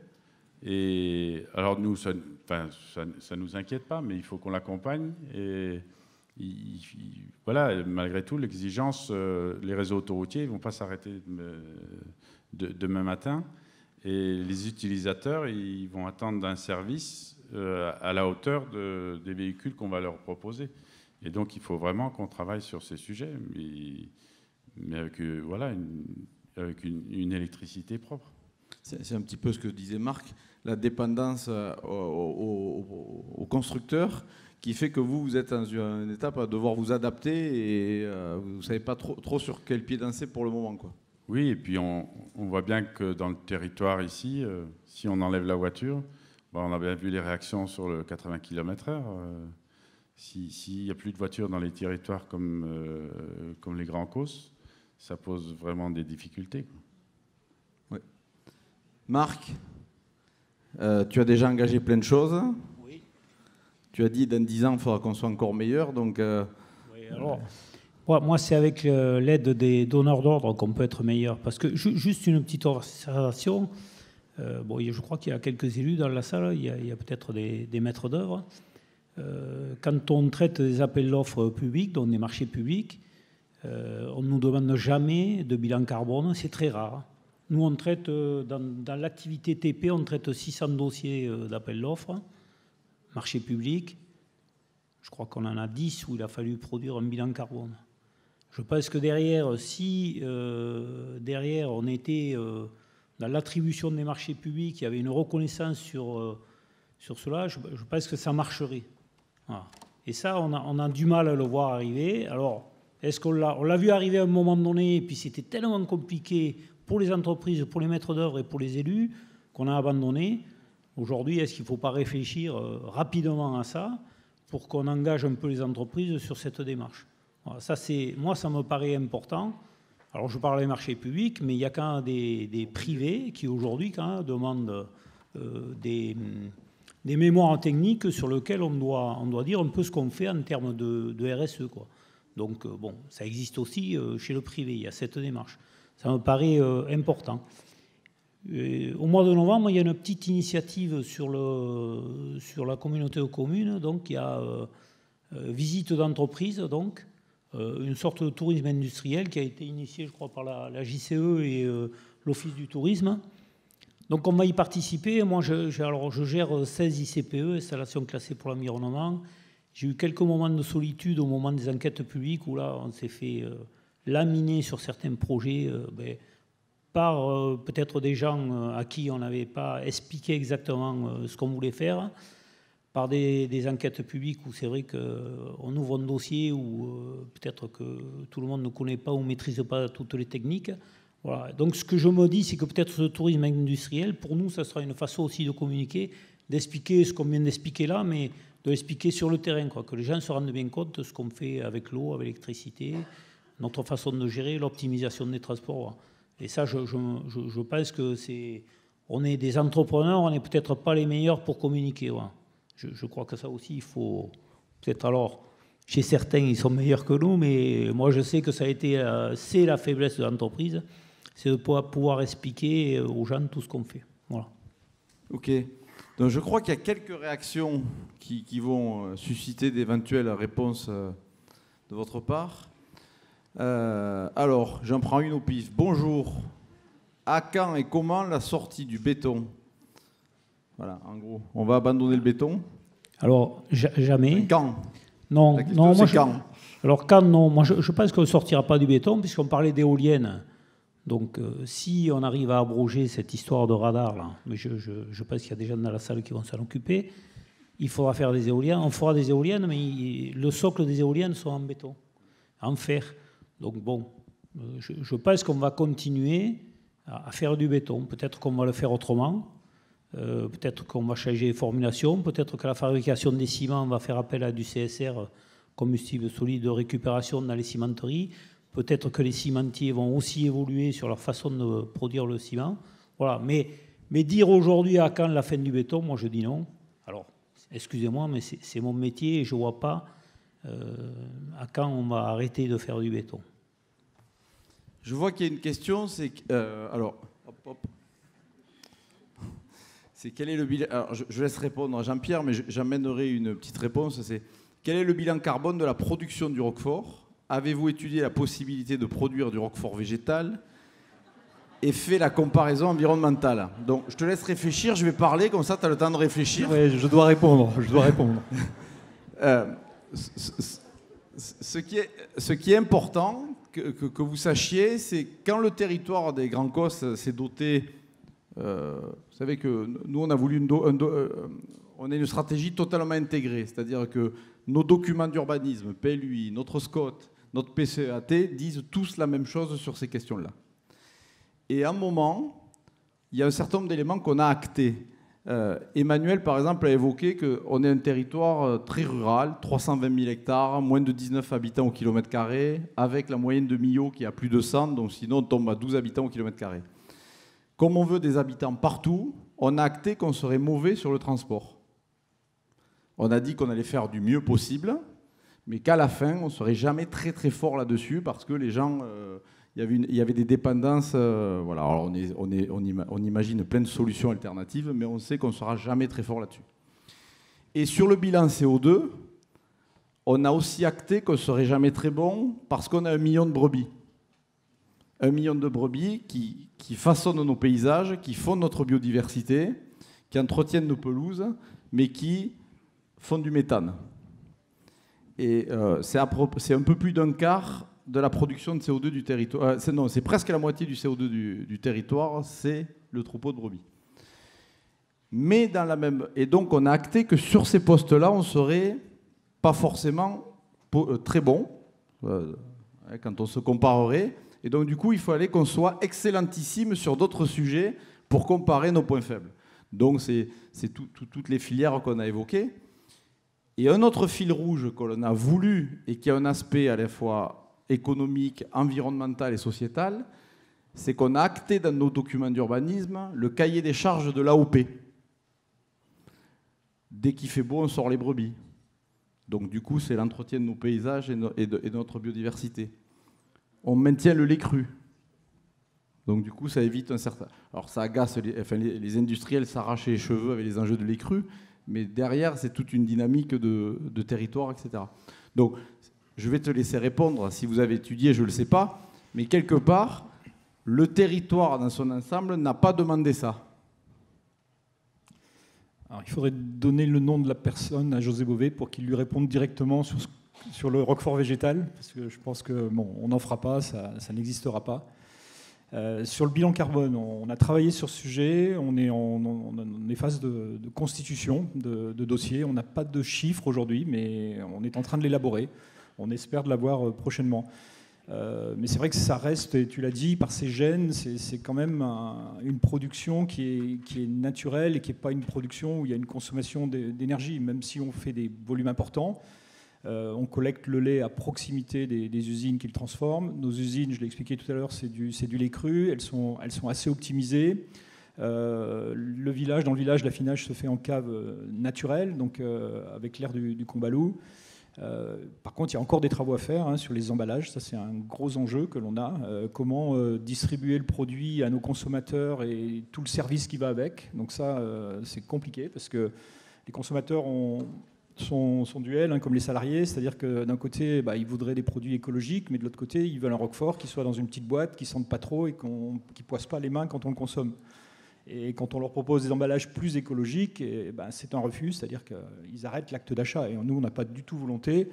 Et alors nous, ça, enfin, ça, ça nous inquiète pas, mais il faut qu'on l'accompagne. Et il, il, voilà, malgré tout, l'exigence, euh, les réseaux autoroutiers, ils vont pas s'arrêter de, de, demain matin. Et les utilisateurs, ils vont attendre un service euh, à la hauteur de, des véhicules qu'on va leur proposer. Et donc, il faut vraiment qu'on travaille sur ces sujets, mais, mais avec, euh, voilà, une, avec une, une électricité propre. C'est un petit peu ce que disait Marc, la dépendance aux, aux, aux constructeurs qui fait que vous, vous êtes dans une étape à devoir vous adapter et euh, vous ne savez pas trop, trop sur quel pied danser pour le moment, quoi. Oui, et puis on, on voit bien que dans le territoire ici, euh, si on enlève la voiture, ben on a bien vu les réactions sur le quatre-vingts kilomètres heure. Euh, S'il n'y a plus de voitures dans les territoires comme, euh, comme les Grands Causses, ça pose vraiment des difficultés. Ouais. Marc, euh, tu as déjà engagé plein de choses. Oui. Tu as dit dans dix ans, il faudra qu'on soit encore meilleur. Donc, euh, oui, alors, moi, moi c'est avec euh, l'aide des donneurs d'ordre qu'on peut être meilleur. Parce que ju juste une petite observation. Euh, bon, je crois qu'il y a quelques élus dans la salle. Il y a, il y a peut-être des, des maîtres d'œuvre. Euh, quand on traite des appels d'offres publics, donc des marchés publics, euh, on ne nous demande jamais de bilan carbone. C'est très rare. Nous, on traite, euh, dans, dans l'activité T P, on traite six cents dossiers euh, d'appels d'offres, marché public. Je crois qu'on en a dix où il a fallu produire un bilan carbone. Je pense que derrière, si euh, derrière on était euh, dans l'attribution des marchés publics, il y avait une reconnaissance sur, euh, sur cela, je, je pense que ça marcherait. Voilà. Et ça, on a, on a du mal à le voir arriver. Alors, est-ce qu'on l'a, on l'a vu arriver à un moment donné, et puis c'était tellement compliqué pour les entreprises, pour les maîtres d'œuvre et pour les élus, qu'on a abandonné. Aujourd'hui, est-ce qu'il ne faut pas réfléchir euh, rapidement à ça pour qu'on engage un peu les entreprises sur cette démarche? Voilà, ça, c'est, moi, ça me paraît important. Alors, je parle des marchés publics, mais il y a quand même des, des privés qui, aujourd'hui, quand même, demandent euh, des, des mémoires techniques sur lesquels on doit, on doit dire un peu ce qu'on fait en termes de, de R S E, quoi. Donc, euh, bon, ça existe aussi euh, chez le privé, il y a cette démarche. Ça me paraît euh, important. Et au mois de novembre, il y a une petite initiative sur, le, sur la communauté de communes. Donc, il y a euh, euh, visite d'entreprise, donc euh, une sorte de tourisme industriel qui a été initié, je crois, par la, la J C E et euh, l'Office du tourisme. Donc, on va y participer. Moi, je, je, alors, je gère seize I C P E, installations classées pour l'environnement. J'ai eu quelques moments de solitude au moment des enquêtes publiques où là, on s'est fait euh, laminer sur certains projets. Euh, ben, par euh, peut-être des gens euh, à qui on n'avait pas expliqué exactement euh, ce qu'on voulait faire, par des, des enquêtes publiques où c'est vrai qu'on euh, ouvre un dossier où euh, peut-être que tout le monde ne connaît pas ou ne maîtrise pas toutes les techniques. Voilà. Donc ce que je me dis, c'est que peut-être ce tourisme industriel, pour nous, ça sera une façon aussi de communiquer, d'expliquer ce qu'on vient d'expliquer là, mais de l'expliquer sur le terrain, quoi, que les gens se rendent bien compte de ce qu'on fait avec l'eau, avec l'électricité, notre façon de gérer, l'optimisation des transports. Et ça, je, je, je pense que c'est, on est des entrepreneurs, on n'est peut-être pas les meilleurs pour communiquer. Ouais. Je, je crois que ça aussi, il faut peut-être alors, chez certains, ils sont meilleurs que nous, mais moi, je sais que ça a été, euh, c'est la faiblesse de l'entreprise, c'est de pouvoir, pouvoir expliquer aux gens tout ce qu'on fait. Voilà. Ok. Donc, je crois qu'il y a quelques réactions qui, qui vont susciter d'éventuelles réponses de votre part. Euh, alors, j'en prends une au pif. Bonjour. À quand et comment la sortie du béton? Voilà, en gros, on va abandonner le béton. Alors, jamais. Quand? Non, non, moi, je, Alors quand non, moi je, je pense qu'on ne sortira pas du béton, puisqu'on parlait d'éoliennes. Donc euh, si on arrive à abroger cette histoire de radar, là, mais je, je, je pense qu'il y a des gens dans la salle qui vont s'en occuper, il faudra faire des éoliennes. On fera des éoliennes, mais il, le socle des éoliennes sont en béton, en fer. Donc bon, euh, je, je pense qu'on va continuer à, à faire du béton. Peut-être qu'on va le faire autrement. Euh, peut-être qu'on va changer les formulations. Peut-être que la fabrication des ciments va faire appel à du C S R, combustible solide de récupération dans les cimenteries. Peut-être que les cimentiers vont aussi évoluer sur leur façon de produire le ciment. Voilà. Mais, mais dire aujourd'hui à quand la fin du béton, moi je dis non. Alors, excusez-moi, mais c'est, c'est mon métier et je ne vois pas euh, à quand on va arrêter de faire du béton. Je vois qu'il y a une question, c'est... Euh, alors, hop, hop. C'est quel est le bilan... Alors, je, je laisse répondre à Jean-Pierre, mais j'amènerai une petite réponse. C'est quel est le bilan carbone de la production du roquefort ? Avez-vous étudié la possibilité de produire du roquefort végétal et fait la comparaison environnementale? Donc, je te laisse réfléchir, je vais parler, comme ça, tu as le temps de réfléchir. Oui, je dois répondre, je dois répondre. euh, ce, ce, ce, qui est, ce qui est important que, que, que vous sachiez, c'est quand le territoire des Grands Causses s'est doté... Euh, vous savez que nous, on a voulu une, do, un do, euh, on a une stratégie totalement intégrée, c'est-à-dire que nos documents d'urbanisme, P L U I, notre SCOT, notre P C E A T, disent tous la même chose sur ces questions-là. Et à un moment, il y a un certain nombre d'éléments qu'on a actés. Euh, Emmanuel, par exemple, a évoqué qu'on est un territoire très rural, trois cent vingt mille hectares, moins de dix-neuf habitants au kilomètre carré, avec la moyenne de Millau qui a plus de cent, donc sinon on tombe à douze habitants au kilomètre carré. Comme on veut des habitants partout, on a acté qu'on serait mauvais sur le transport. On a dit qu'on allait faire du mieux possible, mais qu'à la fin, on ne serait jamais très très fort là-dessus parce que les gens, euh, y avait une, il y avait des dépendances. Euh, voilà. Alors on, est, on, est, on, ima, on imagine plein de solutions alternatives, mais on sait qu'on ne sera jamais très fort là-dessus. Et sur le bilan C O deux, on a aussi acté qu'on ne serait jamais très bon parce qu'on a un million de brebis. Un million de brebis qui, qui façonnent nos paysages, qui font notre biodiversité, qui entretiennent nos pelouses, mais qui font du méthane. Et euh, c'est, c'est un peu plus d'un quart de la production de C O deux du territoire. Euh, c'est, non, c'est presque la moitié du C O deux du, du territoire, c'est le troupeau de brebis. Mais dans la même... Et donc on a acté que sur ces postes-là, on serait pas forcément po- euh, très bon, euh, quand on se comparerait. Et donc du coup, il fallait qu'on soit excellentissime sur d'autres sujets pour comparer nos points faibles. Donc c'est, c'est tout, tout, toutes les filières qu'on a évoquées. Et un autre fil rouge que l'on a voulu et qui a un aspect à la fois économique, environnemental et sociétal, c'est qu'on a acté dans nos documents d'urbanisme le cahier des charges de l'A O P. Dès qu'il fait beau, on sort les brebis. Donc du coup, c'est l'entretien de nos paysages et, no- et, de, et de notre biodiversité. On maintient le lait cru. Donc du coup, ça évite un certain... Alors ça agace, les, enfin, les, les industriels s'arrachent les cheveux avec les enjeux de lait cru, mais derrière, c'est toute une dynamique de, de territoire, et cetera. Donc, je vais te laisser répondre. Si vous avez étudié, je ne le sais pas. Mais quelque part, le territoire dans son ensemble n'a pas demandé ça. Alors, il faudrait donner le nom de la personne à José Bové pour qu'il lui réponde directement sur, sur le roquefort végétal, parce que je pense que bon, on n'en fera pas, ça, ça n'existera pas. Euh, sur le bilan carbone, on a travaillé sur ce sujet, on est en, en, en phase de, de constitution de, de dossiers. On n'a pas de chiffres aujourd'hui, mais on est en train de l'élaborer. On espère de l'avoir prochainement. Euh, mais c'est vrai que ça reste, et tu l'as dit, par ces gènes, c'est, c'est quand même un, une production qui est, qui est naturelle et qui n'est pas une production où il y a une consommation d'énergie, même si on fait des volumes importants. Euh, on collecte le lait à proximité des, des usines qui le transforment. Nos usines, je l'ai expliqué tout à l'heure, c'est du, c'est du lait cru. Elles sont, elles sont assez optimisées. Euh, le village, dans le village, l'affinage se fait en cave naturelle, donc euh, avec l'air du, du Combalou. Euh, par contre, il y a encore des travaux à faire hein, sur les emballages. Ça, c'est un gros enjeu que l'on a. Euh, comment euh, distribuer le produit à nos consommateurs et tout le service qui va avec. Donc ça, euh, c'est compliqué parce que les consommateurs ont... Sont, sont duels, hein, comme les salariés, c'est-à-dire que d'un côté, bah, ils voudraient des produits écologiques, mais de l'autre côté, ils veulent un roquefort qui soit dans une petite boîte, qui ne sente pas trop et qui ne poisse pas les mains quand on le consomme. Et quand on leur propose des emballages plus écologiques, et, bah, c'est un refus, c'est-à-dire qu'ils arrêtent l'acte d'achat. Et nous, on n'a pas du tout volonté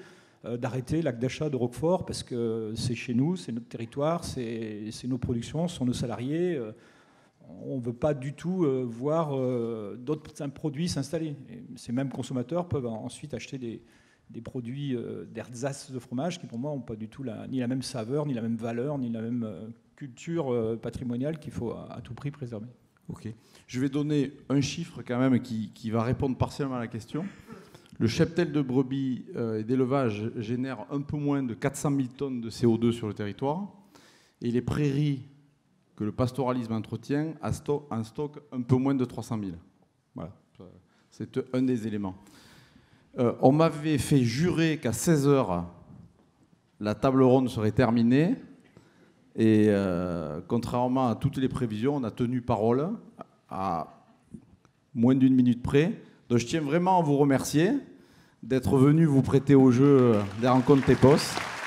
euh, d'arrêter l'acte d'achat de Roquefort parce que c'est chez nous, c'est notre territoire, c'est nos productions, ce sont nos salariés. Euh, on ne veut pas du tout euh, voir euh, d'autres produits s'installer. Ces mêmes consommateurs peuvent ensuite acheter des, des produits euh, d'ersatz de fromage qui, pour moi, n'ont pas du tout la, ni la même saveur, ni la même valeur, ni la même euh, culture euh, patrimoniale qu'il faut à, à tout prix préserver. Ok. Je vais donner un chiffre quand même qui, qui va répondre partiellement à la question. Le cheptel de brebis euh, et d'élevage génère un peu moins de quatre cent mille tonnes de C O deux sur le territoire. Et les prairies que le pastoralisme entretient en stock, en stock un peu moins de trois cent mille. Voilà. C'est un des éléments. Euh, on m'avait fait jurer qu'à seize heures, la table ronde serait terminée. Et euh, contrairement à toutes les prévisions, on a tenu parole à moins d'une minute près. Donc je tiens vraiment à vous remercier d'être venu vous prêter au jeu des rencontres Tepos.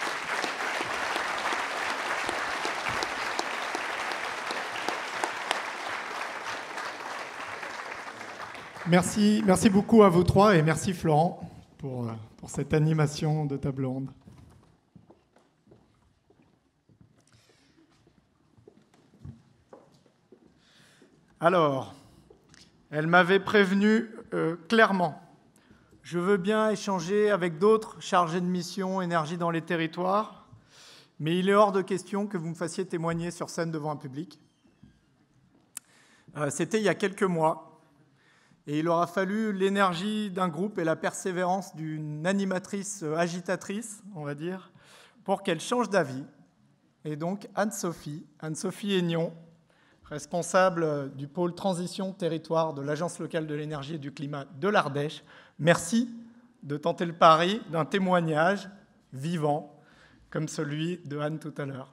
Merci, merci beaucoup à vous trois et merci Florent pour, pour cette animation de table ronde. Alors, elle m'avait prévenu euh, clairement. Je veux bien échanger avec d'autres chargés de mission énergie dans les territoires, mais il est hors de question que vous me fassiez témoigner sur scène devant un public. Euh, C'était il y a quelques mois, et il aura fallu l'énergie d'un groupe et la persévérance d'une animatrice agitatrice, on va dire, pour qu'elle change d'avis. Et donc Anne-Sophie, Anne-Sophie Aignon, responsable du pôle transition territoire de l'Agence locale de l'énergie et du climat de l'Ardèche. Merci de tenter le pari d'un témoignage vivant comme celui de Anne tout à l'heure.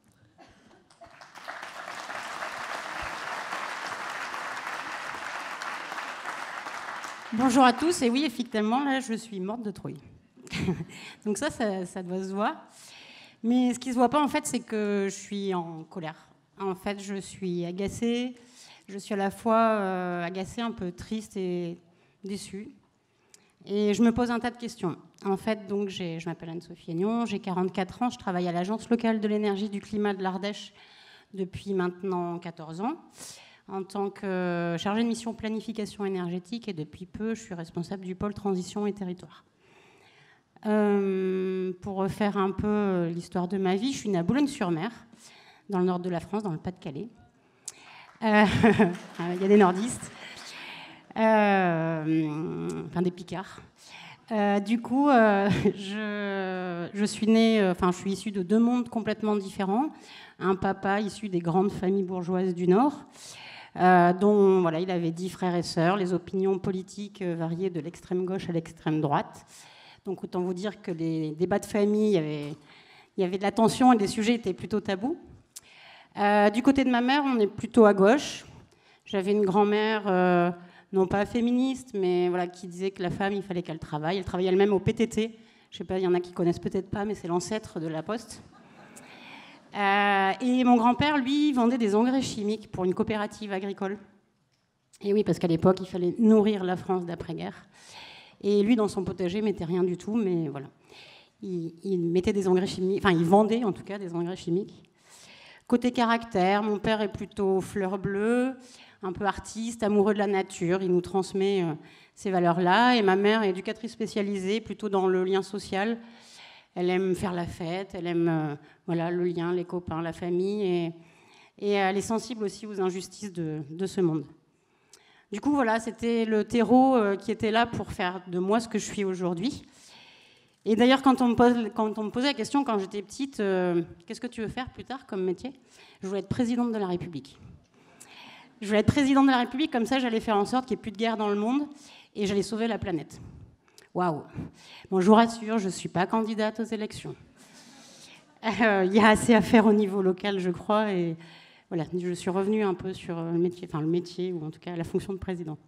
Bonjour à tous, et oui, effectivement, là, je suis morte de trouille. Donc ça, ça, ça doit se voir. Mais ce qui ne se voit pas, en fait, c'est que je suis en colère. En fait, je suis agacée. Je suis à la fois euh, agacée, un peu triste et déçue. Et je me pose un tas de questions. En fait, donc, je m'appelle Anne-Sophie Aignon, j'ai quarante-quatre ans, je travaille à l'Agence locale de l'énergie et du climat de l'Ardèche depuis maintenant quatorze ans, en tant que chargée de mission planification énergétique, et depuis peu, je suis responsable du pôle transition et territoire. Euh, pour refaire un peu l'histoire de ma vie, je suis née à Boulogne-sur-Mer, dans le nord de la France, dans le Pas-de-Calais. Euh, il y a des nordistes, euh, enfin des picards. Euh, du coup, euh, je, je suis née, enfin, je suis issue de deux mondes complètement différents. Un papa issu des grandes familles bourgeoises du Nord, euh, dont voilà, il avait dix frères et sœurs, les opinions politiques variaient de l'extrême gauche à l'extrême droite. Donc autant vous dire que les débats de famille, il y avait, il y avait de la tension et les sujets étaient plutôt tabous. Euh, du côté de ma mère, on est plutôt à gauche. J'avais une grand-mère, euh, non pas féministe, mais voilà, qui disait que la femme, il fallait qu'elle travaille. Elle travaillait elle-même au P T T. Je sais pas, il y en a qui connaissent peut-être pas, mais c'est l'ancêtre de la Poste. Euh, et mon grand-père, lui, vendait des engrais chimiques pour une coopérative agricole. Et oui, parce qu'à l'époque, il fallait nourrir la France d'après-guerre. Et lui, dans son potager, mettait rien du tout, mais voilà. Il, il mettait des engrais chimiques, enfin, il vendait en tout cas des engrais chimiques. Côté caractère, mon père est plutôt fleur bleue, un peu artiste, amoureux de la nature. Il nous transmet euh, ces valeurs-là. Et ma mère est éducatrice spécialisée, plutôt dans le lien social. Elle aime faire la fête, elle aime euh, voilà, le lien, les copains, la famille. Et, et elle est sensible aussi aux injustices de, de ce monde. Du coup, voilà, c'était le terreau euh, qui était là pour faire de moi ce que je suis aujourd'hui. Et d'ailleurs, quand on me pose, quand on me posait la question, quand j'étais petite, euh, qu'est-ce que tu veux faire plus tard comme métier ? Je voulais être présidente de la République. Je voulais être présidente de la République, comme ça, j'allais faire en sorte qu'il n'y ait plus de guerre dans le monde et j'allais sauver la planète. Waouh ! Bon, je vous rassure, je ne suis pas candidate aux élections. Il euh, y a assez à faire au niveau local, je crois, et voilà, je suis revenue un peu sur le métier, enfin le métier, ou en tout cas la fonction de président.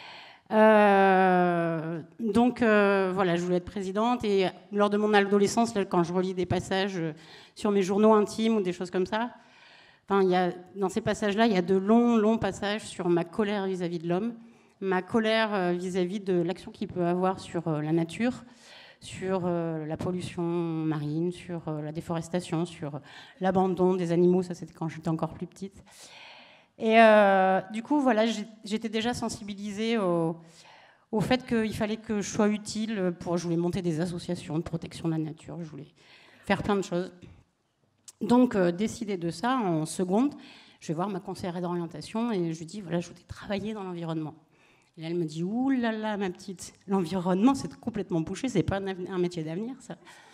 Euh, donc euh, voilà, je voulais être présidente, et lors de mon adolescence, là, quand je relis des passages sur mes journaux intimes ou des choses comme ça, enfin, il y a, dans ces passages-là, il y a de longs, longs passages sur ma colère vis-à-vis de l'homme, ma colère vis-à-vis de l'action qu'il peut avoir sur la nature, sur euh, la pollution marine, sur euh, la déforestation, sur l'abandon des animaux, ça c'était quand j'étais encore plus petite. Et euh, du coup, voilà, j'étais déjà sensibilisée au, au fait qu'il fallait que je sois utile pour... Je voulais monter des associations de protection de la nature, je voulais faire plein de choses. Donc, euh, décider de ça, en seconde, je vais voir ma conseillère d'orientation et je lui dis, voilà, je voudrais travailler dans l'environnement. Et là, elle me dit, ouh là là, ma petite, l'environnement, c'est complètement bouché, c'est pas un, un métier d'avenir, ça.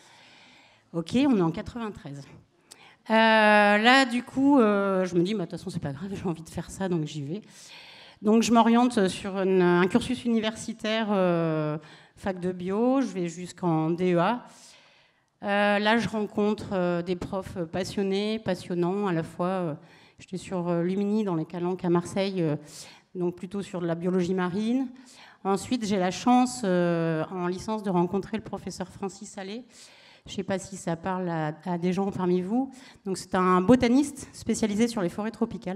Ok, on est en quatre-vingt-treize. Euh, là, du coup, euh, je me dis, bah, de toute façon, c'est pas grave, j'ai envie de faire ça, donc j'y vais. Donc, je m'oriente sur une, un cursus universitaire, euh, fac de bio, je vais jusqu'en D E A. Euh, là, je rencontre euh, des profs passionnés, passionnants, à la fois. Euh, j'étais sur euh, Lumini, dans les Calanques à Marseille, euh, donc plutôt sur de la biologie marine. Ensuite, j'ai la chance, euh, en licence, de rencontrer le professeur Francis Allais. Je ne sais pas si ça parle à, à des gens parmi vous. Donc, c'est un botaniste spécialisé sur les forêts tropicales.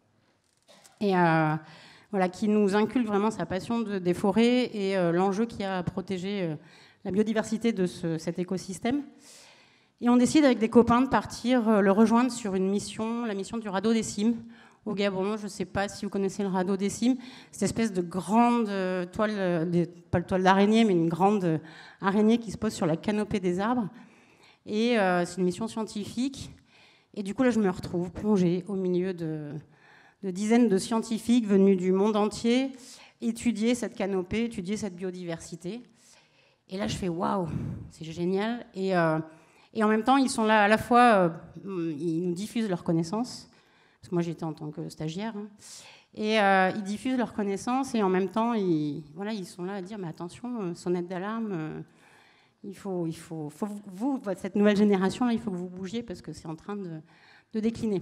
Et euh, voilà, qui nous inculque vraiment sa passion de, des forêts et euh, l'enjeu qu'il y a à protéger euh, la biodiversité de ce, cet écosystème. Et on décide avec des copains de partir euh, le rejoindre sur une mission, la mission du radeau des cimes, au Gabon. Je ne sais pas si vous connaissez le radeau des cimes. Cette espèce de grande euh, toile, euh, des, pas le toile d'araignée, mais une grande euh, araignée qui se pose sur la canopée des arbres. Et euh, c'est une mission scientifique. Et du coup, là, je me retrouve plongée au milieu de, de dizaines de scientifiques venus du monde entier, étudier cette canopée, étudier cette biodiversité. Et là, je fais waouh, c'est génial. Et, euh, et en même temps, ils sont là à la fois, euh, ils nous diffusent leurs connaissances, parce que moi j'étais en tant que stagiaire, hein, et euh, ils diffusent leurs connaissances, et en même temps, ils, voilà, ils sont là à dire mais attention, euh, sonnette d'alarme, euh, il faut, il faut, faut vous, cette nouvelle génération, là, il faut que vous bougiez parce que c'est en train de, de décliner.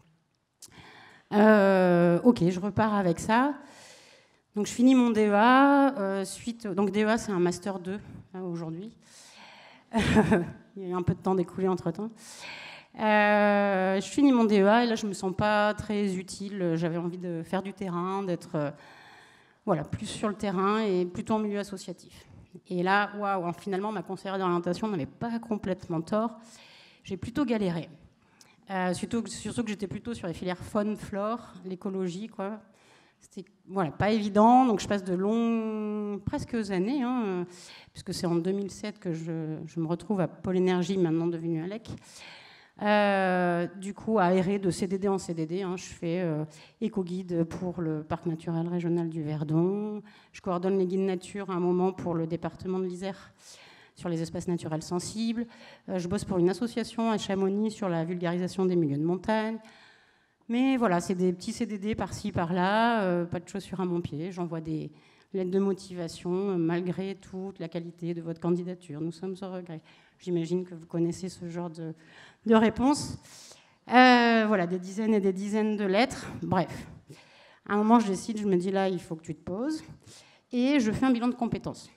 Euh, ok, je repars avec ça. Donc je finis mon D E A, euh, suite, donc D E A c'est un master deux hein, aujourd'hui. Il y a eu un peu de temps d'écouler entre-temps. Euh, je finis mon D E A et là je ne me sens pas très utile, j'avais envie de faire du terrain, d'être euh, voilà, plus sur le terrain et plutôt en milieu associatif. Et là, waouh, finalement ma conseillère d'orientation n'avait pas complètement tort, j'ai plutôt galéré. Euh, surtout, surtout que j'étais plutôt sur les filières faune, flore, l'écologie, quoi. C'était voilà, pas évident, donc je passe de longues, presque années, hein, puisque c'est en deux mille sept que je, je me retrouve à Pôle Énergie, maintenant devenue Alec. Euh, du coup, aéré de C D D en C D D, hein, je fais euh, éco-guide pour le parc naturel régional du Verdon, je coordonne les guides nature à un moment pour le département de l'Isère sur les espaces naturels sensibles, euh, je bosse pour une association à Chamonix sur la vulgarisation des milieux de montagne. Mais voilà, c'est des petits C D D par-ci, par-là, euh, pas de chaussures à mon pied. J'envoie des lettres de motivation, euh, malgré toute la qualité de votre candidature. Nous sommes au regret. J'imagine que vous connaissez ce genre de, de réponse. Euh, voilà, des dizaines et des dizaines de lettres. Bref, à un moment, je décide, je me dis là, il faut que tu te poses. Et je fais un bilan de compétences.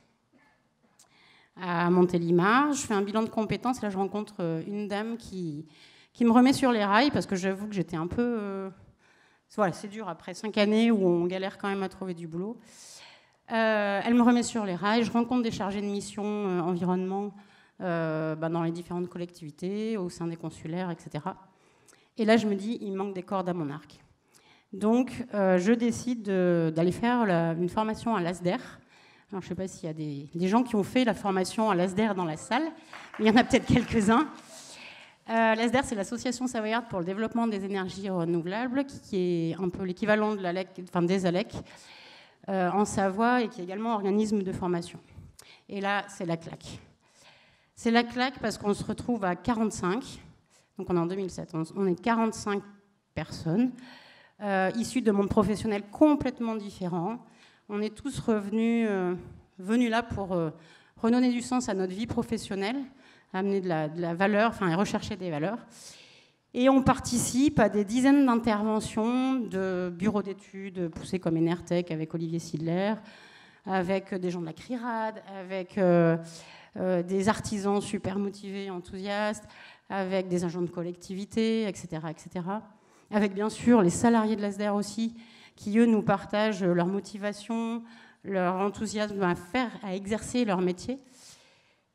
À Montélimar, je fais un bilan de compétences. Là, je rencontre une dame qui... qui me remet sur les rails, parce que j'avoue que j'étais un peu... Euh, voilà, c'est dur, après cinq années où on galère quand même à trouver du boulot. Euh, elle me remet sur les rails, je rencontre des chargés de mission euh, environnement euh, bah, dans les différentes collectivités, au sein des consulaires, et cetera. Et là, je me dis, il manque des cordes à mon arc. Donc, euh, je décide de, d'aller faire la, une formation à l'A S D E R. Alors, je ne sais pas s'il y a des, des gens qui ont fait la formation à l'A S D E R dans la salle, mais il y en a peut-être quelques-uns. Euh, L'A S D E R, c'est l'Association savoyarde pour le développement des énergies renouvelables, qui est un peu l'équivalent de l'A L E C, enfin des A L E C euh, en Savoie, et qui est également organisme de formation. Et là, c'est la claque. C'est la claque parce qu'on se retrouve à quarante-cinq, donc on est en deux mille sept, on, on est quarante-cinq personnes, euh, issues de mondes professionnels complètement différents. On est tous revenus, euh, venus là pour euh, redonner du sens à notre vie professionnelle, amener de la, de la valeur, enfin rechercher des valeurs. Et on participe à des dizaines d'interventions de bureaux d'études poussés comme Enertech avec Olivier Sidler, avec des gens de la CRIRAD, avec euh, euh, des artisans super motivés, enthousiastes, avec des agents de collectivité, et cetera, et cetera. Avec bien sûr les salariés de l'A S D E R aussi, qui eux nous partagent leur motivation, leur enthousiasme à faire, à exercer leur métier.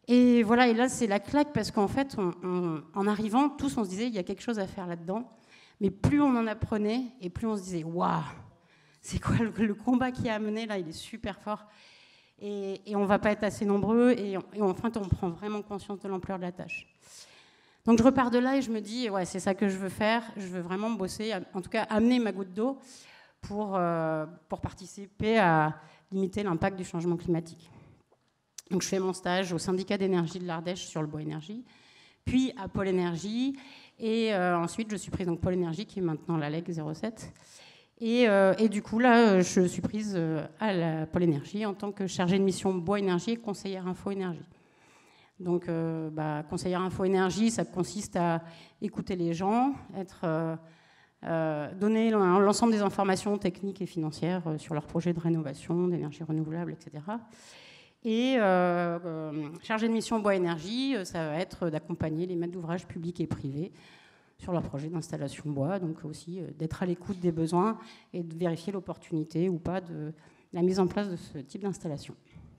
Et voilà, et là, c'est la claque parce qu'en fait, on, on, en arrivant, tous, on se disait, il y a quelque chose à faire là-dedans. Mais plus on en apprenait, et plus on se disait, waouh, c'est quoi le, le combat qui a mené là, il est super fort. Et, et on ne va pas être assez nombreux, et, et en fait, on prend vraiment conscience de l'ampleur de la tâche. Donc je repars de là et je me dis, ouais, c'est ça que je veux faire, je veux vraiment bosser, en tout cas amener ma goutte d'eau pour, euh, pour participer à limiter l'impact du changement climatique. Donc je fais mon stage au syndicat d'énergie de l'Ardèche sur le bois énergie, puis à Pôle Énergie, et euh, ensuite je suis prise dans Pôle Énergie, qui est maintenant la L E C zéro sept. Et, euh, et du coup, là, je suis prise à la Pôle Énergie en tant que chargée de mission bois énergie et conseillère info énergie. Donc, euh, bah, conseillère info énergie, ça consiste à écouter les gens, être, euh, euh, donner l'ensemble des informations techniques et financières sur leurs projets de rénovation, d'énergie renouvelable, et cetera. Et euh, euh, chargée de mission bois énergie, ça va être d'accompagner les maîtres d'ouvrage publics et privés sur leurs projets d'installation bois, donc aussi euh, d'être à l'écoute des besoins et de vérifier l'opportunité ou pas de la mise en place de ce type d'installation.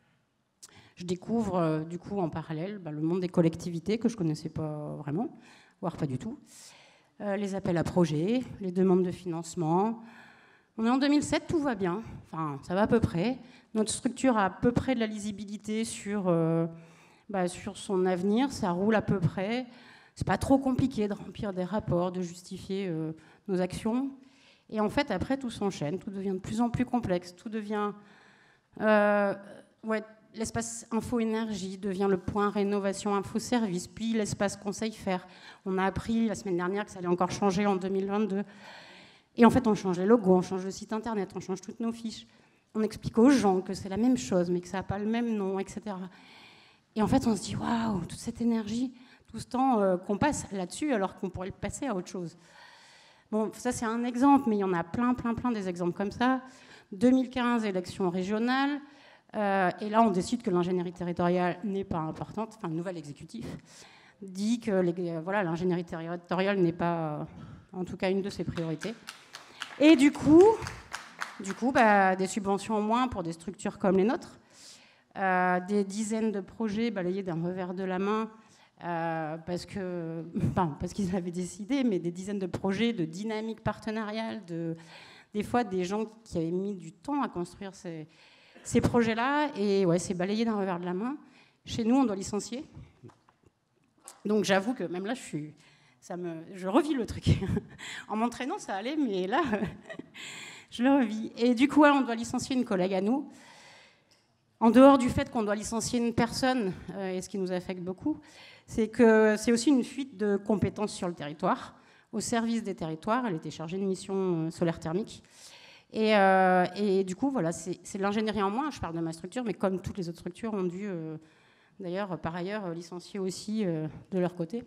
Je découvre euh, du coup en parallèle bah, le monde des collectivités que je ne connaissais pas vraiment, voire pas du tout. Euh, les appels à projets, les demandes de financement. On est en deux mille sept, tout va bien, enfin ça va à peu près. Notre structure a à peu près de la lisibilité sur, euh, bah, sur son avenir, ça roule à peu près. C'est pas trop compliqué de remplir des rapports, de justifier euh, nos actions. Et en fait, après, tout s'enchaîne, tout devient de plus en plus complexe, tout devient... Euh, ouais, l'espace info-énergie devient le point rénovation info-service, puis l'espace conseil-faire. On a appris la semaine dernière que ça allait encore changer en deux mille vingt-deux. Et en fait, on change les logos, on change le site internet, on change toutes nos fiches. On explique aux gens que c'est la même chose, mais que ça n'a pas le même nom, et cetera. Et en fait, on se dit, waouh, toute cette énergie, tout ce temps euh, qu'on passe là-dessus, alors qu'on pourrait le passer à autre chose. Bon, ça, c'est un exemple, mais il y en a plein, plein, plein des exemples comme ça. deux mille quinze, élections régionales. Euh, et là, on décide que l'ingénierie territoriale n'est pas importante. Enfin, le nouvel exécutif dit que les, voilà, l'ingénierie territoriale n'est pas, euh, en tout cas, une de ses priorités. Et du coup, du coup bah, des subventions en moins pour des structures comme les nôtres, euh, des dizaines de projets balayés d'un revers de la main, euh, parce que, enfin, parce qu'ils avaient décidé, mais des dizaines de projets de dynamique partenariale, de, des fois des gens qui avaient mis du temps à construire ces... ces projets-là, et ouais, c'est balayé d'un revers de la main. Chez nous, on doit licencier. Donc j'avoue que même là, je, suis, ça me, je revis le truc. En m'entraînant, ça allait, mais là, je le revis. Et du coup, on doit licencier une collègue à nous. En dehors du fait qu'on doit licencier une personne, euh, et ce qui nous affecte beaucoup, c'est que c'est aussi une fuite de compétences sur le territoire, au service des territoires. Elle était chargée de mission solaire thermique. Et, euh, et du coup, voilà, c'est, c'est de l'ingénierie en moins. Je parle de ma structure, mais comme toutes les autres structures ont dû, euh, d'ailleurs, par ailleurs, licencier aussi euh, de leur côté.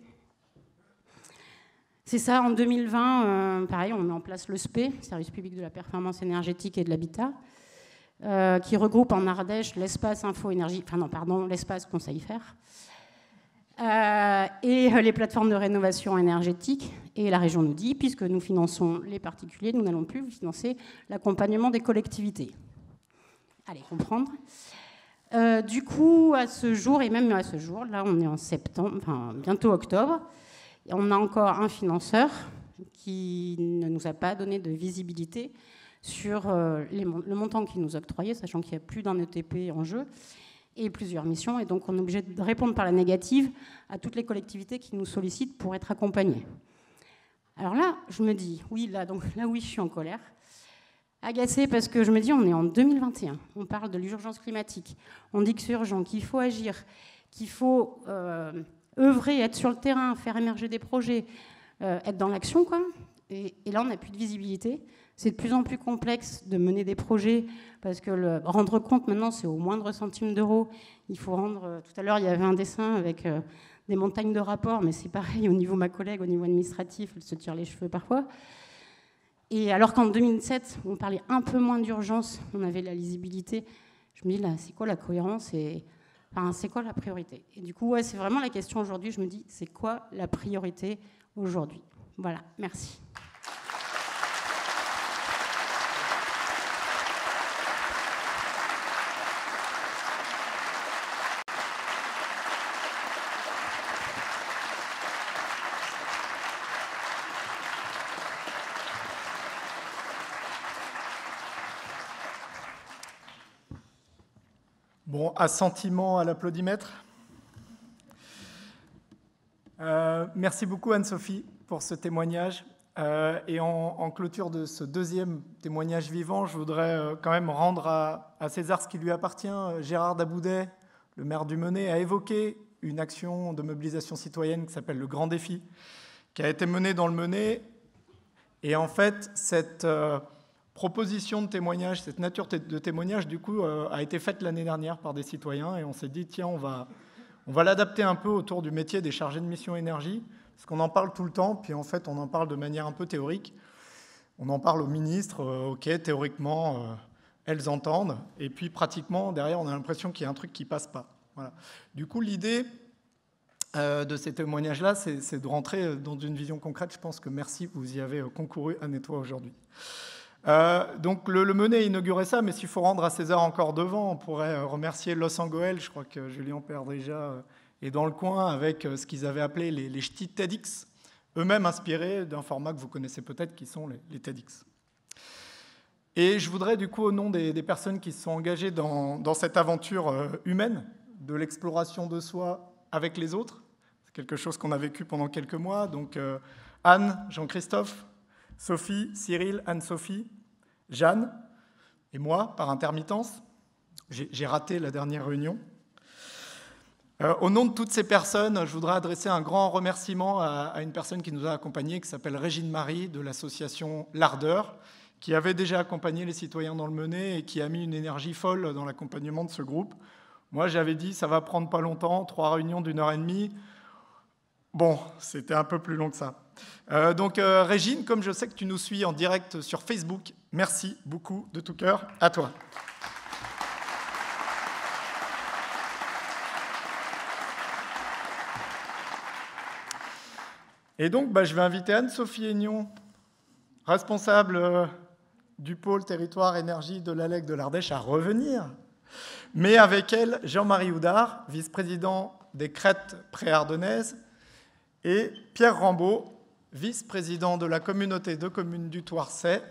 C'est ça, en deux mille vingt, euh, pareil, on met en place le S P, Service public de la performance énergétique et de l'habitat, euh, qui regroupe en Ardèche l'espace info-énergie, enfin non, pardon, l'espace conseil-faire, euh, et les plateformes de rénovation énergétique. Et la région nous dit, puisque nous finançons les particuliers, nous n'allons plus financer l'accompagnement des collectivités. Allez, comprendre. Euh, du coup, à ce jour, et même à ce jour, là on est en septembre, enfin bientôt octobre, on a encore un financeur qui ne nous a pas donné de visibilité sur euh, les, le montant qu'il nous octroyait, sachant qu'il y a plus d'un E T P en jeu et plusieurs missions, et donc on est obligé de répondre par la négative à toutes les collectivités qui nous sollicitent pour être accompagnées. Alors là, je me dis, oui, là, donc, là oui, je suis en colère, agacée parce que je me dis, on est en deux mille vingt et un, on parle de l'urgence climatique, on dit que c'est urgent, qu'il faut agir, qu'il faut euh, œuvrer, être sur le terrain, faire émerger des projets, euh, être dans l'action, quoi. Et, et là, on n'a plus de visibilité. C'est de plus en plus complexe de mener des projets parce que le rendre compte maintenant, c'est au moindre centime d'euro. Il faut rendre. Tout à l'heure, il y avait un dessin avec euh, des montagnes de rapports, mais c'est pareil au niveau de ma collègue, au niveau administratif, elle se tire les cheveux parfois. Et alors qu'en deux mille sept, on parlait un peu moins d'urgence, on avait de la lisibilité. Je me dis là, c'est quoi la cohérence et enfin, c'est quoi la priorité? Et du coup, ouais, c'est vraiment la question aujourd'hui. Je me dis, c'est quoi la priorité aujourd'hui? Voilà, merci. Bon, assentiment à l'applaudimètre. Euh, merci beaucoup Anne-Sophie pour ce témoignage. Euh, et en, en clôture de ce deuxième témoignage vivant, je voudrais euh, quand même rendre à, à César ce qui lui appartient. Gérard Daboudet, le maire du Menez, a évoqué une action de mobilisation citoyenne qui s'appelle le Grand Défi, qui a été menée dans le Menez. Et en fait, cette euh, proposition de témoignage, cette nature de témoignage, du coup, euh, a été faite l'année dernière par des citoyens. Et on s'est dit, tiens, on va, on va l'adapter un peu autour du métier des chargés de mission énergie, parce qu'on en parle tout le temps, puis en fait, on en parle de manière un peu théorique. On en parle aux ministres, euh, ok, théoriquement, euh, elles entendent, et puis pratiquement, derrière, on a l'impression qu'il y a un truc qui ne passe pas. Voilà. Du coup, l'idée euh, de ces témoignages-là, c'est, c'est de rentrer dans une vision concrète. Je pense que merci, vous y avez concouru à Nettoie aujourd'hui. Euh, donc, le, le Menez a inauguré ça, mais s'il faut rendre à César encore devant, on pourrait remercier Los Angoel, je crois que Julien Perdrija euh, est dans le coin, avec ce qu'ils avaient appelé les, les ch'tis TEDx, eux-mêmes inspirés d'un format que vous connaissez peut-être, qui sont les, les TEDx. Et je voudrais, du coup, au nom des, des personnes qui se sont engagées dans, dans cette aventure euh, humaine, de l'exploration de soi avec les autres, c'est quelque chose qu'on a vécu pendant quelques mois, donc euh, Anne, Jean-Christophe, Sophie, Cyril, Anne-Sophie, Jeanne, et moi, par intermittence, j'ai, j'ai raté la dernière réunion. Euh, au nom de toutes ces personnes, je voudrais adresser un grand remerciement à, à une personne qui nous a accompagnés, qui s'appelle Régine Marie, de l'association L'Ardeur, qui avait déjà accompagné les citoyens dans le Menez et qui a mis une énergie folle dans l'accompagnement de ce groupe. Moi, j'avais dit, ça va prendre pas longtemps, trois réunions d'une heure et demie. Bon, c'était un peu plus long que ça. Euh, donc, euh, Régine, comme je sais que tu nous suis en direct sur Facebook, merci beaucoup de tout cœur. À toi. Et donc, bah, je vais inviter Anne-Sophie Aignon, responsable euh, du pôle territoire énergie de l'A L E C de l'Ardèche, à revenir. Mais avec elle, Jean-Marie Houdard, vice-président des Crêtes Pré-Ardennaises, et Pierre Rambaud, vice-président de la communauté de communes du Thouarcet.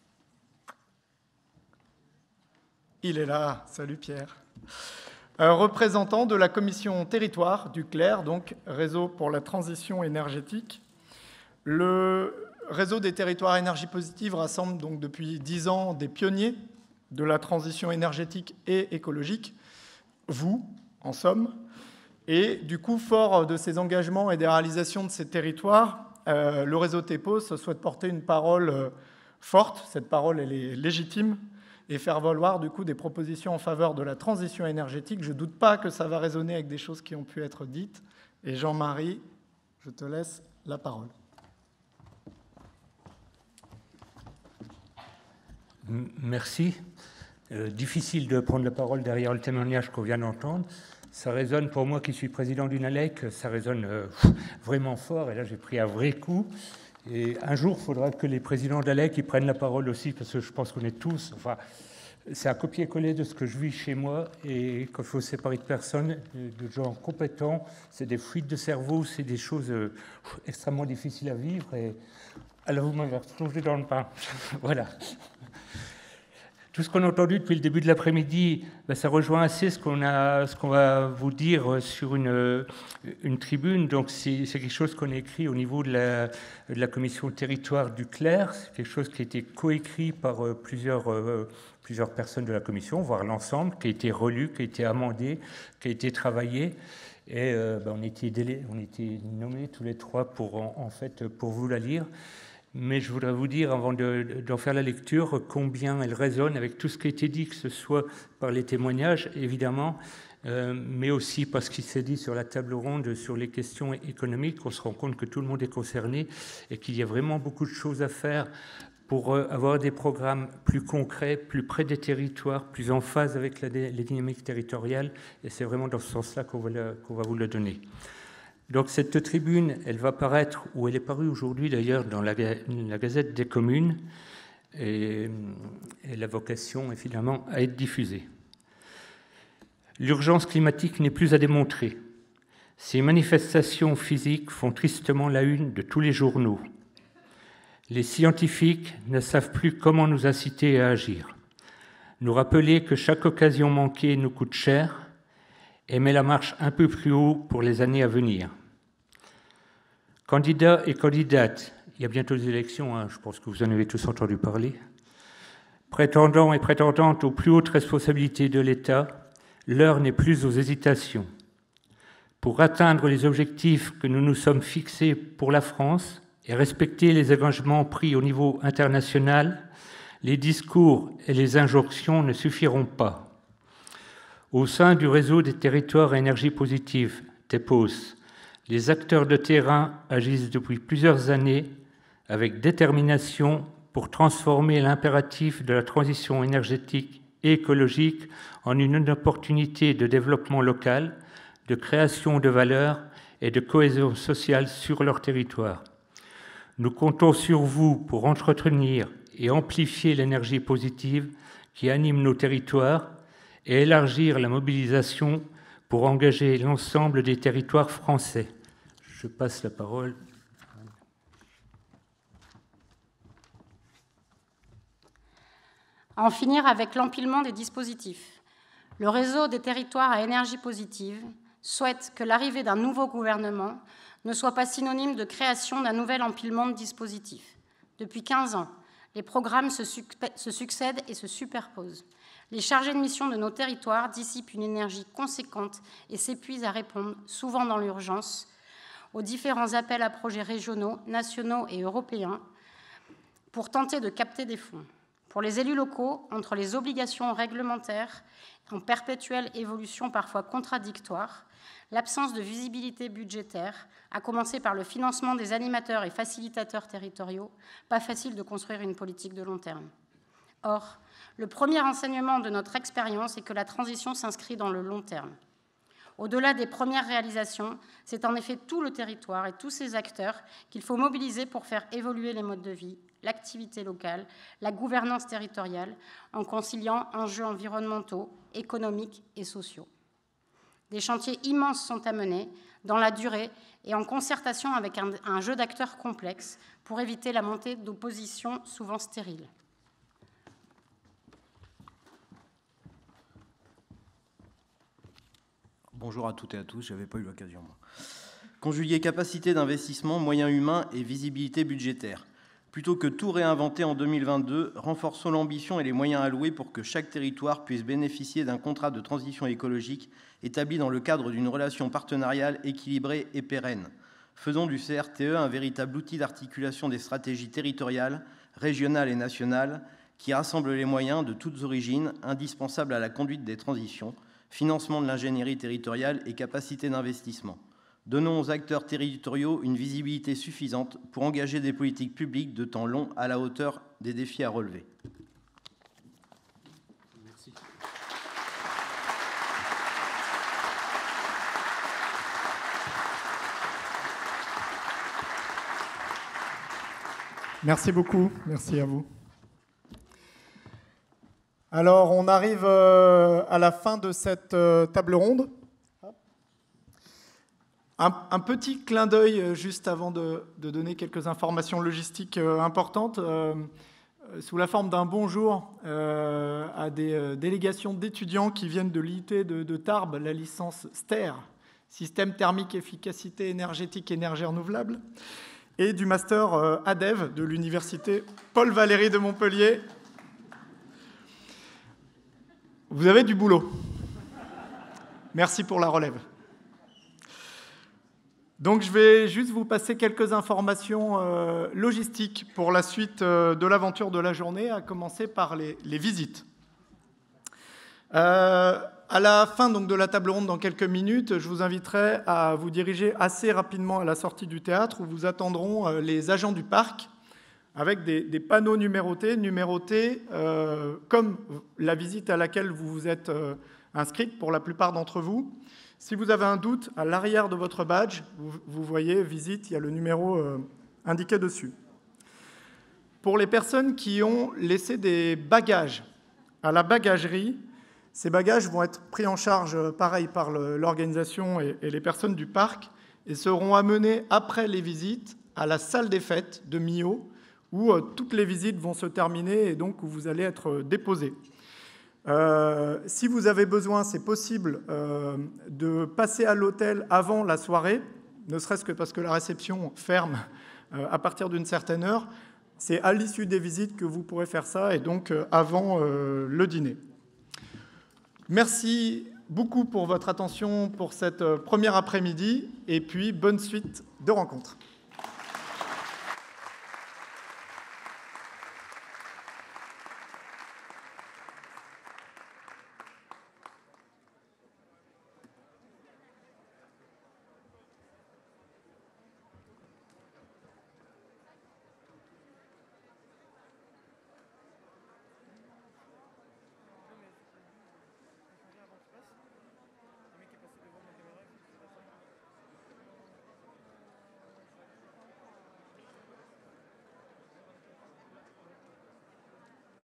Il est là. Salut Pierre. Euh, représentant de la commission territoire du C L E R, donc Réseau pour la transition énergétique. Le Réseau des territoires énergie positive rassemble donc depuis dix ans des pionniers de la transition énergétique et écologique, vous, en somme. Et du coup, fort de ces engagements et des réalisations de ces territoires, euh, le réseau TEPOS souhaite porter une parole euh, forte, cette parole elle est légitime, et faire valoir du coup des propositions en faveur de la transition énergétique. Je ne doute pas que ça va résonner avec des choses qui ont pu être dites. Et Jean-Marie, je te laisse la parole. Merci. Euh, difficile de prendre la parole derrière le témoignage qu'on vient d'entendre. Ça résonne pour moi qui suis président d'une A L E C, ça résonne euh, vraiment fort. Et là, j'ai pris un vrai coup. Et un jour, il faudra que les présidents d'A L E C ils prennent la parole aussi, parce que je pense qu'on est tous... Enfin, c'est un copier-coller de ce que je vis chez moi. Et quand il faut séparer de personnes, de gens compétents, c'est des fuites de cerveau, c'est des choses euh, extrêmement difficiles à vivre. Et alors, vous m'avez replongé dans le pain. Voilà. Tout ce qu'on a entendu depuis le début de l'après-midi, ben, ça rejoint assez ce qu'on a, ce qu'on va vous dire sur une, une tribune. Donc, c'est, c'est quelque chose qu'on a écrit au niveau de la, de la commission territoire du C L E R. C'est quelque chose qui a été coécrit par euh, plusieurs, euh, plusieurs personnes de la commission, voire l'ensemble, qui a été relu, qui a été amendé, qui a été travaillé. Et euh, ben, on, a été délai, on a été nommés tous les trois pour, en, en fait, pour vous la lire. Mais je voudrais vous dire, avant de, d'en faire la lecture, combien elle résonne avec tout ce qui a été dit, que ce soit par les témoignages, évidemment, euh, mais aussi parce qu'il s'est dit sur la table ronde, sur les questions économiques, qu'on se rend compte que tout le monde est concerné et qu'il y a vraiment beaucoup de choses à faire pour euh, avoir des programmes plus concrets, plus près des territoires, plus en phase avec la, les dynamiques territoriales. Et c'est vraiment dans ce sens-là qu'on va, la, qu'on va vous le donner. Donc cette tribune, elle va paraître, ou elle est parue aujourd'hui d'ailleurs dans la, la Gazette des communes, et, et la vocation est finalement à être diffusée. L'urgence climatique n'est plus à démontrer. Ces manifestations physiques font tristement la une de tous les journaux. Les scientifiques ne savent plus comment nous inciter à agir. nous rappeler que chaque occasion manquée nous coûte cher et met la marche un peu plus haut pour les années à venir. Candidats et candidates, il y a bientôt les élections, hein, je pense que vous en avez tous entendu parler, prétendants et prétendantes aux plus hautes responsabilités de l'État, l'heure n'est plus aux hésitations. Pour atteindre les objectifs que nous nous sommes fixés pour la France et respecter les engagements pris au niveau international, les discours et les injonctions ne suffiront pas. Au sein du réseau des territoires à énergie positive, TEPOS, les acteurs de terrain agissent depuis plusieurs années avec détermination pour transformer l'impératif de la transition énergétique et écologique en une opportunité de développement local, de création de valeur et de cohésion sociale sur leur territoire. Nous comptons sur vous pour entretenir et amplifier l'énergie positive qui anime nos territoires et élargir la mobilisation pour engager l'ensemble des territoires français. Je passe la parole. En finir avec l'empilement des dispositifs. Le réseau des territoires à énergie positive souhaite que l'arrivée d'un nouveau gouvernement ne soit pas synonyme de création d'un nouvel empilement de dispositifs. Depuis quinze ans, les programmes se, se succèdent et se superposent. Les chargés de mission de nos territoires dissipent une énergie conséquente et s'épuisent à répondre, souvent dans l'urgence, aux différents appels à projets régionaux, nationaux et européens pour tenter de capter des fonds. Pour les élus locaux, entre les obligations réglementaires en perpétuelle évolution parfois contradictoire, l'absence de visibilité budgétaire, à commencer par le financement des animateurs et facilitateurs territoriaux, pas facile de construire une politique de long terme. Or, le premier enseignement de notre expérience est que la transition s'inscrit dans le long terme. Au-delà des premières réalisations, c'est en effet tout le territoire et tous ses acteurs qu'il faut mobiliser pour faire évoluer les modes de vie, l'activité locale, la gouvernance territoriale, en conciliant enjeux environnementaux, économiques et sociaux. Des chantiers immenses sont à mener dans la durée et en concertation avec un, un jeu d'acteurs complexe pour éviter la montée d'oppositions souvent stériles. Bonjour à toutes et à tous, je n'avais pas eu l'occasion. Conjuguer capacité d'investissement, moyens humains et visibilité budgétaire. Plutôt que tout réinventer en deux mille vingt-deux, renforçons l'ambition et les moyens alloués pour que chaque territoire puisse bénéficier d'un contrat de transition écologique établi dans le cadre d'une relation partenariale équilibrée et pérenne. Faisons du C R T E un véritable outil d'articulation des stratégies territoriales, régionales et nationales qui rassemble les moyens de toutes origines indispensables à la conduite des transitions, financement de l'ingénierie territoriale et capacité d'investissement. Donnons aux acteurs territoriaux une visibilité suffisante pour engager des politiques publiques de temps long à la hauteur des défis à relever. Merci. Merci beaucoup, merci à vous. Alors, on arrive à la fin de cette table ronde. Un, un petit clin d'œil juste avant de, de donner quelques informations logistiques importantes, euh, sous la forme d'un bonjour euh, à des euh, délégations d'étudiants qui viennent de l'I T de, de Tarbes, la licence S T E R, Système thermique, efficacité énergétique, énergie renouvelable, et du master euh, A D E V de l'université Paul Valéry de Montpellier. Vous avez du boulot. Merci pour la relève. Donc, je vais juste vous passer quelques informations euh, logistiques pour la suite euh, de l'aventure de la journée, à commencer par les, les visites. Euh, à la fin donc, de la table ronde, dans quelques minutes, je vous inviterai à vous diriger assez rapidement à la sortie du théâtre, où vous attendront euh, les agents du parc, avec des, des panneaux numérotés, numérotés euh, comme la visite à laquelle vous vous êtes euh, inscrite pour la plupart d'entre vous. Si vous avez un doute, à l'arrière de votre badge, vous, vous voyez « Visite », il y a le numéro euh, indiqué dessus. Pour les personnes qui ont laissé des bagages à la bagagerie, ces bagages vont être pris en charge, euh, pareil, par l'organisation et, et les personnes du parc et seront amenés après les visites à la salle des fêtes de Millau, où euh, toutes les visites vont se terminer et donc où vous allez être euh, déposés. Euh, si vous avez besoin, c'est possible euh, de passer à l'hôtel avant la soirée, ne serait-ce que parce que la réception ferme euh, à partir d'une certaine heure. C'est à l'issue des visites que vous pourrez faire ça, et donc euh, avant euh, le dîner. Merci beaucoup pour votre attention pour cette euh, première après-midi, et puis bonne suite de rencontres.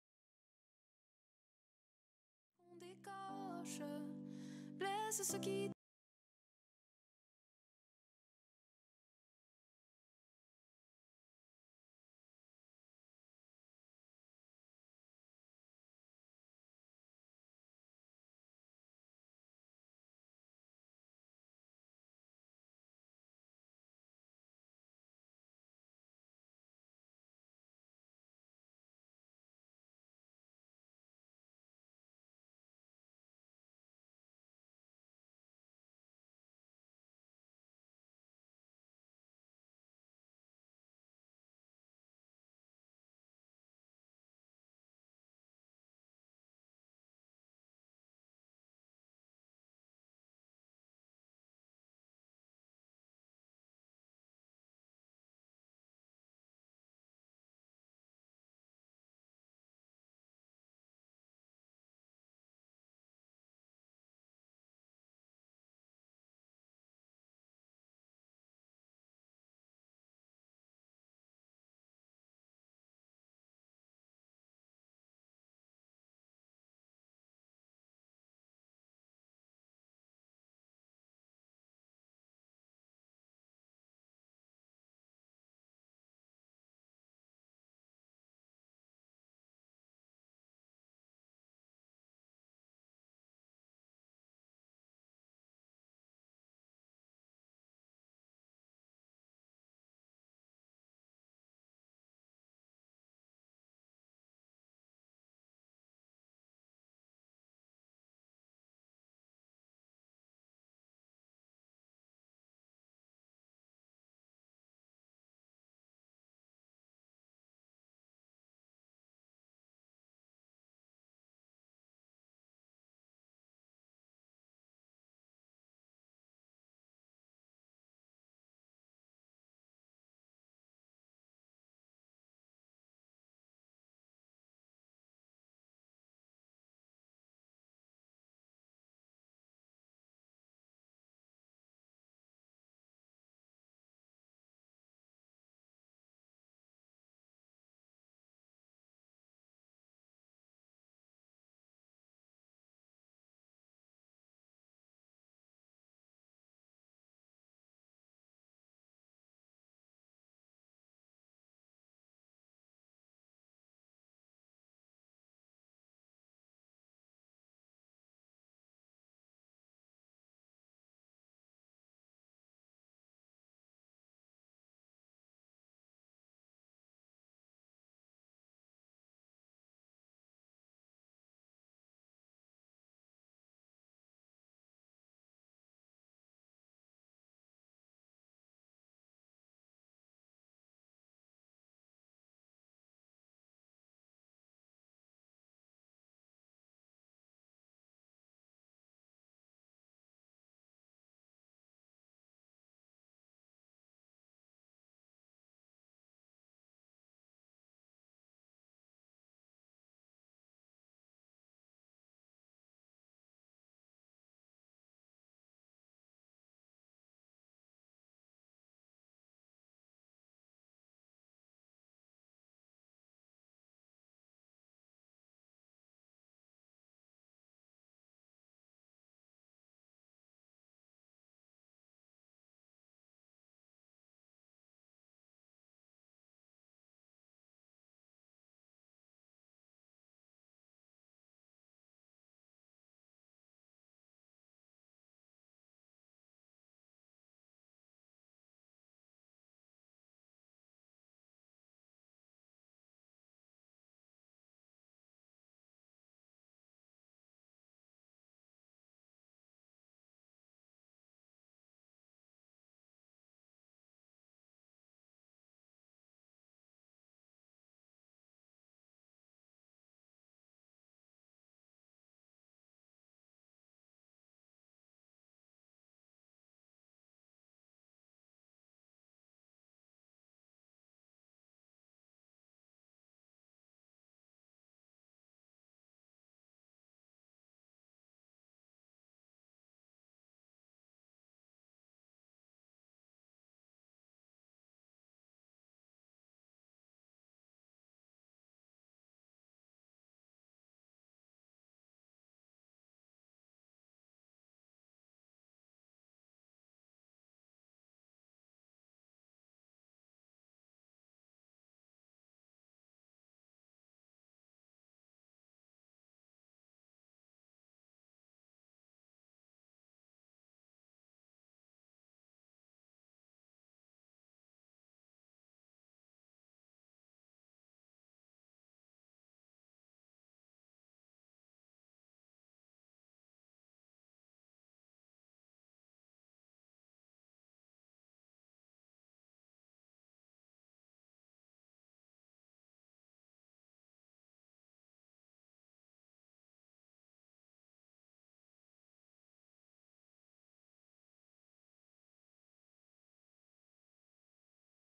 Blesse ceux qui